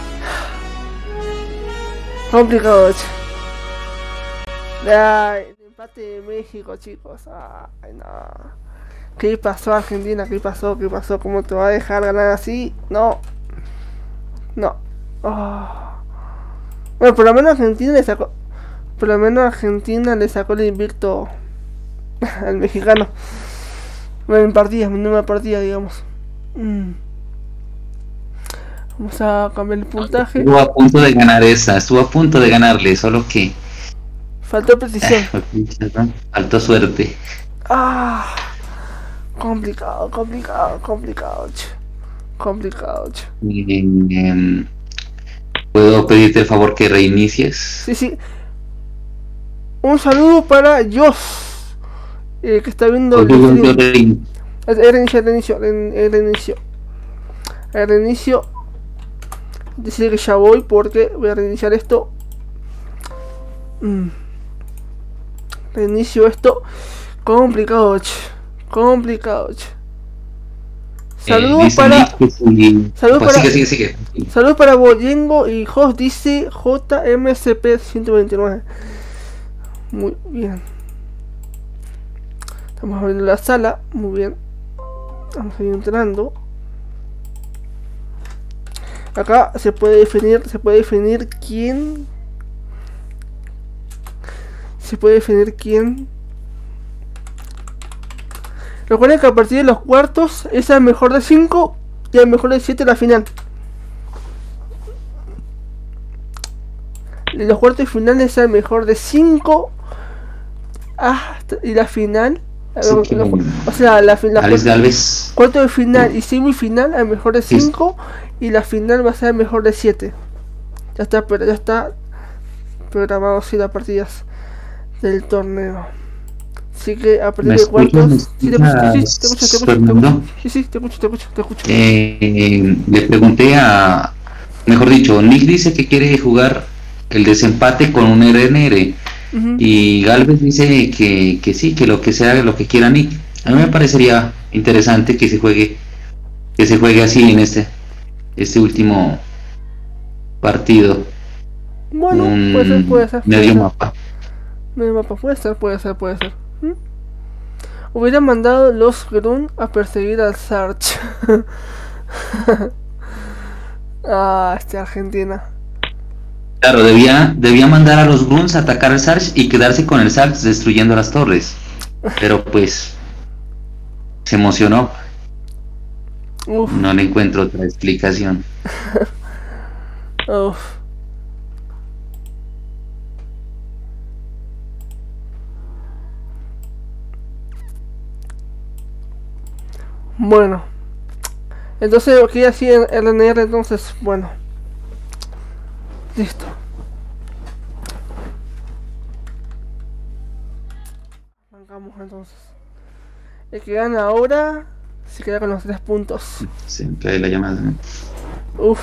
Speaker 1: Complicado, che. Ay, empate de México, chicos. Ay, no. ¿Qué pasó, Argentina? ¿Qué pasó? ¿Qué pasó? ¿Cómo te va a dejar ganar así? No. No. Oh. Bueno, por lo menos Argentina le sacó. Por lo menos Argentina le sacó el invicto al mexicano. Bueno, en partidas, en una partida, digamos. Mm. Vamos a cambiar el puntaje.
Speaker 2: Estuvo a punto de ganar esa, estuvo a punto de ganarle, solo que
Speaker 1: faltó precisión.
Speaker 2: Faltó suerte.
Speaker 1: Ah, complicado, complicado, complicado, che. Complicado, che.
Speaker 2: Eh, eh, ¿Puedo pedirte el favor que reinicies?
Speaker 1: Sí, sí. Un saludo para Joss, eh, que está viendo el stream. El reinicio, el reinicio, el reinicio. El reinicio. Dice que ya voy porque voy a reiniciar esto. Mm. Reinicio esto. Complicado, che. Complicado, che. Saludos eh, para.
Speaker 2: Sí.
Speaker 1: Saludos
Speaker 2: pues
Speaker 1: para.
Speaker 2: Sigue, sigue, sigue.
Speaker 1: Saludos para Boyengo y Host dice J M C P ciento veintinueve. Muy bien. Estamos abriendo la sala. Muy bien. Vamos a ir entrando. Acá se puede definir, se puede definir quién. Se puede definir quién. Recuerden que a partir de los cuartos es el mejor de cinco y el mejor de siete la final. En los cuartos y finales es el mejor de cinco hasta, y la final. Sí, que, no, o sea, la final. Cuarto de final y semifinal el mejor de cinco. Sí. Y la final va a ser el mejor de siete. Ya está, pero ya está programado así las partidas del torneo. Así que a partir de cuartos. Sí, te escucho, sí, te escucho, te escucho, te escucho. Sí, sí, te escucho, te escucho, te escucho.
Speaker 2: Eh, le pregunté a. Mejor dicho, Nick dice que quiere jugar el desempate con un R N R. Uh-huh. Y Galvez dice que, que sí, que lo que sea, lo que quiera Nick. A mí me parecería interesante que se juegue, que se juegue así en este. Este último partido.
Speaker 1: Bueno, un puede ser, puede ser.
Speaker 2: Medio puede mapa.
Speaker 1: Ser. Medio mapa, puede ser, puede ser, puede ser. ¿Mm? Hubieran mandado los Grun a perseguir al Sarge. Ah, este Argentina.
Speaker 2: Claro, debía, debía mandar a los Gruns a atacar al Sarge y quedarse con el Sarge destruyendo las torres. Pero pues se emocionó. Uf. No le encuentro otra explicación.
Speaker 1: Uf. Bueno. Entonces, ok, así en R N R, entonces, bueno. Listo. Arrancamos entonces. El que gana ahora se queda con los tres puntos.
Speaker 2: Siempre hay la llamada.
Speaker 1: Uff.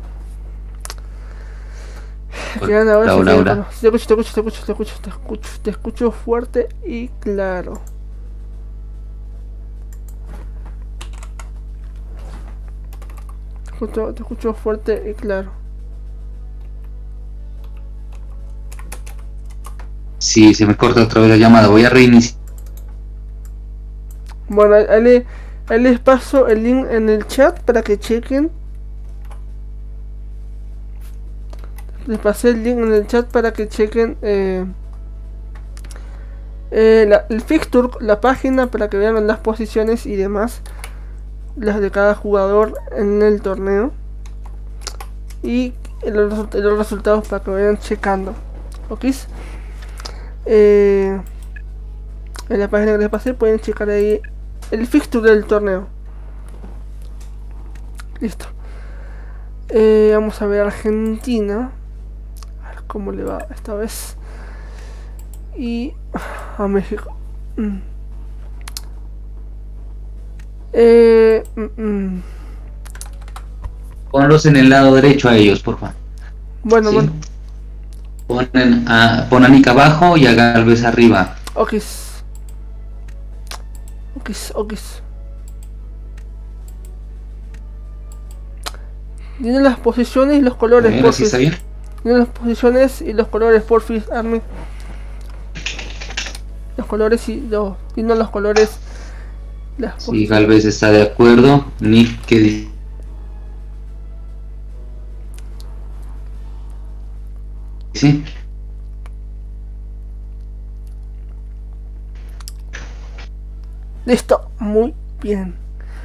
Speaker 1: El que gana ahora se queda con los... Te escucho, te escucho, te escucho, te escucho, te escucho, te escucho fuerte y claro. Te escucho, te escucho fuerte y claro.
Speaker 2: Sí, se me corta otra vez la llamada, voy a reiniciar.
Speaker 1: Bueno, ahí, le, ahí les paso el link en el chat para que chequen. Les pasé el link en el chat para que chequen eh, eh, la, el fixture, la página, para que vean las posiciones y demás, las de cada jugador en el torneo. Y los, los resultados para que vayan checando. ¿Ok? Eh, en la página que les pasé pueden checar ahí el fixture del torneo. Listo. Eh, vamos a ver Argentina. A ver cómo le va esta vez. Y a México. Mm. Eh, mm, mm.
Speaker 2: Ponlos en el lado derecho a ellos, por favor.
Speaker 1: Bueno,
Speaker 2: ¿sí?
Speaker 1: Bueno.
Speaker 2: Ponen a, pon a Nick abajo y a Galvez arriba.
Speaker 1: Ok. Ok, ok. Tienen las posiciones y los colores,
Speaker 2: por favor.
Speaker 1: Tienen las posiciones y los colores, porfis, Armin. los colores y los y no los colores. Las
Speaker 2: Sí, Galvez está de acuerdo. Nick, ¿qué dice? Sí.
Speaker 1: Listo, muy bien.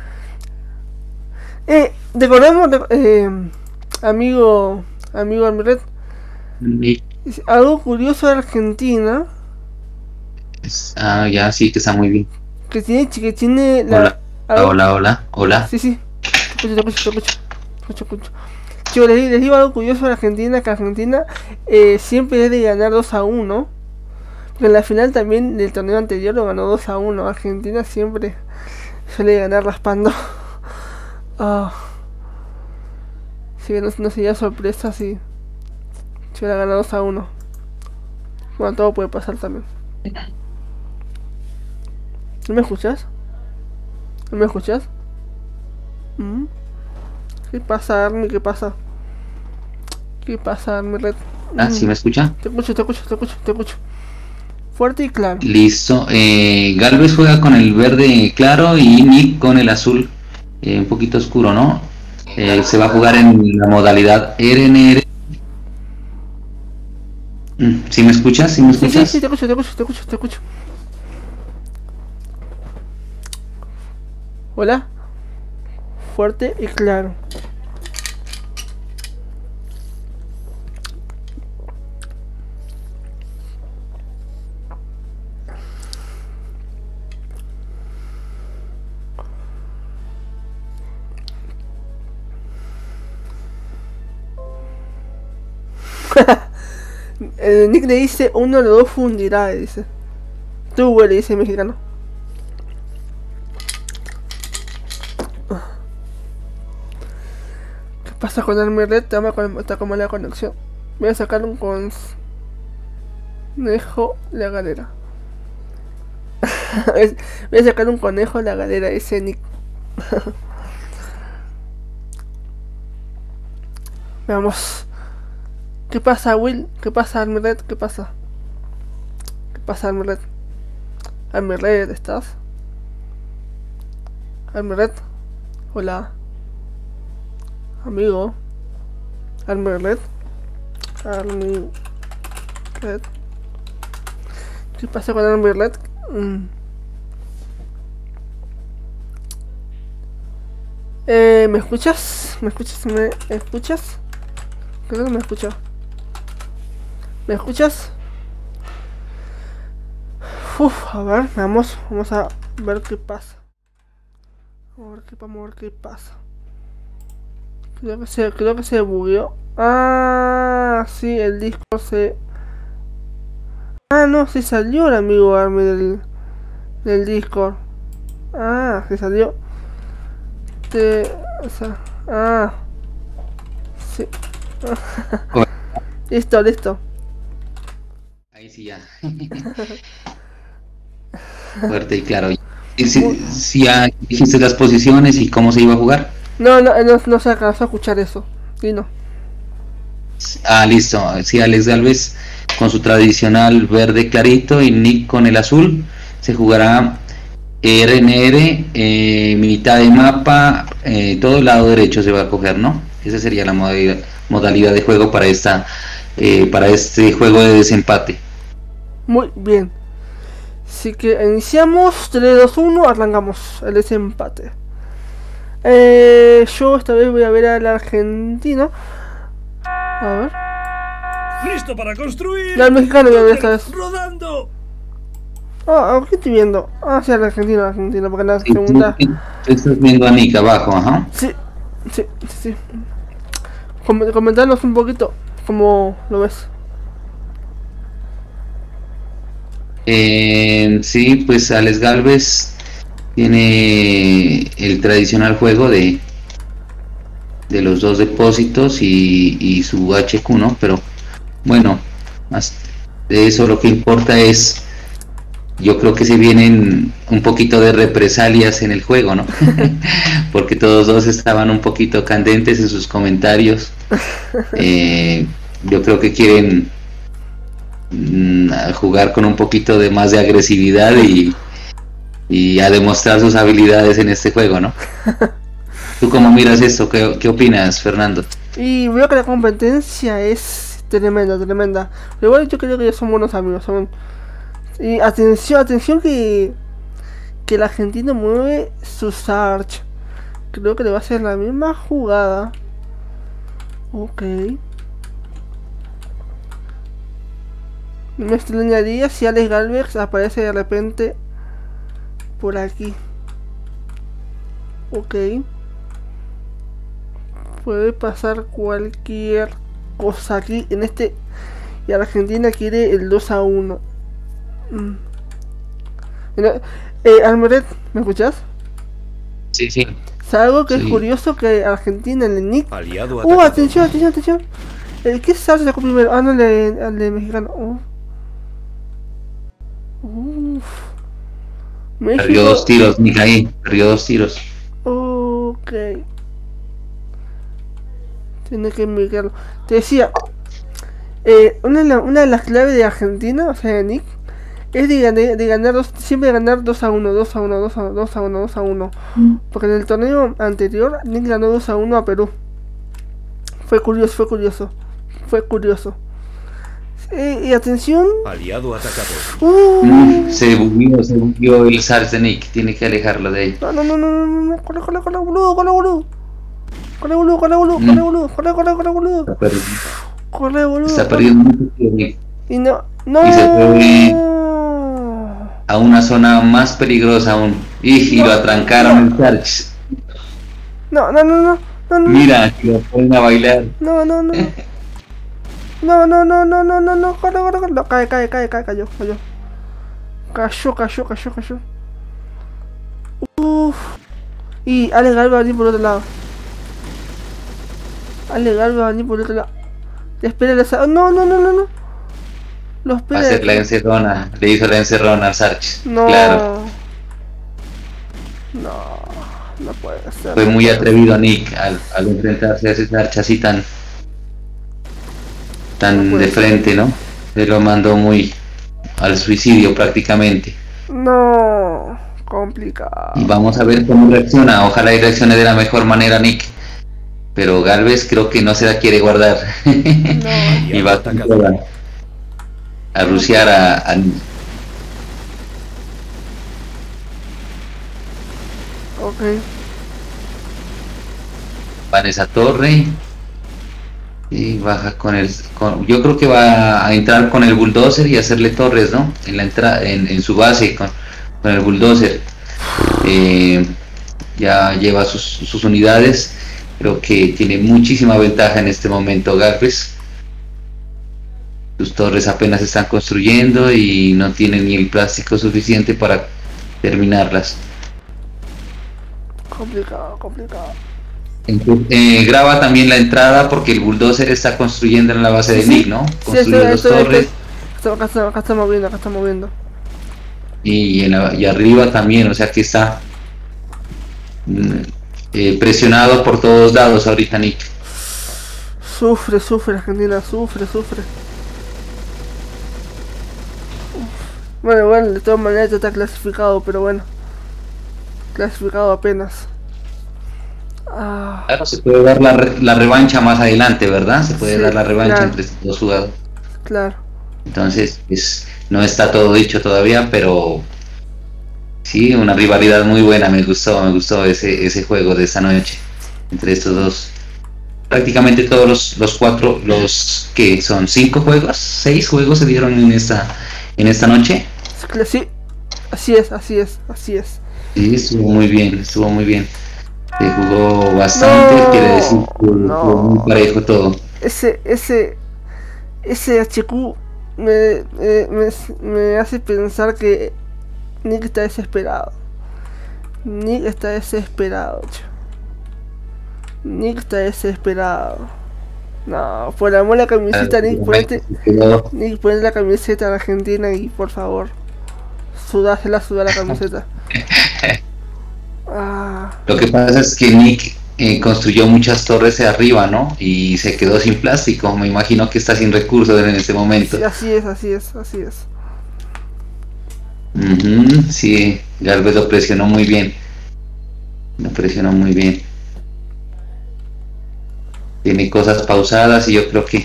Speaker 1: Eh, recordemos, eh, amigo, amigo Almiret,
Speaker 2: Nick.
Speaker 1: algo curioso de Argentina,
Speaker 2: Ah, ya, sí, que está muy bien.
Speaker 1: que tiene, que tiene la...
Speaker 2: Hola,
Speaker 1: algo-
Speaker 2: hola, hola, hola.
Speaker 1: Sí, sí, te escucho, te escucho, te escucho, te escucho, te escucho. Yo les, les digo algo curioso de Argentina, que Argentina eh, siempre es de ganar dos a uno. Porque en la final también del torneo anterior lo ganó dos a uno. Argentina siempre suele ganar raspando. Ah. Si bien no, no sería sorpresa si si hubiera ganado dos a uno. Bueno, todo puede pasar también. ¿No me escuchas? ¿No me escuchas? ¿Mm? ¿Qué pasa, Army? ¿Qué pasa? ¿Qué pasa, Army Red?
Speaker 2: Ah, ¿sí me escucha?
Speaker 1: Te escucho, te escucho, te escucho, te escucho. Fuerte y claro.
Speaker 2: Listo. Eh, Galvez juega con el verde claro y Nick con el azul eh, un poquito oscuro, ¿no? Eh, se va a jugar en la modalidad R N R. Mm, ¿Sí me escuchas? ¿Sí me
Speaker 1: Sí, sí,
Speaker 2: escuchas?
Speaker 1: sí, te escucho, te escucho, te escucho, te escucho. Hola. Fuerte y claro. El Nick le dice uno de los dos fundirá, dice. Tú, güey, le dice el mexicano. ¿Qué pasa con el Red? Está como la conexión. Voy a sacar un conejo de la galera. Voy a sacar un conejo de la galera, ese Nick. Veamos. ¿Qué pasa, Will? ¿Qué pasa, Armiret? ¿Qué pasa? ¿Qué pasa, Armiret? Armiret, ¿estás? Armiret. Hola. Amigo. Armiret. Armiret. ¿Qué pasa con Armiret? Mm. Eh, ¿me escuchas? ¿Me escuchas? ¿Me escuchas? Creo que me escuchas. ¿Me escuchas? Uf, a ver, vamos, vamos a ver qué pasa. Vamos a ver qué, vamos a ver qué pasa. Creo que se, creo que se bugueó. Ah, sí, el disco se... Ah, no, se salió el amigo Army del, del Discord. Ah, se salió. Te, o sea, ah, sí. Listo, listo.
Speaker 2: Ahí sí ya. Fuerte y claro. ¿Y si, si ya dijiste las posiciones y cómo se iba a jugar?
Speaker 1: No, no, no, no se alcanzó a escuchar eso. Sí, no.
Speaker 2: Ah, listo. Sí, Alex Galvez con su tradicional verde clarito y Nick con el azul. Se jugará R N R, eh, mitad de mapa, eh, todo el lado derecho se va a coger, ¿no? Esa sería la modalidad, modalidad de juego para esta eh, para este juego de desempate.
Speaker 1: Muy bien. Así que iniciamos. tres, dos, uno, arrancamos el desempate. Eh, yo esta vez voy a ver al argentino. A ver.
Speaker 3: ¡Listo para construir!
Speaker 1: No, al mexicano voy a ver esta vez.
Speaker 3: ¡Rodando!
Speaker 1: Ah, ¿qué estoy viendo? Ah, sí, al argentino, al argentino, porque la
Speaker 2: Sí,
Speaker 1: segunda...
Speaker 2: tú, tú estás viendo a Nick abajo, ajá.
Speaker 1: Sí, sí, sí, sí. Com- Comentarnos un poquito cómo lo ves.
Speaker 2: Eh, sí, pues Alex Galvez tiene el tradicional juego de de los dos depósitos y, y su H Q, ¿no? Pero bueno, más de eso lo que importa es, yo creo que se vienen un poquito de represalias en el juego, ¿no? Porque todos dos estaban un poquito candentes en sus comentarios. Eh, yo creo que quieren mm, a jugar con un poquito de más de agresividad y, y a demostrar sus habilidades en este juego, ¿no? ¿Tú cómo miras esto? ¿Qué, qué opinas, Fernando?
Speaker 1: Y veo que la competencia es tremenda, tremenda. Pero igual yo creo que ellos son buenos amigos. Son... Y atención, atención que... Que el argentino mueve su Sarch. Creo que le va a hacer la misma jugada. Ok. No me extrañaría si Alex Galvez aparece de repente por aquí. Ok. Puede pasar cualquier cosa aquí en este. Y Argentina quiere el dos a uno. Mm. Eh, Almeret, ¿me escuchas?
Speaker 2: Sí, sí.
Speaker 1: Es algo que
Speaker 2: Sí.
Speaker 1: es curioso que Argentina en el Nick.
Speaker 3: Aliado
Speaker 1: Uh,
Speaker 3: atacado.
Speaker 1: atención, atención, atención. ¿El qué se sacó primero? Ah, no, el de, el de mexicano. Uh. Uf.
Speaker 2: Perdió
Speaker 1: México.
Speaker 2: dos tiros, Nick ahí. Perdió dos tiros.
Speaker 1: Ok. Tiene que mirarlo. Te decía, eh, una, de la- una de las claves de Argentina, o sea, de Nick, es de ganar, de ganar dos, siempre ganar dos a uno, dos a uno, dos a uno, dos a uno, dos a uno. Porque en el torneo anterior, Nick ganó dos a uno a Perú. Fue curioso, fue curioso. Fue curioso. Eh, y atención.
Speaker 3: Aliado atacado.
Speaker 1: Uh,
Speaker 2: Mm, se bugueó, se bugueó el Sarch de Nick. Tiene que alejarlo de ahí.
Speaker 1: No, no, no, no, no, no, no, corre, corre, corre, boludo, corre, boludo. Corre, boludo, corre, boludo, corre, boludo, corre, corre, corre, boludo.
Speaker 2: Está perdiendo,
Speaker 1: Corre, boludo.
Speaker 2: está
Speaker 1: corre.
Speaker 2: perdiendo mucho tiros, Nick.
Speaker 1: Y no, no.
Speaker 2: Y se fue a una zona más peligrosa aún. Y, y lo atrancaron el Sarch.
Speaker 1: No, no, no, no, no, no,
Speaker 2: Mira, que lo ponen a bailar.
Speaker 1: no, no, no. No, no, no, no, no, no, no, corre, corre, corre. No, cae, cae, cae, cae, cayó, cayó. Cayó, cayó, cayó, cayó. Uff. Y Ale Gal va a venir por otro lado. Ale Gal va a venir por otro lado. Le espera la sa- No, no, no, no, no. Lo
Speaker 2: Va a
Speaker 1: espera.
Speaker 2: hacer la encerrona. Le hizo la encerrona al Sarch.
Speaker 1: No.
Speaker 2: Claro.
Speaker 1: No, no puede ser.
Speaker 2: Fue muy atrevido Nick al, al enfrentarse a ese Sarch así tan. tan
Speaker 1: No puede
Speaker 2: de
Speaker 1: ser.
Speaker 2: frente, ¿no? Se lo mandó muy al suicidio prácticamente.
Speaker 1: No, complicado.
Speaker 2: Y vamos a ver cómo reacciona. Ojalá y reaccione de la mejor manera Nick. Pero Galvez creo que no se la quiere guardar. Y va a,
Speaker 3: atacado.
Speaker 2: a rusear a, a Nick.
Speaker 1: Ok.
Speaker 2: Va en esa torre. Y baja con el. Con, yo creo que va a entrar con el bulldozer y hacerle torres, ¿no? En la entrada, en, en su base con, con el bulldozer. Eh, ya lleva sus, sus unidades. Creo que tiene muchísima ventaja en este momento Galvez. Sus torres apenas se están construyendo y no tiene ni el plástico suficiente para terminarlas.
Speaker 1: Complicado, complicado.
Speaker 2: Entonces, eh, graba también la entrada porque el bulldozer está construyendo en la base de Nick, ¿no?
Speaker 1: Sí,
Speaker 2: Construye
Speaker 1: estoy,
Speaker 2: dos
Speaker 1: estoy,
Speaker 2: torres.
Speaker 1: estoy. Acá está, acá está moviendo, acá está moviendo.
Speaker 2: Y, en la- y arriba también, o sea que está mm, eh, presionado por todos lados ahorita Nick.
Speaker 1: Sufre, sufre Argentina, sufre, sufre. Bueno, bueno, de todas maneras ya está clasificado, pero bueno. Clasificado apenas. Ah,
Speaker 2: Claro, se puede dar la, re- la revancha más adelante, ¿verdad? Se puede
Speaker 1: Sí,
Speaker 2: dar la revancha
Speaker 1: claro.
Speaker 2: entre estos dos jugadores.
Speaker 1: claro.
Speaker 2: Entonces, pues no está todo dicho todavía, pero sí, una rivalidad muy buena. Me gustó, me gustó ese, ese juego de esta noche entre estos dos. Prácticamente todos los, los cuatro, los que son cinco juegos, seis juegos se dieron en esta, en esta noche.
Speaker 1: Sí, así es, así es, así es.
Speaker 2: Sí, estuvo muy bien, estuvo muy bien. Se jugó bastante,
Speaker 1: No,
Speaker 2: quiere decir que
Speaker 1: no.
Speaker 2: estuvo muy parejo todo.
Speaker 1: Ese, ese, ese H Q me, me, me, me hace pensar que Nick está desesperado. Nick está desesperado, che. Nick está desesperado. No, por amor a la camiseta, Nick, ponete,
Speaker 2: Quedó-
Speaker 1: Nick, ponete la camiseta de Argentina y por favor, sudásela, sudá la camiseta. Ah,
Speaker 2: Lo que pasa es que Nick eh, construyó muchas torres de arriba, ¿no? Y se quedó sin plástico. Me imagino que está sin recursos en este momento.
Speaker 1: Sí, así es, así es, así es.
Speaker 2: Ujú, sí, Galvez lo presionó muy bien. Lo presionó muy bien. Tiene cosas pausadas y yo creo que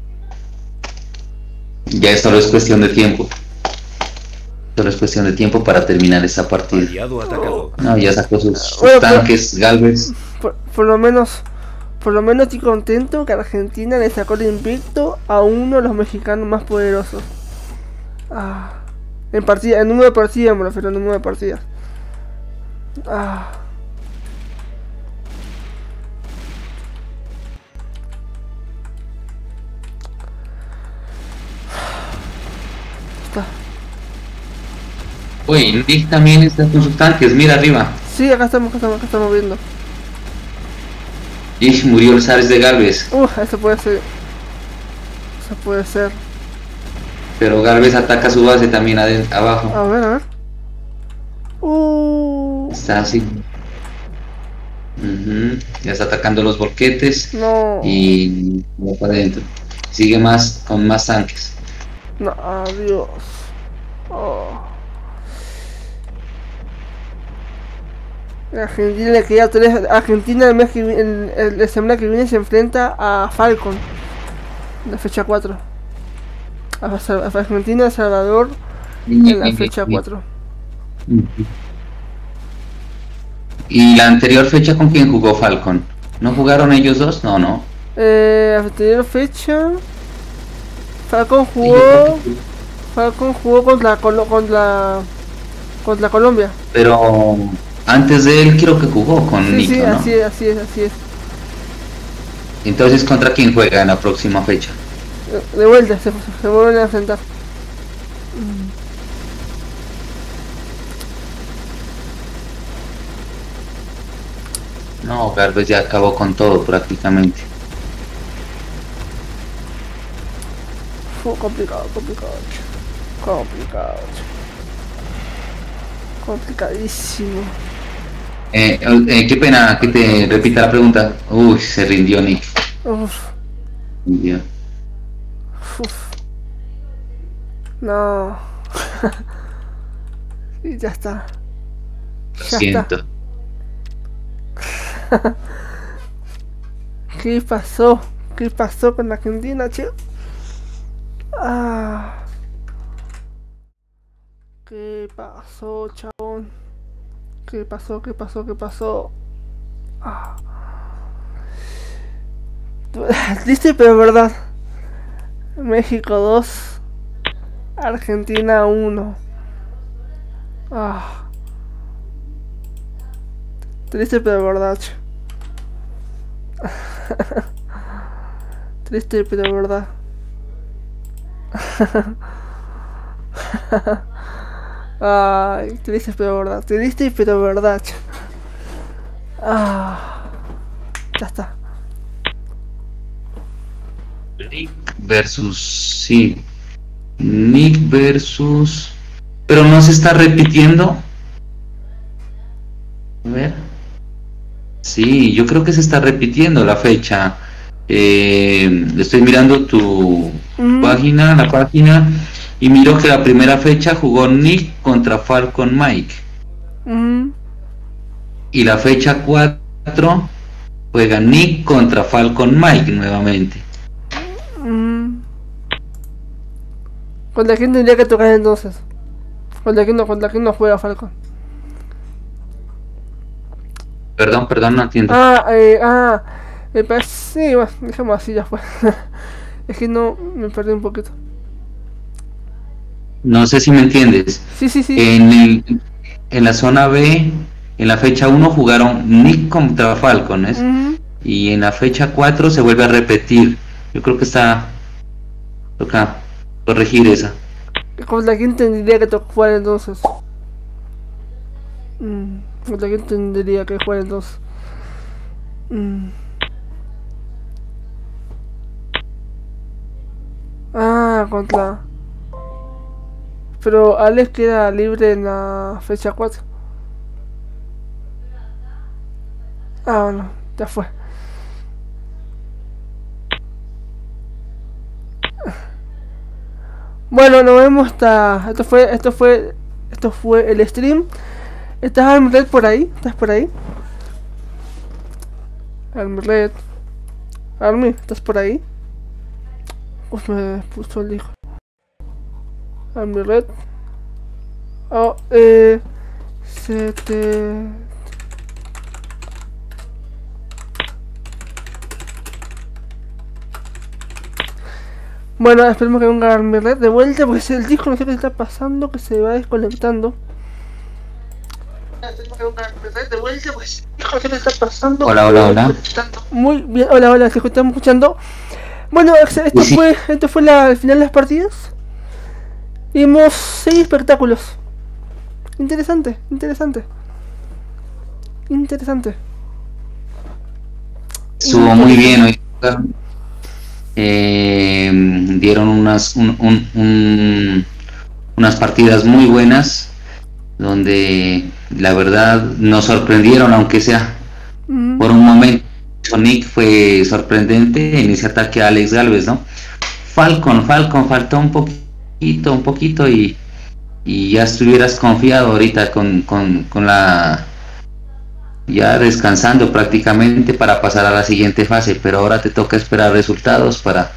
Speaker 2: ya esto no es cuestión de tiempo. Solo es cuestión de tiempo para terminar esta partida.
Speaker 3: Aliado atacado.
Speaker 2: No, ya sacó sus, sus
Speaker 1: Bueno, pero-
Speaker 2: tanques, Galvez.
Speaker 1: Por, por lo menos, por lo menos estoy contento que Argentina le sacó el invicto a uno de los mexicanos más poderosos. Ah, en partida, en número de partidas me refiero, en número de partidas. Ah. Está.
Speaker 2: Uy, Nick también está con sus tanques, mira arriba.
Speaker 1: Sí, acá estamos, acá estamos, acá estamos viendo.
Speaker 2: Y murió el Zares de Galvez.
Speaker 1: Uh, eso puede ser. Eso puede ser.
Speaker 2: Pero Galvez ataca su base también adentro, abajo.
Speaker 1: A ver, a ver. Uh,
Speaker 2: Está así. Ujú, ya está atacando los volquetes.
Speaker 1: no.
Speaker 2: Y va para adentro. Sigue más con más tanques.
Speaker 1: No, adiós. Oh. Argentina le queda tres. Argentina el mes que viene, el, el- la semana que viene se enfrenta a Falcon. La fecha cuatro. A, Sal- a Argentina, El Salvador en la fecha cuatro.
Speaker 2: ¿Y la anterior fecha con quién jugó Falcon? ¿No jugaron ellos dos? No, no.
Speaker 1: Eh, la anterior fecha. Falcon
Speaker 2: Sí, yo creo
Speaker 1: jugó.
Speaker 2: que sí.
Speaker 1: Falcon jugó contra, Colo- contra, contra Colombia.
Speaker 2: Pero antes de él creo que jugó con
Speaker 1: Sí,
Speaker 2: Nico,
Speaker 1: sí,
Speaker 2: ¿no?
Speaker 1: así es, así es, así es.
Speaker 2: Entonces, ¿contra quién juega en la próxima fecha?
Speaker 1: De vuelta, se, se vuelven a enfrentar.
Speaker 2: No, Galvez ya acabó con todo prácticamente.
Speaker 1: Fue complicado, complicado. Complicado. Complicadísimo.
Speaker 2: Eh, eh, qué pena que te repita la pregunta. Uy, se rindió Nick.
Speaker 1: Uf,
Speaker 2: Rindió.
Speaker 1: uf. No. Y ya está.
Speaker 2: Lo
Speaker 1: Ya
Speaker 2: siento.
Speaker 1: está. ¿Qué pasó? ¿Qué pasó con Argentina, che? Ah. ¿Qué pasó, chabón? ¿Qué pasó? ¿Qué pasó? ¿Qué pasó? Ah. Triste pero verdad. México dos, Argentina uno. Ah. Triste pero verdad. che. Triste pero verdad. Ay, triste pero verdad. Triste pero verdad. che. Ah. Ya está.
Speaker 2: Nick versus... Sí. Nick versus... Pero no se está repitiendo. A ver. Sí, yo creo que se está repitiendo la fecha. Eh, estoy mirando tu
Speaker 1: Mm.
Speaker 2: página, la página, y miro que la primera fecha jugó Nick contra Falcon Mike.
Speaker 1: Mm.
Speaker 2: Y la fecha cuatro juega Nick contra Falcon Mike nuevamente.
Speaker 1: Mm. ¿Contra quién tendría que tocar entonces? ¿Contra quién no, contra quién no juega Falcon?
Speaker 2: Perdón, perdón, no entiendo.
Speaker 1: Ah, eh, ah, me parece, sí, bueno, dejemos así ya fue. Es que no, me perdí un poquito.
Speaker 2: No sé si me entiendes.
Speaker 1: Sí, sí, sí.
Speaker 2: En, el, en la zona B, en la fecha uno jugaron Nick contra Falcon, ¿es?
Speaker 1: Ujú.
Speaker 2: Y en la fecha cuatro se vuelve a repetir. Yo creo que está... Toca corregir esa.
Speaker 1: ¿Contra quién tendría que to- jugar entonces? Mm, ¿Contra quién tendría que jugar entonces? Mm. Ah, contra... Pero Alex queda libre en la fecha cuatro. Ah, bueno, Ya fue. Bueno, nos vemos hasta... Esto fue... Esto fue... Esto fue el stream. ¿Estás Army Red por ahí? ¿Estás por ahí? Army Red. Army, ¿estás por ahí? Pues me puso el hijo. Army Red. Oh, eh... Se te... Bueno, esperemos que venga Army Red de vuelta, porque el disco no sé qué está pasando, que se va desconectando. Esperemos que venga Army Red de vuelta, pues el disco no sé qué está pasando.
Speaker 2: Hola, hola, hola.
Speaker 1: Muy bien, hola, hola, que estamos escuchando. Bueno, esto
Speaker 2: Sí.
Speaker 1: fue, esto fue la, el final de las partidas. Vimos seis espectáculos. Interesante, interesante. Interesante.
Speaker 2: Estuvo muy bien hoy. Eh, dieron unas un- un- un- unas partidas muy buenas donde la verdad nos sorprendieron, aunque sea
Speaker 1: Mm.
Speaker 2: por un momento. Sonic fue sorprendente en ese ataque a Alex Galvez, ¿no? Falcon, Falcon faltó un poquito, un poquito y, y ya estuvieras confiado ahorita con, con, con la ya descansando prácticamente para pasar a la siguiente fase, pero ahora te toca esperar resultados para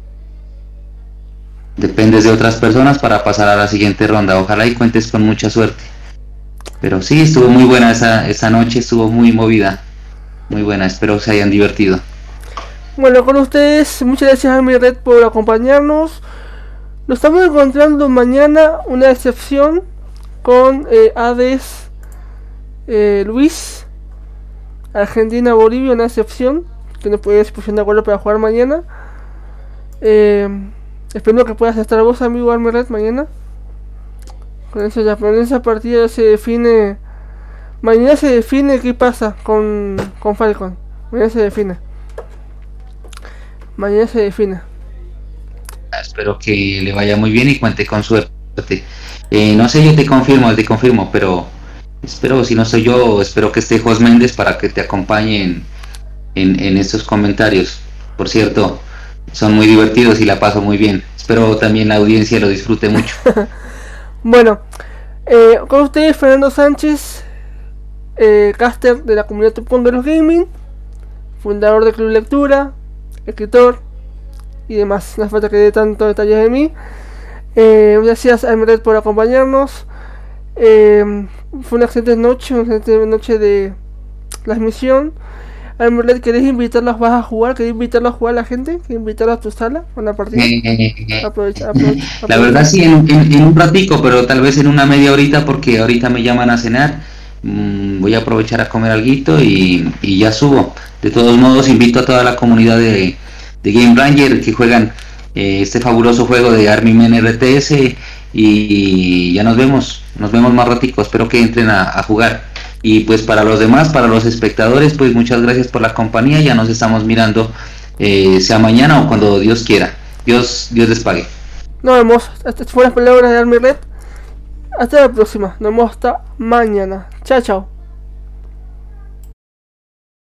Speaker 2: dependes de otras personas para pasar a la siguiente ronda. Ojalá y cuentes con mucha suerte. Pero sí, estuvo muy buena esa, esa noche, estuvo muy movida, muy buena, espero se hayan divertido.
Speaker 1: Bueno, con ustedes, muchas gracias Army Red por acompañarnos. Nos estamos encontrando mañana, una excepción, con eh, Hades, eh, Luis, Argentina, Bolivia, una excepción, que no puedes poner de acuerdo para jugar mañana. Eh, espero que puedas estar vos, amigo Army Red, mañana. Con eso ya, pero en esa partida ya se define. Mañana se define qué pasa con, con Falcon. Mañana se define. Mañana se define.
Speaker 2: Espero que le vaya muy bien y cuente con suerte. Eh, no sé, yo te confirmo, te confirmo, pero espero, si no soy yo, espero que esté Jos Méndez para que te acompañe en, en, en estos comentarios. Por cierto, son muy divertidos y la paso muy bien. Espero también la audiencia lo disfrute mucho.
Speaker 1: Bueno, eh, con ustedes Fernando Sánchez, eh, caster de la comunidad Top Con de los Gaming, fundador de Club Lectura, escritor y demás. No hace falta que dé tantos detalles de mí. Eh, gracias a Army Red por acompañarnos. Eh, fue una excelente noche, una excelente noche de transmisión. Army Red, ¿querés invitarlos? ¿Vas a jugar? ¿Querés invitarlos a jugar a la gente? ¿Querés invitarlos a tu sala? ¿A una partida? Aprovecha, aprovecha, aprovecha.
Speaker 2: La verdad sí, en, en, en un ratico, pero tal vez en una media horita, porque ahorita me llaman a cenar. Mm, voy a aprovechar a comer alguito y, y ya subo. De todos modos, invito a toda la comunidad de, de Game Ranger que juegan eh, este fabuloso juego de Army Men R T S y ya nos vemos, nos vemos más ratico. Espero que entren a, a jugar. Y pues para los demás, para los espectadores, pues muchas gracias por la compañía. Ya nos estamos mirando, eh, sea mañana o cuando Dios quiera. Dios, Dios les pague.
Speaker 1: Nos vemos. Estas fueron las palabras de Army Red. Hasta la próxima. Nos vemos hasta mañana. Chao, chao.